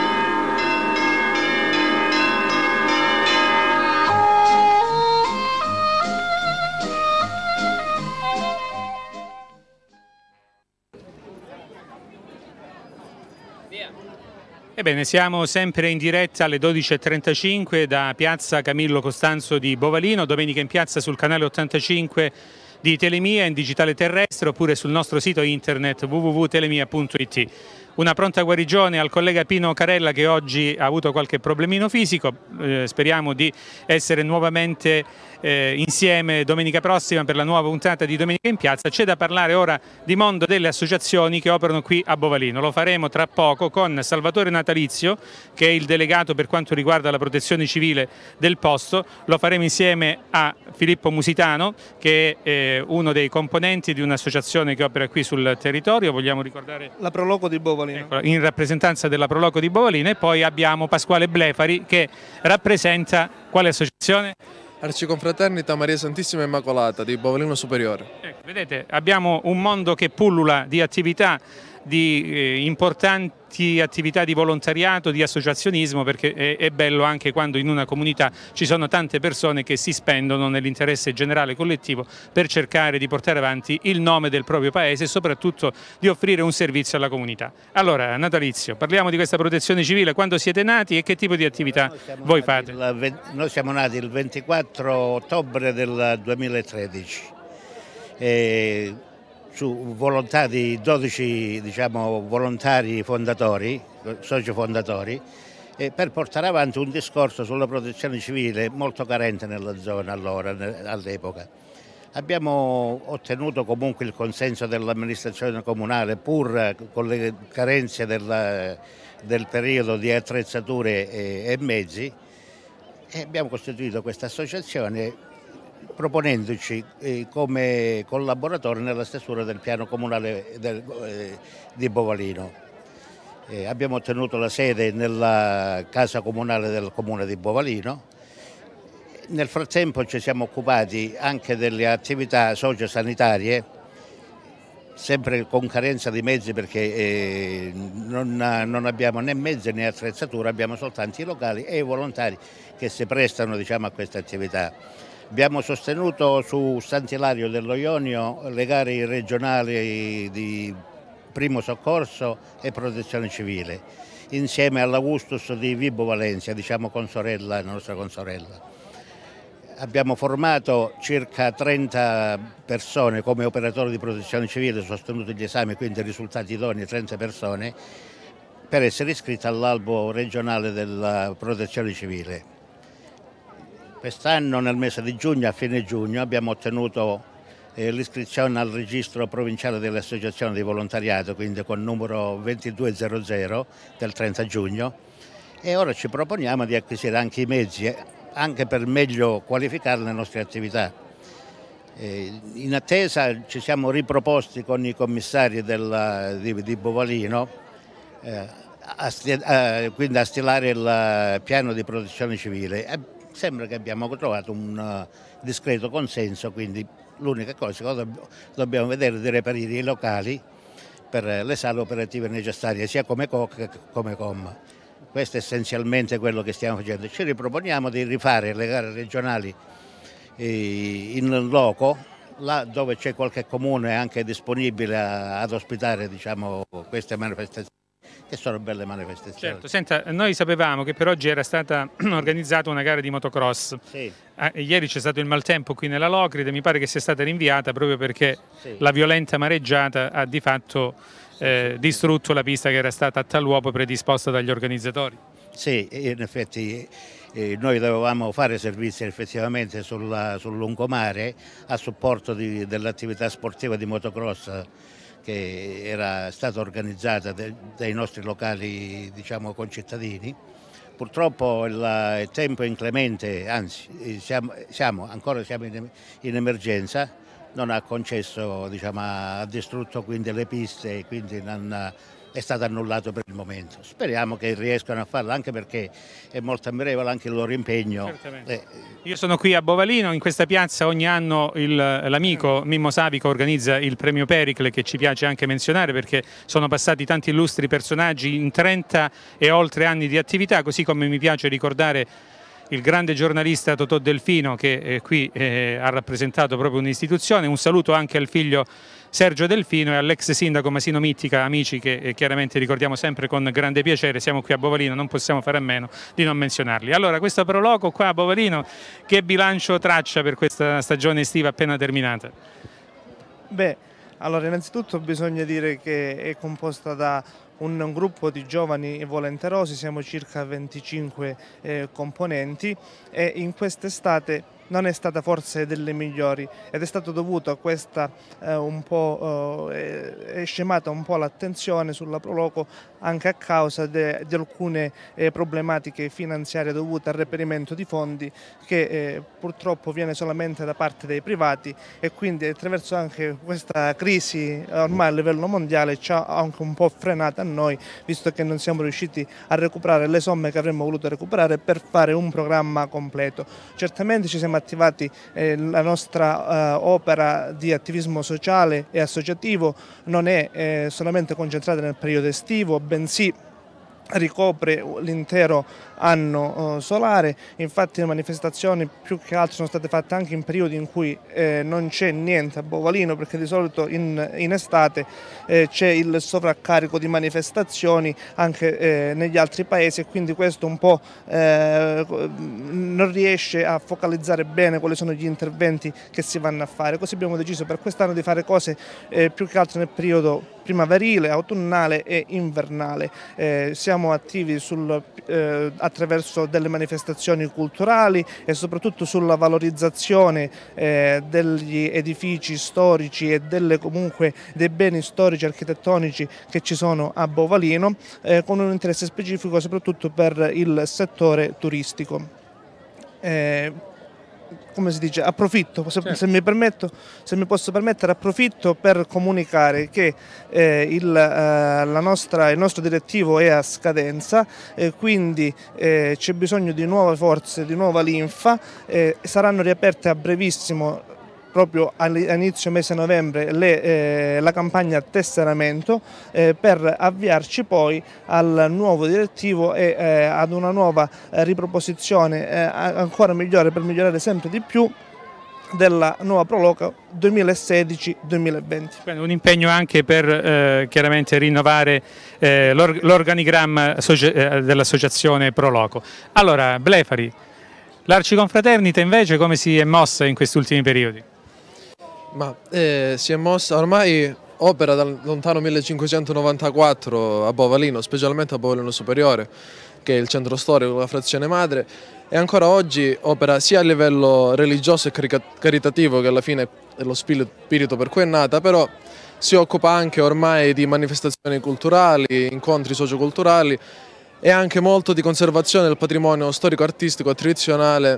Ebbene, siamo sempre in diretta alle dodici e trentacinque da Piazza Camillo Costanzo di Bovalino, domenica in piazza sul canale ottantacinque di Telemia in digitale terrestre oppure sul nostro sito internet w w w punto telemia punto i t. Una pronta guarigione al collega Pino Carella che oggi ha avuto qualche problemino fisico, eh, speriamo di essere nuovamente eh, insieme domenica prossima per la nuova puntata di Domenica in Piazza. C'è da parlare ora di mondo delle associazioni che operano qui a Bovalino, lo faremo tra poco con Salvatore Natalizio che è il delegato per quanto riguarda la protezione civile del posto, lo faremo insieme a Filippo Musitano che è eh, uno dei componenti di un'associazione che opera qui sul territorio, vogliamo ricordare la Proloco di Bovalino. Ecco, in rappresentanza della Proloco di Bovalino, e poi abbiamo Pasquale Blefari che rappresenta quale associazione? Arciconfraternita Maria Santissima Immacolata di Bovalino Superiore. Ecco, vedete, abbiamo un mondo che pullula di attività, di eh, importanti attività di volontariato, di associazionismo, perché è, è bello anche quando in una comunità ci sono tante persone che si spendono nell'interesse generale collettivo per cercare di portare avanti il nome del proprio paese e soprattutto di offrire un servizio alla comunità. Allora Natalizio, parliamo di questa protezione civile, quando siete nati e che tipo di attività voi fate? Il, noi siamo nati il ventiquattro ottobre del duemilatredici. E su volontà di dodici diciamo, volontari fondatori, soci fondatori, eh, per portare avanti un discorso sulla protezione civile molto carente nella zona allora, all'epoca. Abbiamo ottenuto comunque il consenso dell'amministrazione comunale, pur con le carenze della, del periodo di attrezzature e, e mezzi, e abbiamo costituito questa associazione proponendoci eh, come collaboratori nella stesura del piano comunale del, eh, di Bovalino. Eh, abbiamo ottenuto la sede nella casa comunale del comune di Bovalino. Nel frattempo ci siamo occupati anche delle attività sociosanitarie, sempre con carenza di mezzi perché eh, non, non abbiamo né mezzi né attrezzatura, abbiamo soltanto i locali e i volontari che si prestano diciamo, a queste attività. Abbiamo sostenuto su Sant'Ilario dello Ionio le gare regionali di primo soccorso e protezione civile, insieme all'Augustus di Vibo Valencia, diciamo consorella, nostra consorella. Abbiamo formato circa trenta persone come operatori di protezione civile, sostenuto gli esami, quindi risultati idonei trenta persone, per essere iscritti all'albo regionale della protezione civile. Quest'anno nel mese di giugno, a fine giugno, abbiamo ottenuto eh, l'iscrizione al registro provinciale delle associazioni di volontariato, quindi con numero ventiduecento del trenta giugno, e ora ci proponiamo di acquisire anche i mezzi, anche per meglio qualificare le nostre attività. Eh, in attesa ci siamo riproposti con i commissari della, di, di Bovalino, eh, a, a, quindi a stilare il piano di protezione civile. Eh, sembra che abbiamo trovato un uh, discreto consenso, quindi l'unica cosa che dobbiamo vedere è di reperire i locali per le sale operative necessarie, sia come C O C che come Com. Questo è essenzialmente quello che stiamo facendo. Ci riproponiamo di rifare le gare regionali in loco, là dove c'è qualche comune anche disponibile ad ospitare diciamo, queste manifestazioni, che sono belle manifestazioni. Certo, senta, noi sapevamo che per oggi era stata organizzata una gara di motocross. Sì. Ah, ieri c'è stato il maltempo qui nella Locride, mi pare che sia stata rinviata proprio perché sì. la violenta mareggiata ha di fatto eh, distrutto la pista che era stata a tal uopo predisposta dagli organizzatori. Sì, in effetti eh, noi dovevamo fare servizi effettivamente sulla, sul lungomare a supporto dell'attività sportiva di motocross che era stata organizzata de, dai nostri locali diciamo, concittadini. Purtroppo il, il tempo è inclemente, anzi siamo, siamo, ancora siamo in, in emergenza, non ha concesso, diciamo, ha distrutto quindi le piste e quindi non, è stato annullato per il momento. Speriamo che riescano a farlo, anche perché è molto ammirevole anche il loro impegno. Eh. Io sono qui a Bovalino, in questa piazza ogni anno l'amico Mimmo Savico organizza il premio Pericle, che ci piace anche menzionare perché sono passati tanti illustri personaggi in trenta e oltre anni di attività, così come mi piace ricordare il grande giornalista Totò Delfino che eh, qui eh, ha rappresentato proprio un'istituzione. Un saluto anche al figlio Sergio Delfino e all'ex sindaco Masino Mittica, amici che eh, chiaramente ricordiamo sempre con grande piacere. Siamo qui a Bovalino, non possiamo fare a meno di non menzionarli. Allora, questo prologo qua a Bovalino, che bilancio traccia per questa stagione estiva appena terminata? Beh, allora innanzitutto bisogna dire che è composta da un, un gruppo di giovani volenterosi, siamo circa venticinque eh, componenti, e in quest'estate non è stata forse delle migliori ed è stato dovuto a questa eh, un po' eh, è scemata un po' l'attenzione sulla Proloco anche a causa di alcune eh, problematiche finanziarie dovute al reperimento di fondi che eh, purtroppo viene solamente da parte dei privati, e quindi attraverso anche questa crisi ormai a livello mondiale ci ha anche un po' frenata a noi, visto che non siamo riusciti a recuperare le somme che avremmo voluto recuperare per fare un programma completo. Certamente ci siamo attivati, eh, la nostra eh, opera di attivismo sociale e associativo non è eh, solamente concentrata nel periodo estivo, bensì ricopre l'intero anno uh, solare. Infatti le manifestazioni più che altro sono state fatte anche in periodi in cui eh, non c'è niente a Bovalino, perché di solito in, in estate eh, c'è il sovraccarico di manifestazioni anche eh, negli altri paesi, e quindi questo un po' eh, non riesce a focalizzare bene quali sono gli interventi che si vanno a fare. Così abbiamo deciso per quest'anno di fare cose eh, più che altro nel periodo primaverile, autunnale e invernale. Eh, siamo attivi sul, eh, attraverso delle manifestazioni culturali e soprattutto sulla valorizzazione eh, degli edifici storici e delle, comunque, dei beni storici architettonici che ci sono a Bovalino, eh, con un interesse specifico soprattutto per il settore turistico. Eh, come si dice, approfitto, se, certo. se, mi permetto, se mi posso permettere, approfitto per comunicare che eh, il, eh, la nostra, il nostro direttivo è a scadenza, eh, quindi eh, c'è bisogno di nuove forze, di nuova linfa, eh, saranno riaperte a brevissimo, proprio all'inizio mese novembre, le, eh, la campagna tesseramento eh, per avviarci poi al nuovo direttivo e eh, ad una nuova eh, riproposizione eh, ancora migliore, per migliorare sempre di più, della nuova Proloco duemilasedici duemilaventi. Un impegno anche per eh, chiaramente rinnovare eh, l'organigramma eh, dell'associazione Proloco. Allora, Blefari, l'Arciconfraternita invece come si è mossa in questi ultimi periodi? Ma eh, si è mossa, ormai opera dal lontano millecinquecentonovantaquattro a Bovalino, specialmente a Bovalino Superiore, che è il centro storico, la frazione madre, e ancora oggi opera sia a livello religioso e caritativo, che alla fine è lo spirito per cui è nata, però si occupa anche ormai di manifestazioni culturali, incontri socioculturali e anche molto di conservazione del patrimonio storico-artistico e tradizionale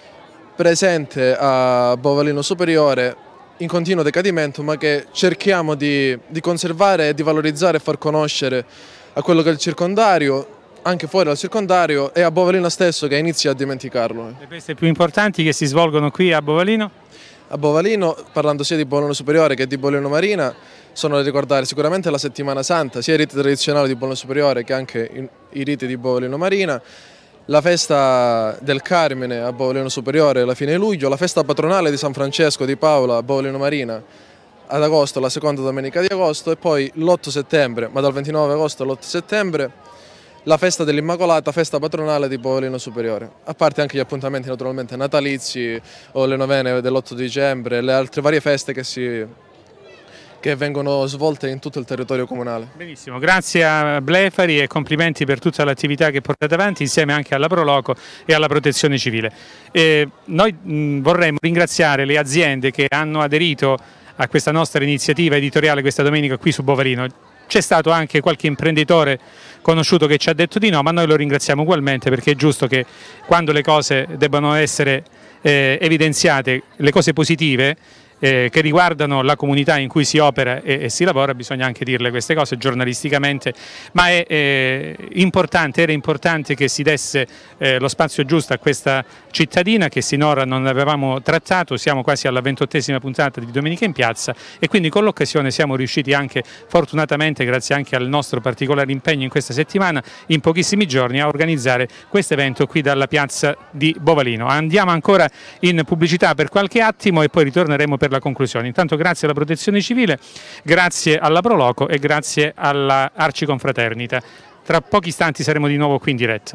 presente a Bovalino Superiore, in continuo decadimento, ma che cerchiamo di, di conservare e di valorizzare e far conoscere a quello che è il circondario, anche fuori dal circondario, e a Bovalino stesso, che inizia a dimenticarlo. Le feste più importanti che si svolgono qui a Bovalino? A Bovalino, parlando sia di Bovalino Superiore che di Bovalino Marina, sono da ricordare sicuramente la Settimana Santa, sia i riti tradizionali di Bovalino Superiore che anche i riti di Bovalino Marina, la festa del Carmine a Bovalino Superiore alla fine di luglio, la festa patronale di San Francesco di Paola a Bovalino Marina ad agosto, la seconda domenica di agosto, e poi l'otto settembre, ma dal ventinove agosto all'otto settembre, la festa dell'Immacolata, festa patronale di Bovalino Superiore, a parte anche gli appuntamenti naturalmente natalizi o le novene dell'otto dicembre e le altre varie feste che si... che vengono svolte in tutto il territorio comunale. Benissimo, grazie a Blefari e complimenti per tutta l'attività che portate avanti insieme anche alla Proloco e alla Protezione Civile. E noi mh, vorremmo ringraziare le aziende che hanno aderito a questa nostra iniziativa editoriale questa domenica qui su Bovalino. C'è stato anche qualche imprenditore conosciuto che ci ha detto di no, ma noi lo ringraziamo ugualmente, perché è giusto che quando le cose debbano essere eh, evidenziate, le cose positive, Eh, che riguardano la comunità in cui si opera e, e si lavora, bisogna anche dirle queste cose giornalisticamente, ma è eh, importante, era importante che si desse eh, lo spazio giusto a questa cittadina che sinora non avevamo trattato. Siamo quasi alla ventottesima puntata di Domenica in Piazza e quindi con l'occasione siamo riusciti anche, fortunatamente grazie anche al nostro particolare impegno in questa settimana, in pochissimi giorni a organizzare questo evento qui dalla piazza di Bovalino. Andiamo ancora in pubblicità per qualche attimo e poi ritorneremo per la conclusione. Intanto grazie alla Protezione Civile, grazie alla Proloco e grazie alla Arciconfraternita. Tra pochi istanti saremo di nuovo qui in diretta.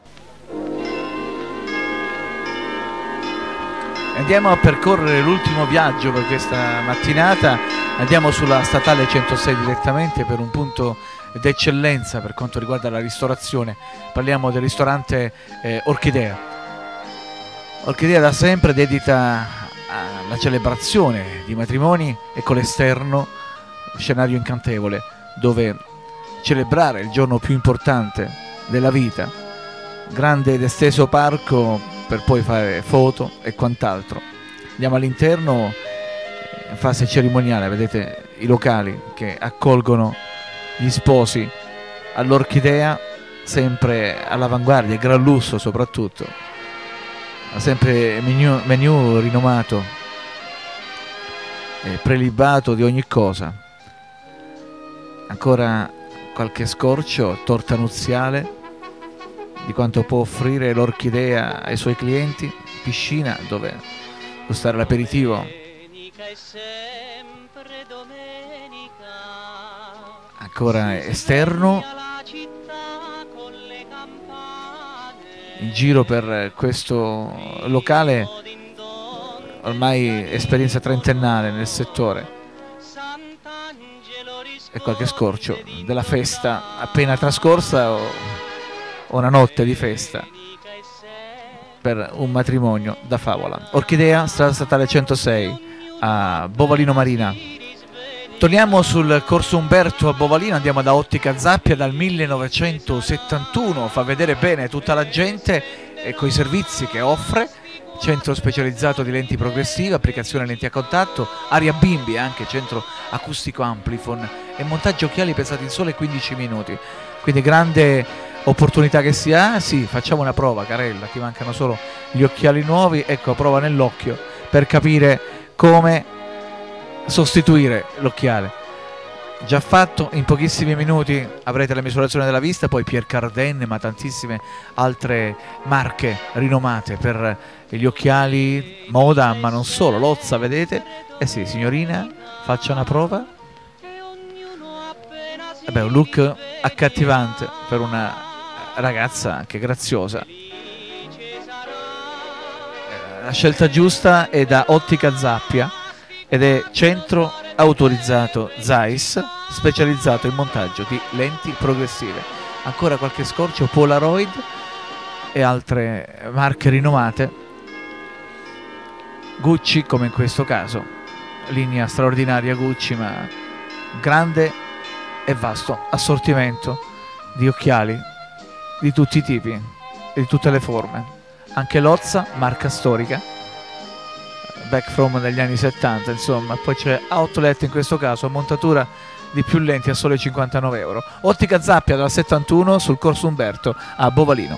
Andiamo a percorrere l'ultimo viaggio per questa mattinata, andiamo sulla statale centosei direttamente per un punto d'eccellenza per quanto riguarda la ristorazione. Parliamo del ristorante eh, Orchidea. Orchidea da sempre dedita la celebrazione di matrimoni e con l'esterno scenario incantevole dove celebrare il giorno più importante della vita, grande ed esteso parco per poi fare foto e quant'altro. Andiamo all'interno in fase cerimoniale, vedete i locali che accolgono gli sposi all'Orchidea, sempre all'avanguardia, gran lusso soprattutto, sempre menu, menu rinomato, eh, prelibato di ogni cosa. Ancora qualche scorcio, torta nuziale di quanto può offrire l'Orchidea ai suoi clienti, piscina dove gustare l'aperitivo, ancora esterno, in giro per questo locale, ormai esperienza trentennale nel settore, e qualche scorcio della festa appena trascorsa o una notte di festa per un matrimonio da favola. Orchidea, strada statale centosei a Bovalino Marina. Torniamo sul corso Umberto a Bovalino, andiamo da Ottica Zappia dal millenovecentosettantuno, fa vedere bene tutta la gente e coi servizi che offre, centro specializzato di lenti progressive, applicazione lenti a contatto, area bimbi, anche centro acustico Amplifon e montaggio occhiali pensati in sole quindici minuti, quindi grande opportunità che si ha. Sì, facciamo una prova, Carella, ti mancano solo gli occhiali nuovi, ecco, prova nell'occhio per capire come sostituire l'occhiale. Già fatto, in pochissimi minuti avrete la misurazione della vista, poi Pierre Cardin, ma tantissime altre marche rinomate per gli occhiali, moda, ma non solo. Lozza, vedete? Eh sì, signorina, faccia una prova. Eh beh, un look accattivante per una ragazza anche graziosa. La scelta giusta è da Ottica Zappia ed è centro autorizzato Zeiss, specializzato in montaggio di lenti progressive. Ancora qualche scorcio, Polaroid e altre marche rinomate, Gucci come in questo caso, linea straordinaria Gucci, ma grande e vasto assortimento di occhiali di tutti i tipi e di tutte le forme. Anche Lozza, marca storica, back from degli anni settanta, insomma. Poi c'è Outlet in questo caso, montatura di più lenti a sole cinquantanove euro. Ottica Zappia dal settantuno sul corso Umberto a Bovalino.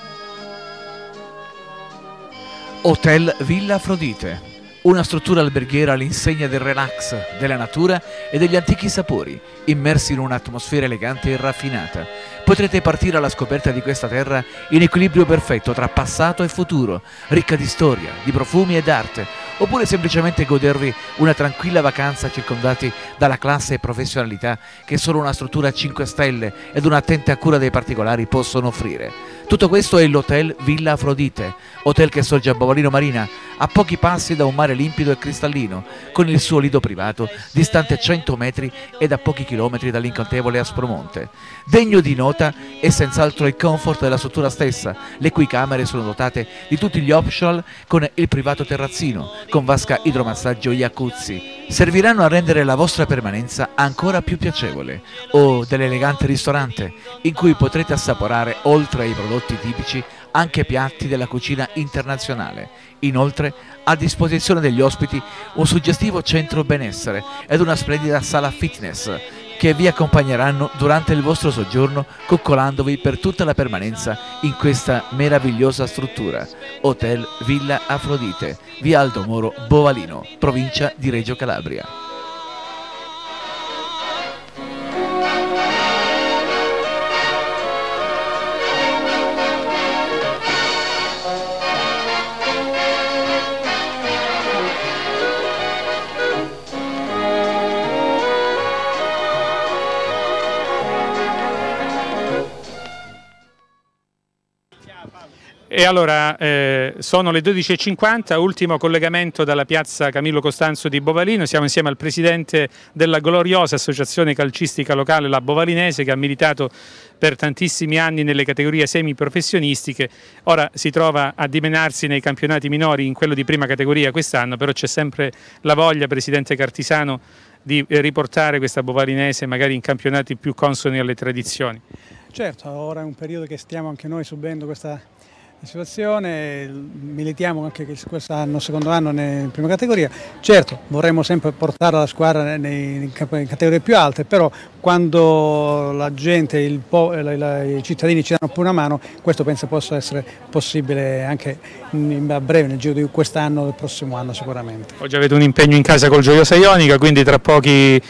Hotel Villa Afrodite, una struttura alberghiera all'insegna del relax, della natura e degli antichi sapori, immersi in un'atmosfera elegante e raffinata. Potrete partire alla scoperta di questa terra in equilibrio perfetto tra passato e futuro, ricca di storia, di profumi ed arte, oppure semplicemente godervi una tranquilla vacanza circondati dalla classe e professionalità che solo una struttura a cinque stelle ed un'attenta cura dei particolari possono offrire. Tutto questo è l'Hotel Villa Afrodite, hotel che sorge a Bovalino Marina, a pochi passi da un mare limpido e cristallino, con il suo lido privato, distante cento metri ed a pochi chilometri dall'incantevole Aspromonte. Degno di nota è senz'altro il comfort della struttura stessa, le cui camere sono dotate di tutti gli optional con il privato terrazzino, con vasca idromassaggio e jacuzzi. Serviranno a rendere la vostra permanenza ancora più piacevole, o dell'elegante ristorante, in cui potrete assaporare, oltre ai prodotti tipici, anche piatti della cucina internazionale. Inoltre, a disposizione degli ospiti un suggestivo centro benessere ed una splendida sala fitness che vi accompagneranno durante il vostro soggiorno, coccolandovi per tutta la permanenza in questa meravigliosa struttura. Hotel Villa Afrodite, via Aldo Moro, Bovalino, provincia di Reggio Calabria. E allora eh, sono le dodici e cinquanta, ultimo collegamento dalla piazza Camillo Costanzo di Bovalino. Siamo insieme al presidente della gloriosa associazione calcistica locale, la Bovalinese, che ha militato per tantissimi anni nelle categorie semiprofessionistiche. Ora si trova a dimenarsi nei campionati minori in quello di prima categoria quest'anno, però c'è sempre la voglia, presidente Cartisano, di riportare questa Bovalinese magari in campionati più consoni alle tradizioni. Certo, ora è un periodo che stiamo anche noi subendo questa situazione, militiamo anche quest'anno, secondo anno in prima categoria. Certo, vorremmo sempre portare la squadra nei, in categorie più alte, però quando la gente, il po, i cittadini ci danno pure una mano, questo penso possa essere possibile anche in, a breve, nel giro di quest'anno o del prossimo anno sicuramente. Oggi avete un impegno in casa col Gioiosa Ionica, quindi tra pochi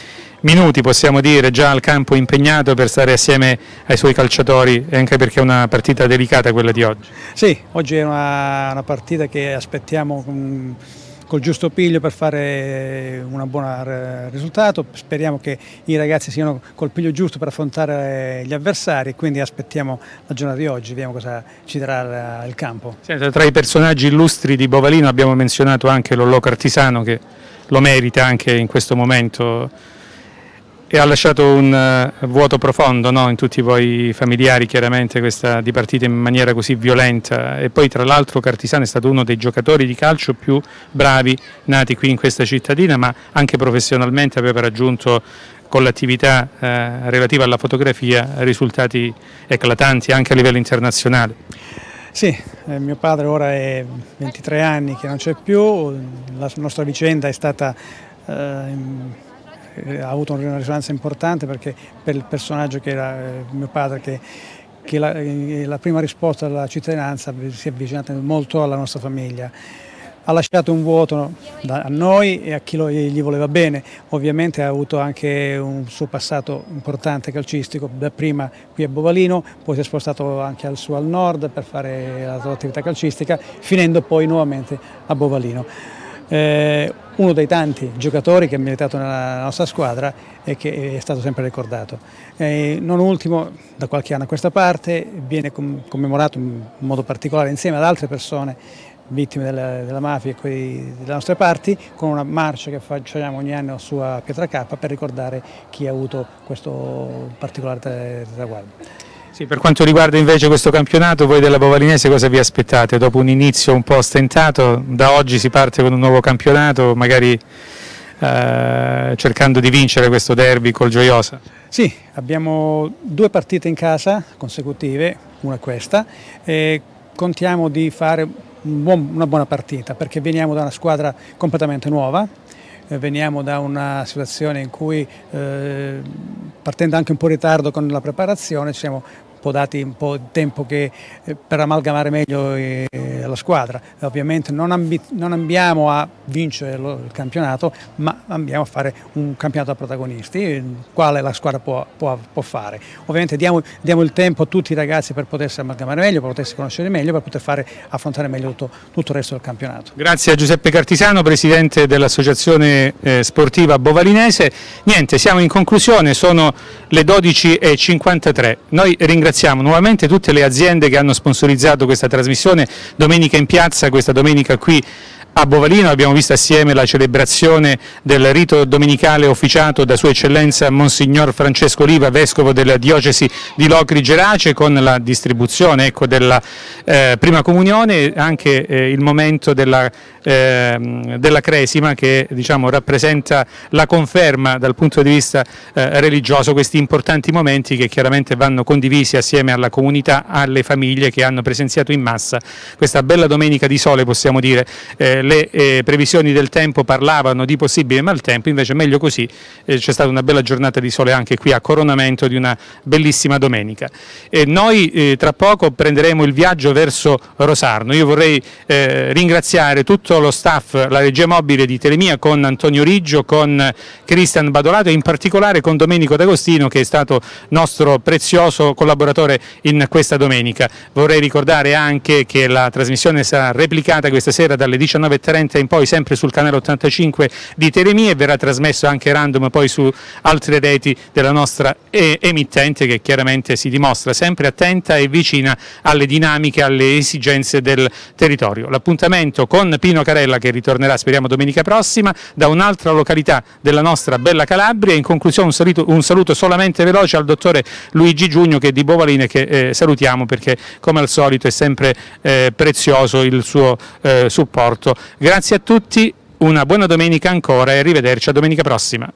minuti, possiamo dire, già al campo impegnato per stare assieme ai suoi calciatori, e anche perché è una partita delicata quella di oggi. Sì, oggi è una, una partita che aspettiamo con, col giusto piglio per fare un buon risultato. Speriamo che i ragazzi siano col piglio giusto per affrontare gli avversari, quindi aspettiamo la giornata di oggi, vediamo cosa ci darà il campo. Senta, tra i personaggi illustri di Bovalino abbiamo menzionato anche Lollò Cartisano, che lo merita anche in questo momento e ha lasciato un uh, vuoto profondo, no? In tutti voi familiari, chiaramente, questa dipartita in maniera così violenta. E poi tra l'altro Cartisano è stato uno dei giocatori di calcio più bravi nati qui in questa cittadina, ma anche professionalmente aveva raggiunto con l'attività eh, relativa alla fotografia risultati eclatanti anche a livello internazionale. Sì, eh, mio padre ora è ventitré anni che non c'è più, la nostra vicenda è stata, eh, ha avuto una risonanza importante perché per il personaggio che era eh, mio padre, che, che la, eh, la prima risposta alla cittadinanza si è avvicinata molto alla nostra famiglia. Ha lasciato un vuoto da, a noi e a chi lo, gli voleva bene. Ovviamente ha avuto anche un suo passato importante calcistico, dapprima qui a Bovalino, poi si è spostato anche al, su al nord per fare la sua attività calcistica, finendo poi nuovamente a Bovalino. Eh, uno dei tanti giocatori che ha militato nella nostra squadra e che è stato sempre ricordato. Eh, non ultimo, da qualche anno a questa parte viene commemorato in modo particolare insieme ad altre persone vittime della, della mafia e quelli delle nostre parti, con una marcia che facciamo ogni anno su a Pietracappa per ricordare chi ha avuto questo particolare traguardo. Sì, per quanto riguarda invece questo campionato, voi della Bovalinese cosa vi aspettate? Dopo un inizio un po' stentato, da oggi si parte con un nuovo campionato, magari eh, cercando di vincere questo derby col Gioiosa? Sì, abbiamo due partite in casa consecutive, una è questa, e contiamo di fare un buon, una buona partita perché veniamo da una squadra completamente nuova, eh, veniamo da una situazione in cui eh, partendo anche un po' in ritardo con la preparazione ci siamo un po' dati un po' di tempo che, eh, per amalgamare meglio eh, la squadra. E ovviamente non, ambi non ambiamo a vincere lo, il campionato, ma ambiamo a fare un campionato da protagonisti, il quale la squadra può, può, può fare. Ovviamente diamo, diamo il tempo a tutti i ragazzi per potersi amalgamare meglio, per potersi conoscere meglio, per poter fare, affrontare meglio tutto, tutto il resto del campionato. Grazie a Giuseppe Cartisano, presidente dell'associazione eh, sportiva bovalinese. Niente, siamo in conclusione, sono le dodici e cinquantatré. Noi ringraziamo nuovamente tutte le aziende che hanno sponsorizzato questa trasmissione Domenica in Piazza, questa domenica qui a Bovalino. Abbiamo visto assieme la celebrazione del rito domenicale officiato da Sua Eccellenza Monsignor Francesco Oliva, Vescovo della Diocesi di Locri Gerace, con la distribuzione, ecco, della eh, Prima Comunione, anche eh, il momento della, eh, della Cresima che, diciamo, rappresenta la conferma dal punto di vista eh, religioso, questi importanti momenti che chiaramente vanno condivisi assieme alla comunità, alle famiglie che hanno presenziato in massa questa bella domenica di sole, possiamo dire. Eh, le eh, previsioni del tempo parlavano di possibile maltempo, invece meglio così, eh, c'è stata una bella giornata di sole anche qui a coronamento di una bellissima domenica. E noi eh, tra poco prenderemo il viaggio verso Rosarno. Io vorrei eh, ringraziare tutto lo staff, la regia mobile di Telemia, con Antonio Riggio, con Cristian Badolato e in particolare con Domenico D'Agostino, che è stato nostro prezioso collaboratore in questa domenica. Vorrei ricordare anche che la trasmissione sarà replicata questa sera dalle diciannove e trenta in poi, sempre sul canale ottantacinque di Telemia, e verrà trasmesso anche random poi su altre reti della nostra emittente, che chiaramente si dimostra sempre attenta e vicina alle dinamiche, alle esigenze del territorio. L'appuntamento con Pino Carella, che ritornerà speriamo domenica prossima da un'altra località della nostra bella Calabria. In conclusione un saluto, un saluto solamente veloce al dottore Luigi Giugno, che è di Bovaline, che eh, salutiamo perché come al solito è sempre eh, prezioso il suo eh, supporto. Grazie a tutti, una buona domenica ancora e arrivederci a domenica prossima.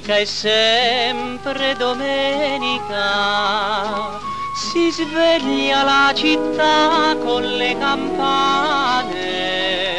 domenica è sempre domenica, si sveglia la città con le campane.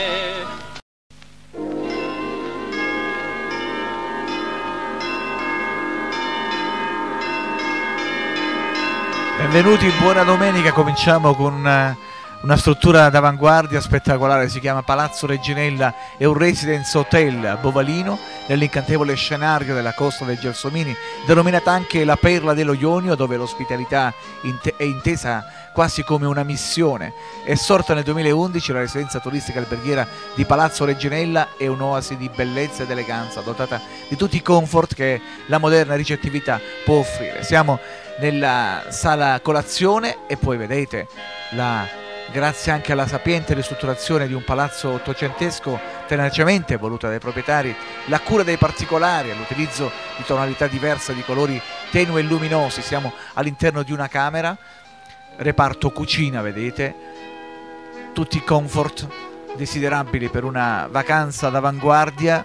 Benvenuti in Buona Domenica, cominciamo con una struttura d'avanguardia spettacolare, si chiama Palazzo Reginella, è un residence hotel a Bovalino, nell'incantevole scenario della costa dei Gelsomini, denominata anche la Perla dello Ionio, dove l'ospitalità è intesa quasi come una missione. È sorta nel duemilaundici la residenza turistica alberghiera di Palazzo Reginella, è un'oasi di bellezza ed eleganza, dotata di tutti i comfort che la moderna ricettività può offrire. Siamo nella sala colazione e poi vedete, la, grazie anche alla sapiente ristrutturazione di un palazzo ottocentesco tenacemente voluta dai proprietari, la cura dei particolari, l'utilizzo di tonalità diverse di colori tenui e luminosi. Siamo all'interno di una camera, reparto cucina, vedete, tutti i comfort desiderabili per una vacanza d'avanguardia.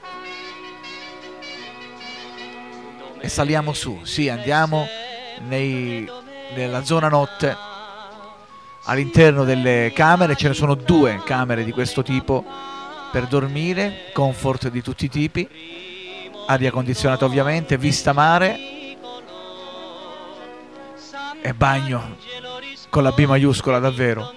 E saliamo su, sì, andiamo nei, nella zona notte, all'interno delle camere. Ce ne sono due camere di questo tipo per dormire, comfort di tutti i tipi, aria condizionata ovviamente, vista mare e bagno con la B maiuscola, davvero.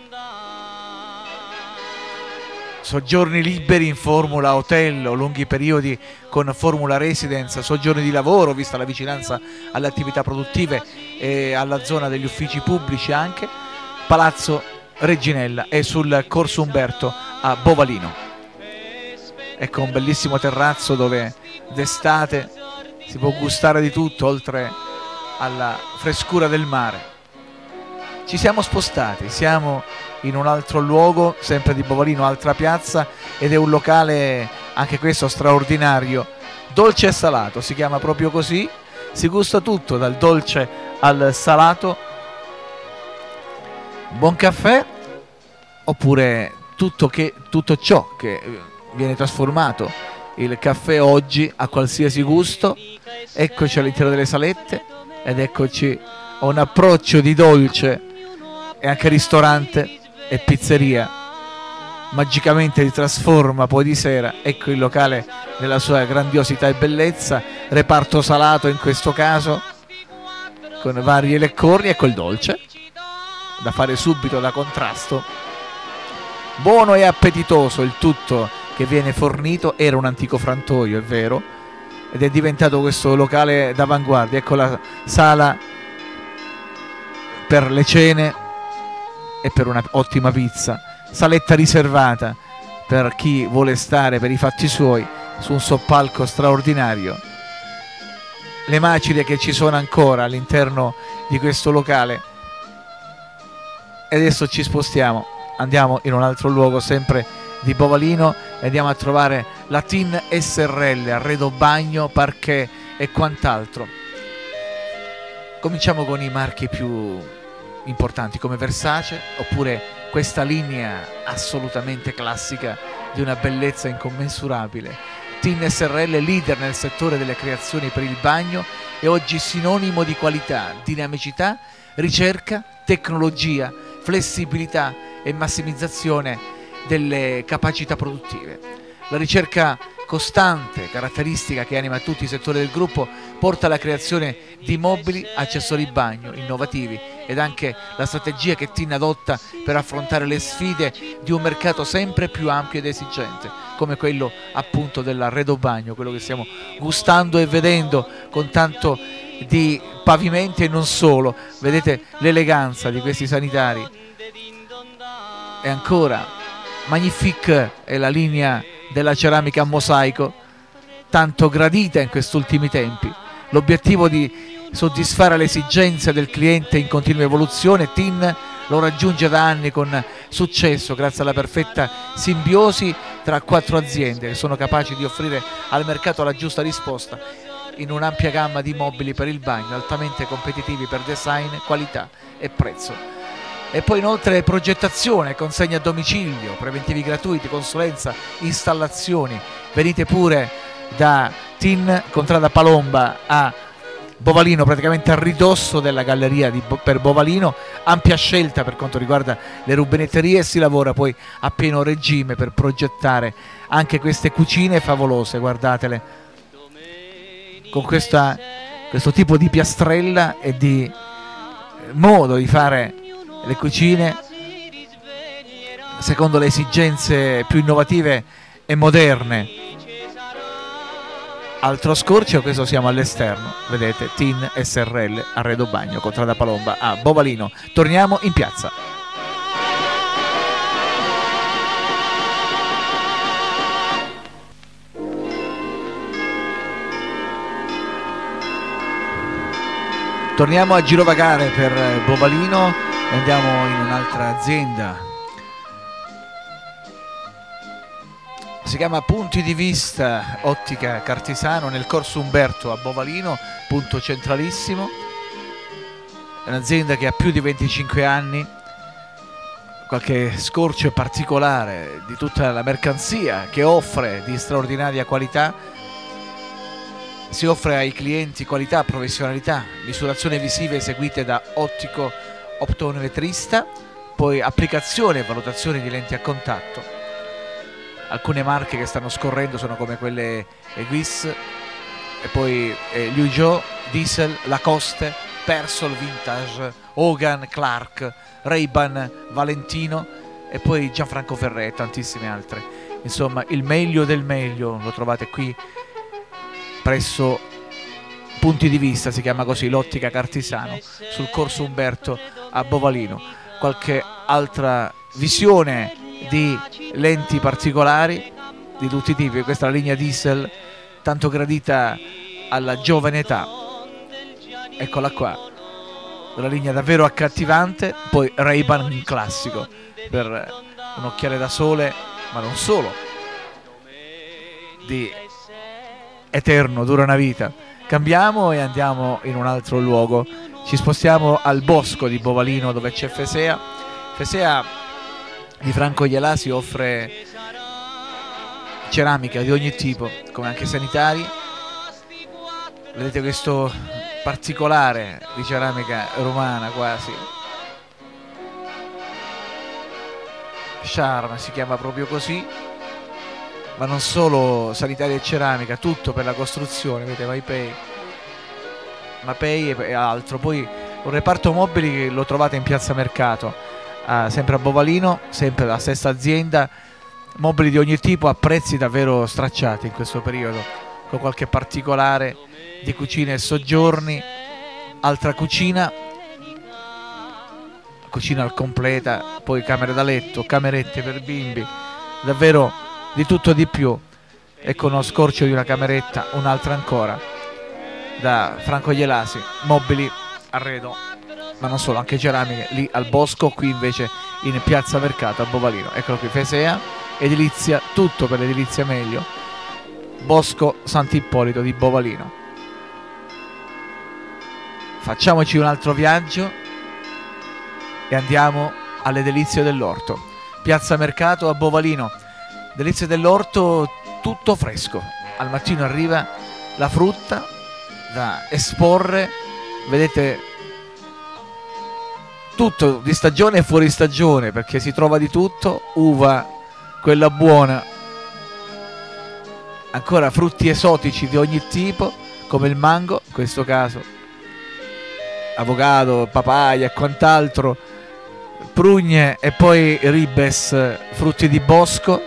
Soggiorni liberi in Formula Hotel o lunghi periodi con Formula Residence, soggiorni di lavoro vista la vicinanza alle attività produttive e alla zona degli uffici pubblici anche. Palazzo Reginella è sul Corso Umberto a Bovalino. Ecco un bellissimo terrazzo dove d'estate si può gustare di tutto oltre alla frescura del mare. Ci siamo spostati, siamo in un altro luogo, sempre di Bovalino, altra piazza, ed è un locale anche questo straordinario, dolce e salato, si chiama proprio così, si gusta tutto dal dolce al salato, buon caffè oppure tutto, che, tutto ciò che viene trasformato il caffè oggi a qualsiasi gusto. Eccoci all'interno delle salette ed eccoci a un approccio di dolce e anche ristorante e pizzeria magicamente si trasforma poi di sera. Ecco il locale nella sua grandiosità e bellezza, reparto salato in questo caso con varie leccorni. Ecco il dolce da fare subito da contrasto, buono e appetitoso il tutto che viene fornito. Era un antico frantoio, è vero, ed è diventato questo locale d'avanguardia. Ecco la sala per le cene e per una ottima pizza, saletta riservata per chi vuole stare per i fatti suoi su un soppalco straordinario. Le macine che ci sono ancora all'interno di questo locale. E adesso ci spostiamo, andiamo in un altro luogo sempre di Bovalino e andiamo a trovare la Tin S R L, arredo bagno, parquet e quant'altro. Cominciamo con i marchi più importanti come Versace, oppure questa linea assolutamente classica di una bellezza incommensurabile. Tin S R L, leader nel settore delle creazioni per il bagno, è oggi sinonimo di qualità, dinamicità, ricerca, tecnologia, flessibilità e massimizzazione delle capacità produttive. La ricerca costante, caratteristica che anima tutti i settori del gruppo, porta alla creazione di mobili, accessori bagno innovativi ed anche la strategia che Tin adotta per affrontare le sfide di un mercato sempre più ampio ed esigente, come quello appunto dell'arredo bagno, quello che stiamo gustando e vedendo con tanto di pavimenti e non solo. Vedete l'eleganza di questi sanitari. E ancora Magnifique è la linea della ceramica a mosaico, tanto gradita in questi ultimi tempi. L'obiettivo di soddisfare le esigenze del cliente in continua evoluzione, Tin lo raggiunge da anni con successo grazie alla perfetta simbiosi tra quattro aziende che sono capaci di offrire al mercato la giusta risposta in un'ampia gamma di mobili per il bagno, altamente competitivi per design, qualità e prezzo. E poi inoltre progettazione, consegna a domicilio, preventivi gratuiti, consulenza, installazioni. Venite pure da Tin Tin, contrada Palomba a Bovalino, praticamente a ridosso della galleria di, per Bovalino, ampia scelta per quanto riguarda le rubinetterie, e si lavora poi a pieno regime per progettare anche queste cucine favolose, guardatele, con questa, questo tipo di piastrella e di modo di fare le cucine secondo le esigenze più innovative e moderne. Altro scorcio, questo siamo all'esterno, vedete, Tin S R L Arredo Bagno, contrada Palomba a Bovalino. Torniamo in piazza. Torniamo a girovagare per Bovalino e andiamo in un'altra azienda. Si chiama Punti di Vista Ottica Cartisano, nel corso Umberto a Bovalino, punto centralissimo. È un'azienda che ha più di venticinque anni, qualche scorcio particolare di tutta la mercanzia che offre di straordinaria qualità. Si offre ai clienti qualità, professionalità, misurazioni visive eseguite da ottico optometrista, poi applicazione e valutazione di lenti a contatto. Alcune marche che stanno scorrendo sono come quelle Guis, e poi eh, Liu Jo, Diesel, Lacoste, Persol, Vintage, Hogan, Clark, Ray-Ban, Valentino e poi Gianfranco Ferré e tantissime altre. Insomma, il meglio del meglio lo trovate qui presso Punti di Vista, si chiama così, l'Ottica Cartisano, sul corso Umberto a Bovalino. Qualche altra visione di lenti particolari di tutti i tipi, questa è la linea Diesel, tanto gradita alla giovane età, eccola qua, una linea davvero accattivante. Poi Ray-Ban, un classico per un occhiale da sole, ma non solo, di eterno, dura una vita. Cambiamo e andiamo in un altro luogo, ci spostiamo al bosco di Bovalino dove c'è Fesea. Fesea di Franco Ielasi offre ceramica di ogni tipo, come anche sanitari. Vedete questo particolare di ceramica romana quasi, Charme si chiama proprio così, ma non solo sanitaria e ceramica, tutto per la costruzione, vedete, Maipei, Mapei e altro. Poi un reparto mobili che lo trovate in Piazza Mercato, Ah, sempre a Bovalino, sempre la stessa azienda, mobili di ogni tipo a prezzi davvero stracciati in questo periodo, con qualche particolare di cucine e soggiorni. Altra cucina, cucina al completa, poi camere da letto, camerette per bimbi, davvero di tutto e di più. Ecco uno scorcio di una cameretta, un'altra ancora da Franco Ielasi, mobili, arredo, ma non solo, anche ceramiche lì al bosco, qui invece in Piazza Mercato a Bovalino. Eccolo qui, Fesea, edilizia, tutto per l'edilizia meglio, Bosco Sant'Ippolito di Bovalino. Facciamoci un altro viaggio e andiamo alle Delizie dell'Orto, Piazza Mercato a Bovalino. Delizie dell'Orto, tutto fresco, al mattino arriva la frutta da esporre, vedete, tutto di stagione e fuori stagione, perché si trova di tutto, uva, quella buona, ancora frutti esotici di ogni tipo, come il mango, in questo caso, avocado, papaya e quant'altro, prugne e poi ribes, frutti di bosco,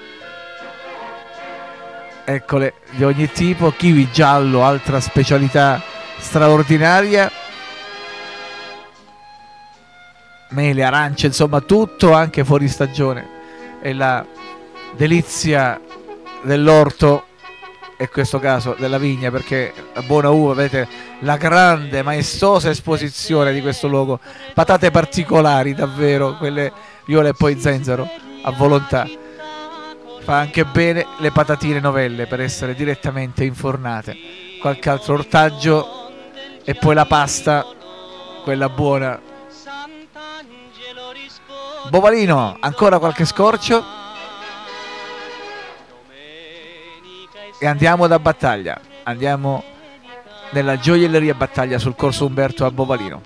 eccole, di ogni tipo, kiwi giallo, altra specialità straordinaria, mele, arance, insomma tutto anche fuori stagione. È la delizia dell'orto, e in questo caso della vigna, perché la buona uva, vedete la grande maestosa esposizione di questo luogo, patate particolari davvero, quelle viola e poi zenzero a volontà. Fa anche bene le patatine novelle per essere direttamente infornate, qualche altro ortaggio e poi la pasta, quella buona. Bovalino, ancora qualche scorcio e andiamo da Battaglia. andiamo nella gioielleria Battaglia sul corso Umberto a Bovalino.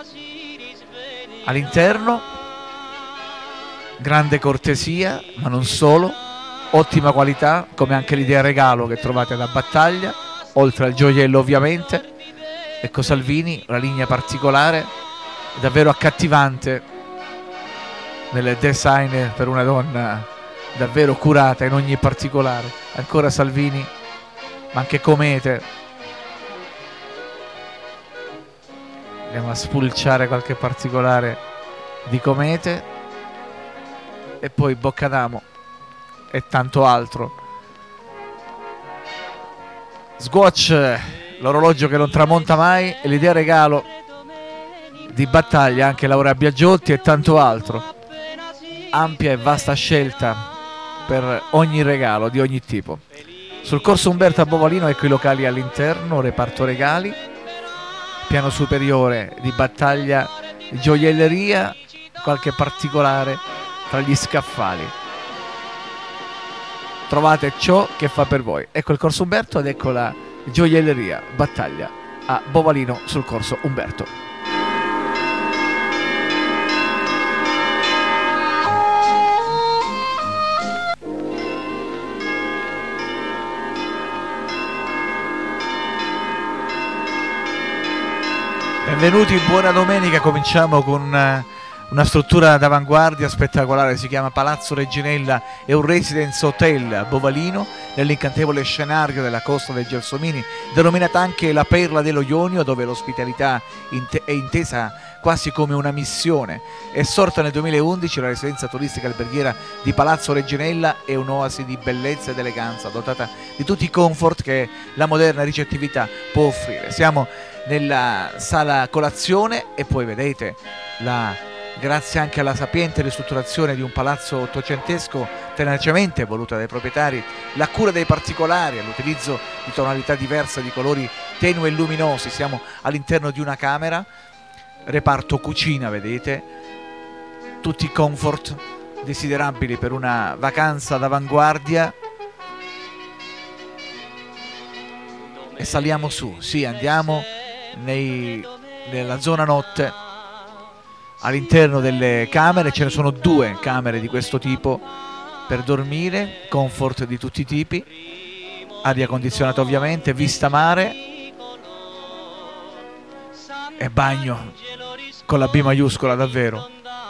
All'interno grande cortesia, ma non solo, ottima qualità, come anche l'idea regalo che trovate da Battaglia, oltre al gioiello ovviamente. Ecco Salvini, una linea particolare, davvero accattivante nel design per una donna davvero curata in ogni particolare. Ancora Salvini, ma anche Comete. Andiamo a spulciare qualche particolare di Comete e poi Boccadamo e tanto altro. Swatch, l'orologio che non tramonta mai, e l'idea regalo di Battaglia, anche Laura Biagiotti e tanto altro. Ampia e vasta scelta per ogni regalo di ogni tipo. Sul corso Umberto a Bovalino ecco i locali all'interno, reparto regali, piano superiore di Battaglia gioielleria, qualche particolare tra gli scaffali. Trovate ciò che fa per voi. Ecco il corso Umberto ed ecco la gioielleria Battaglia a Bovalino sul corso Umberto. Benvenuti, buona domenica. Cominciamo con una struttura d'avanguardia spettacolare, si chiama Palazzo Reginella, è un residence hotel a Bovalino, nell'incantevole scenario della costa dei Gelsomini, denominata anche la Perla dello Ionio, dove l'ospitalità è intesa quasi come una missione. È sorta nel duemilaundici la residenza turistica alberghiera di Palazzo Reginella, è un'oasi di bellezza ed eleganza, dotata di tutti i comfort che la moderna ricettività può offrire. Siamo nella sala colazione e poi vedete la... grazie anche alla sapiente ristrutturazione di un palazzo ottocentesco tenacemente voluta dai proprietari, la cura dei particolari, l'utilizzo di tonalità diverse, di colori tenui e luminosi. Siamo all'interno di una camera, reparto cucina, vedete, tutti i comfort desiderabili per una vacanza d'avanguardia. E saliamo su, sì, andiamo nei, nella zona notte. All'interno delle camere ce ne sono due camere di questo tipo per dormire, comfort di tutti i tipi, aria condizionata ovviamente, vista mare e bagno con la B maiuscola davvero.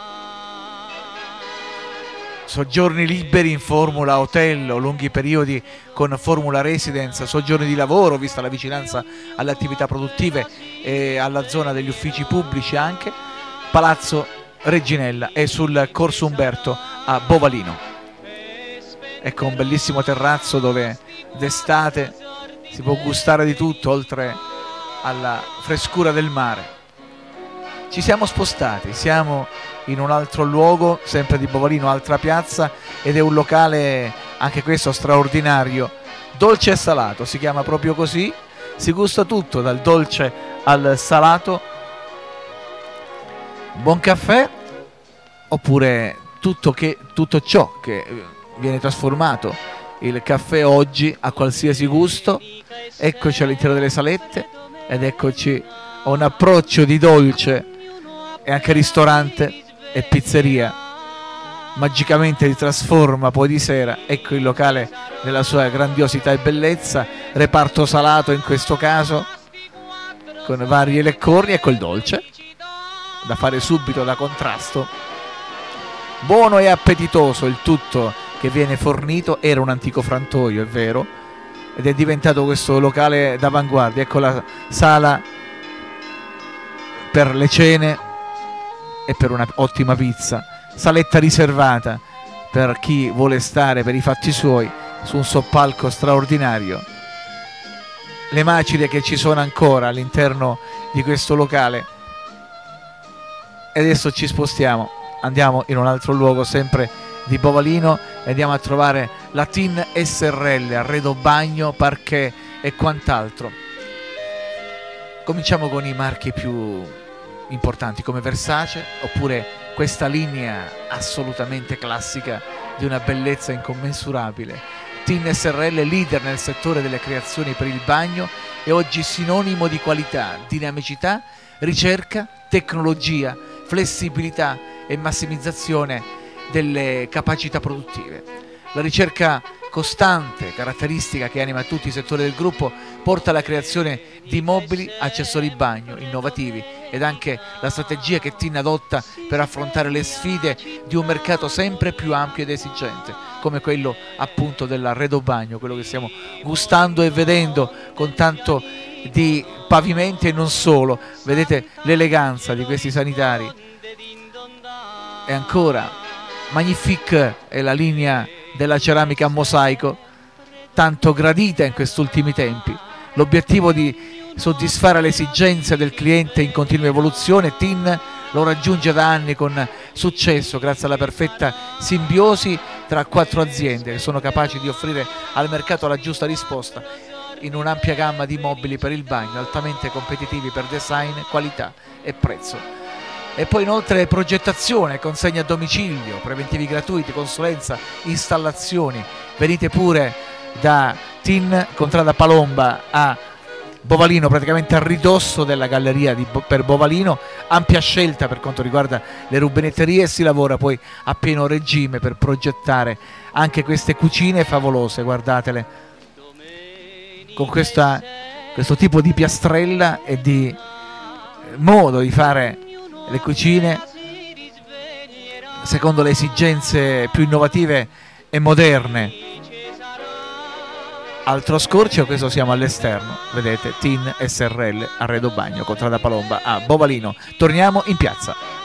Soggiorni liberi in formula hotel o lunghi periodi con formula residence, soggiorni di lavoro vista la vicinanza alle attività produttive e alla zona degli uffici pubblici anche. Palazzo Reginella è sul corso Umberto a Bovalino. Ecco un bellissimo terrazzo dove d'estate si può gustare di tutto oltre alla frescura del mare. Ci siamo spostati, siamo in un altro luogo, sempre di Bovalino, altra piazza, ed è un locale anche questo straordinario, dolce e salato, si chiama proprio così, si gusta tutto dal dolce al salato. Buon caffè oppure tutto, che, tutto ciò che viene trasformato il caffè oggi a qualsiasi gusto. Eccoci all'interno delle salette ed eccoci a un approccio di dolce e anche ristorante e pizzeria. Magicamente si trasforma poi di sera. Ecco il locale nella sua grandiosità e bellezza, reparto salato in questo caso con varie leccorni. Ecco il dolce da fare subito da contrasto, buono e appetitoso il tutto che viene fornito. Era un antico frantoio, è vero, ed è diventato questo locale d'avanguardia. Ecco la sala per le cene e per una ottima pizza, saletta riservata per chi vuole stare per i fatti suoi su un soppalco straordinario. Le macine che ci sono ancora all'interno di questo locale. E adesso ci spostiamo, andiamo in un altro luogo sempre di Bovalino e andiamo a trovare la Tin S R L, arredo bagno, parquet e quant'altro. Cominciamo con i marchi più importanti come Versace, oppure questa linea assolutamente classica di una bellezza incommensurabile Tin S R L, leader nel settore delle creazioni per il bagno, è oggi sinonimo di qualità, dinamicità, ricerca, tecnologia, flessibilità e massimizzazione delle capacità produttive. La ricerca costante, caratteristica che anima tutti i settori del gruppo, porta alla creazione di mobili, accessori bagno innovativi ed anche la strategia che Tin adotta per affrontare le sfide di un mercato sempre più ampio ed esigente, come quello appunto dell'arredo bagno, quello che stiamo gustando e vedendo con tanto di pavimenti e non solo. Vedete l'eleganza di questi sanitari. E ancora Magnifique è la linea della ceramica a mosaico, tanto gradita in questi ultimi tempi. L'obiettivo di soddisfare le esigenze del cliente in continua evoluzione, Tin lo raggiunge da anni con successo grazie alla perfetta simbiosi tra quattro aziende che sono capaci di offrire al mercato la giusta risposta in un'ampia gamma di mobili per il bagno altamente competitivi per design, qualità e prezzo. E poi inoltre progettazione, consegna a domicilio, preventivi gratuiti, consulenza, installazioni. Venite pure da Tin, contrada Palomba a Bovalino, praticamente a ridosso della galleria di, per Bovalino, ampia scelta per quanto riguarda le rubinetterie e si lavora poi a pieno regime per progettare anche queste cucine favolose, guardatele, con questa, questo tipo di piastrella e di modo di fare le cucine secondo le esigenze più innovative e moderne. Altro scorcio, questo siamo all'esterno, vedete, Tin S R L, arredo bagno, contrada Palomba a Bovalino. Torniamo in piazza.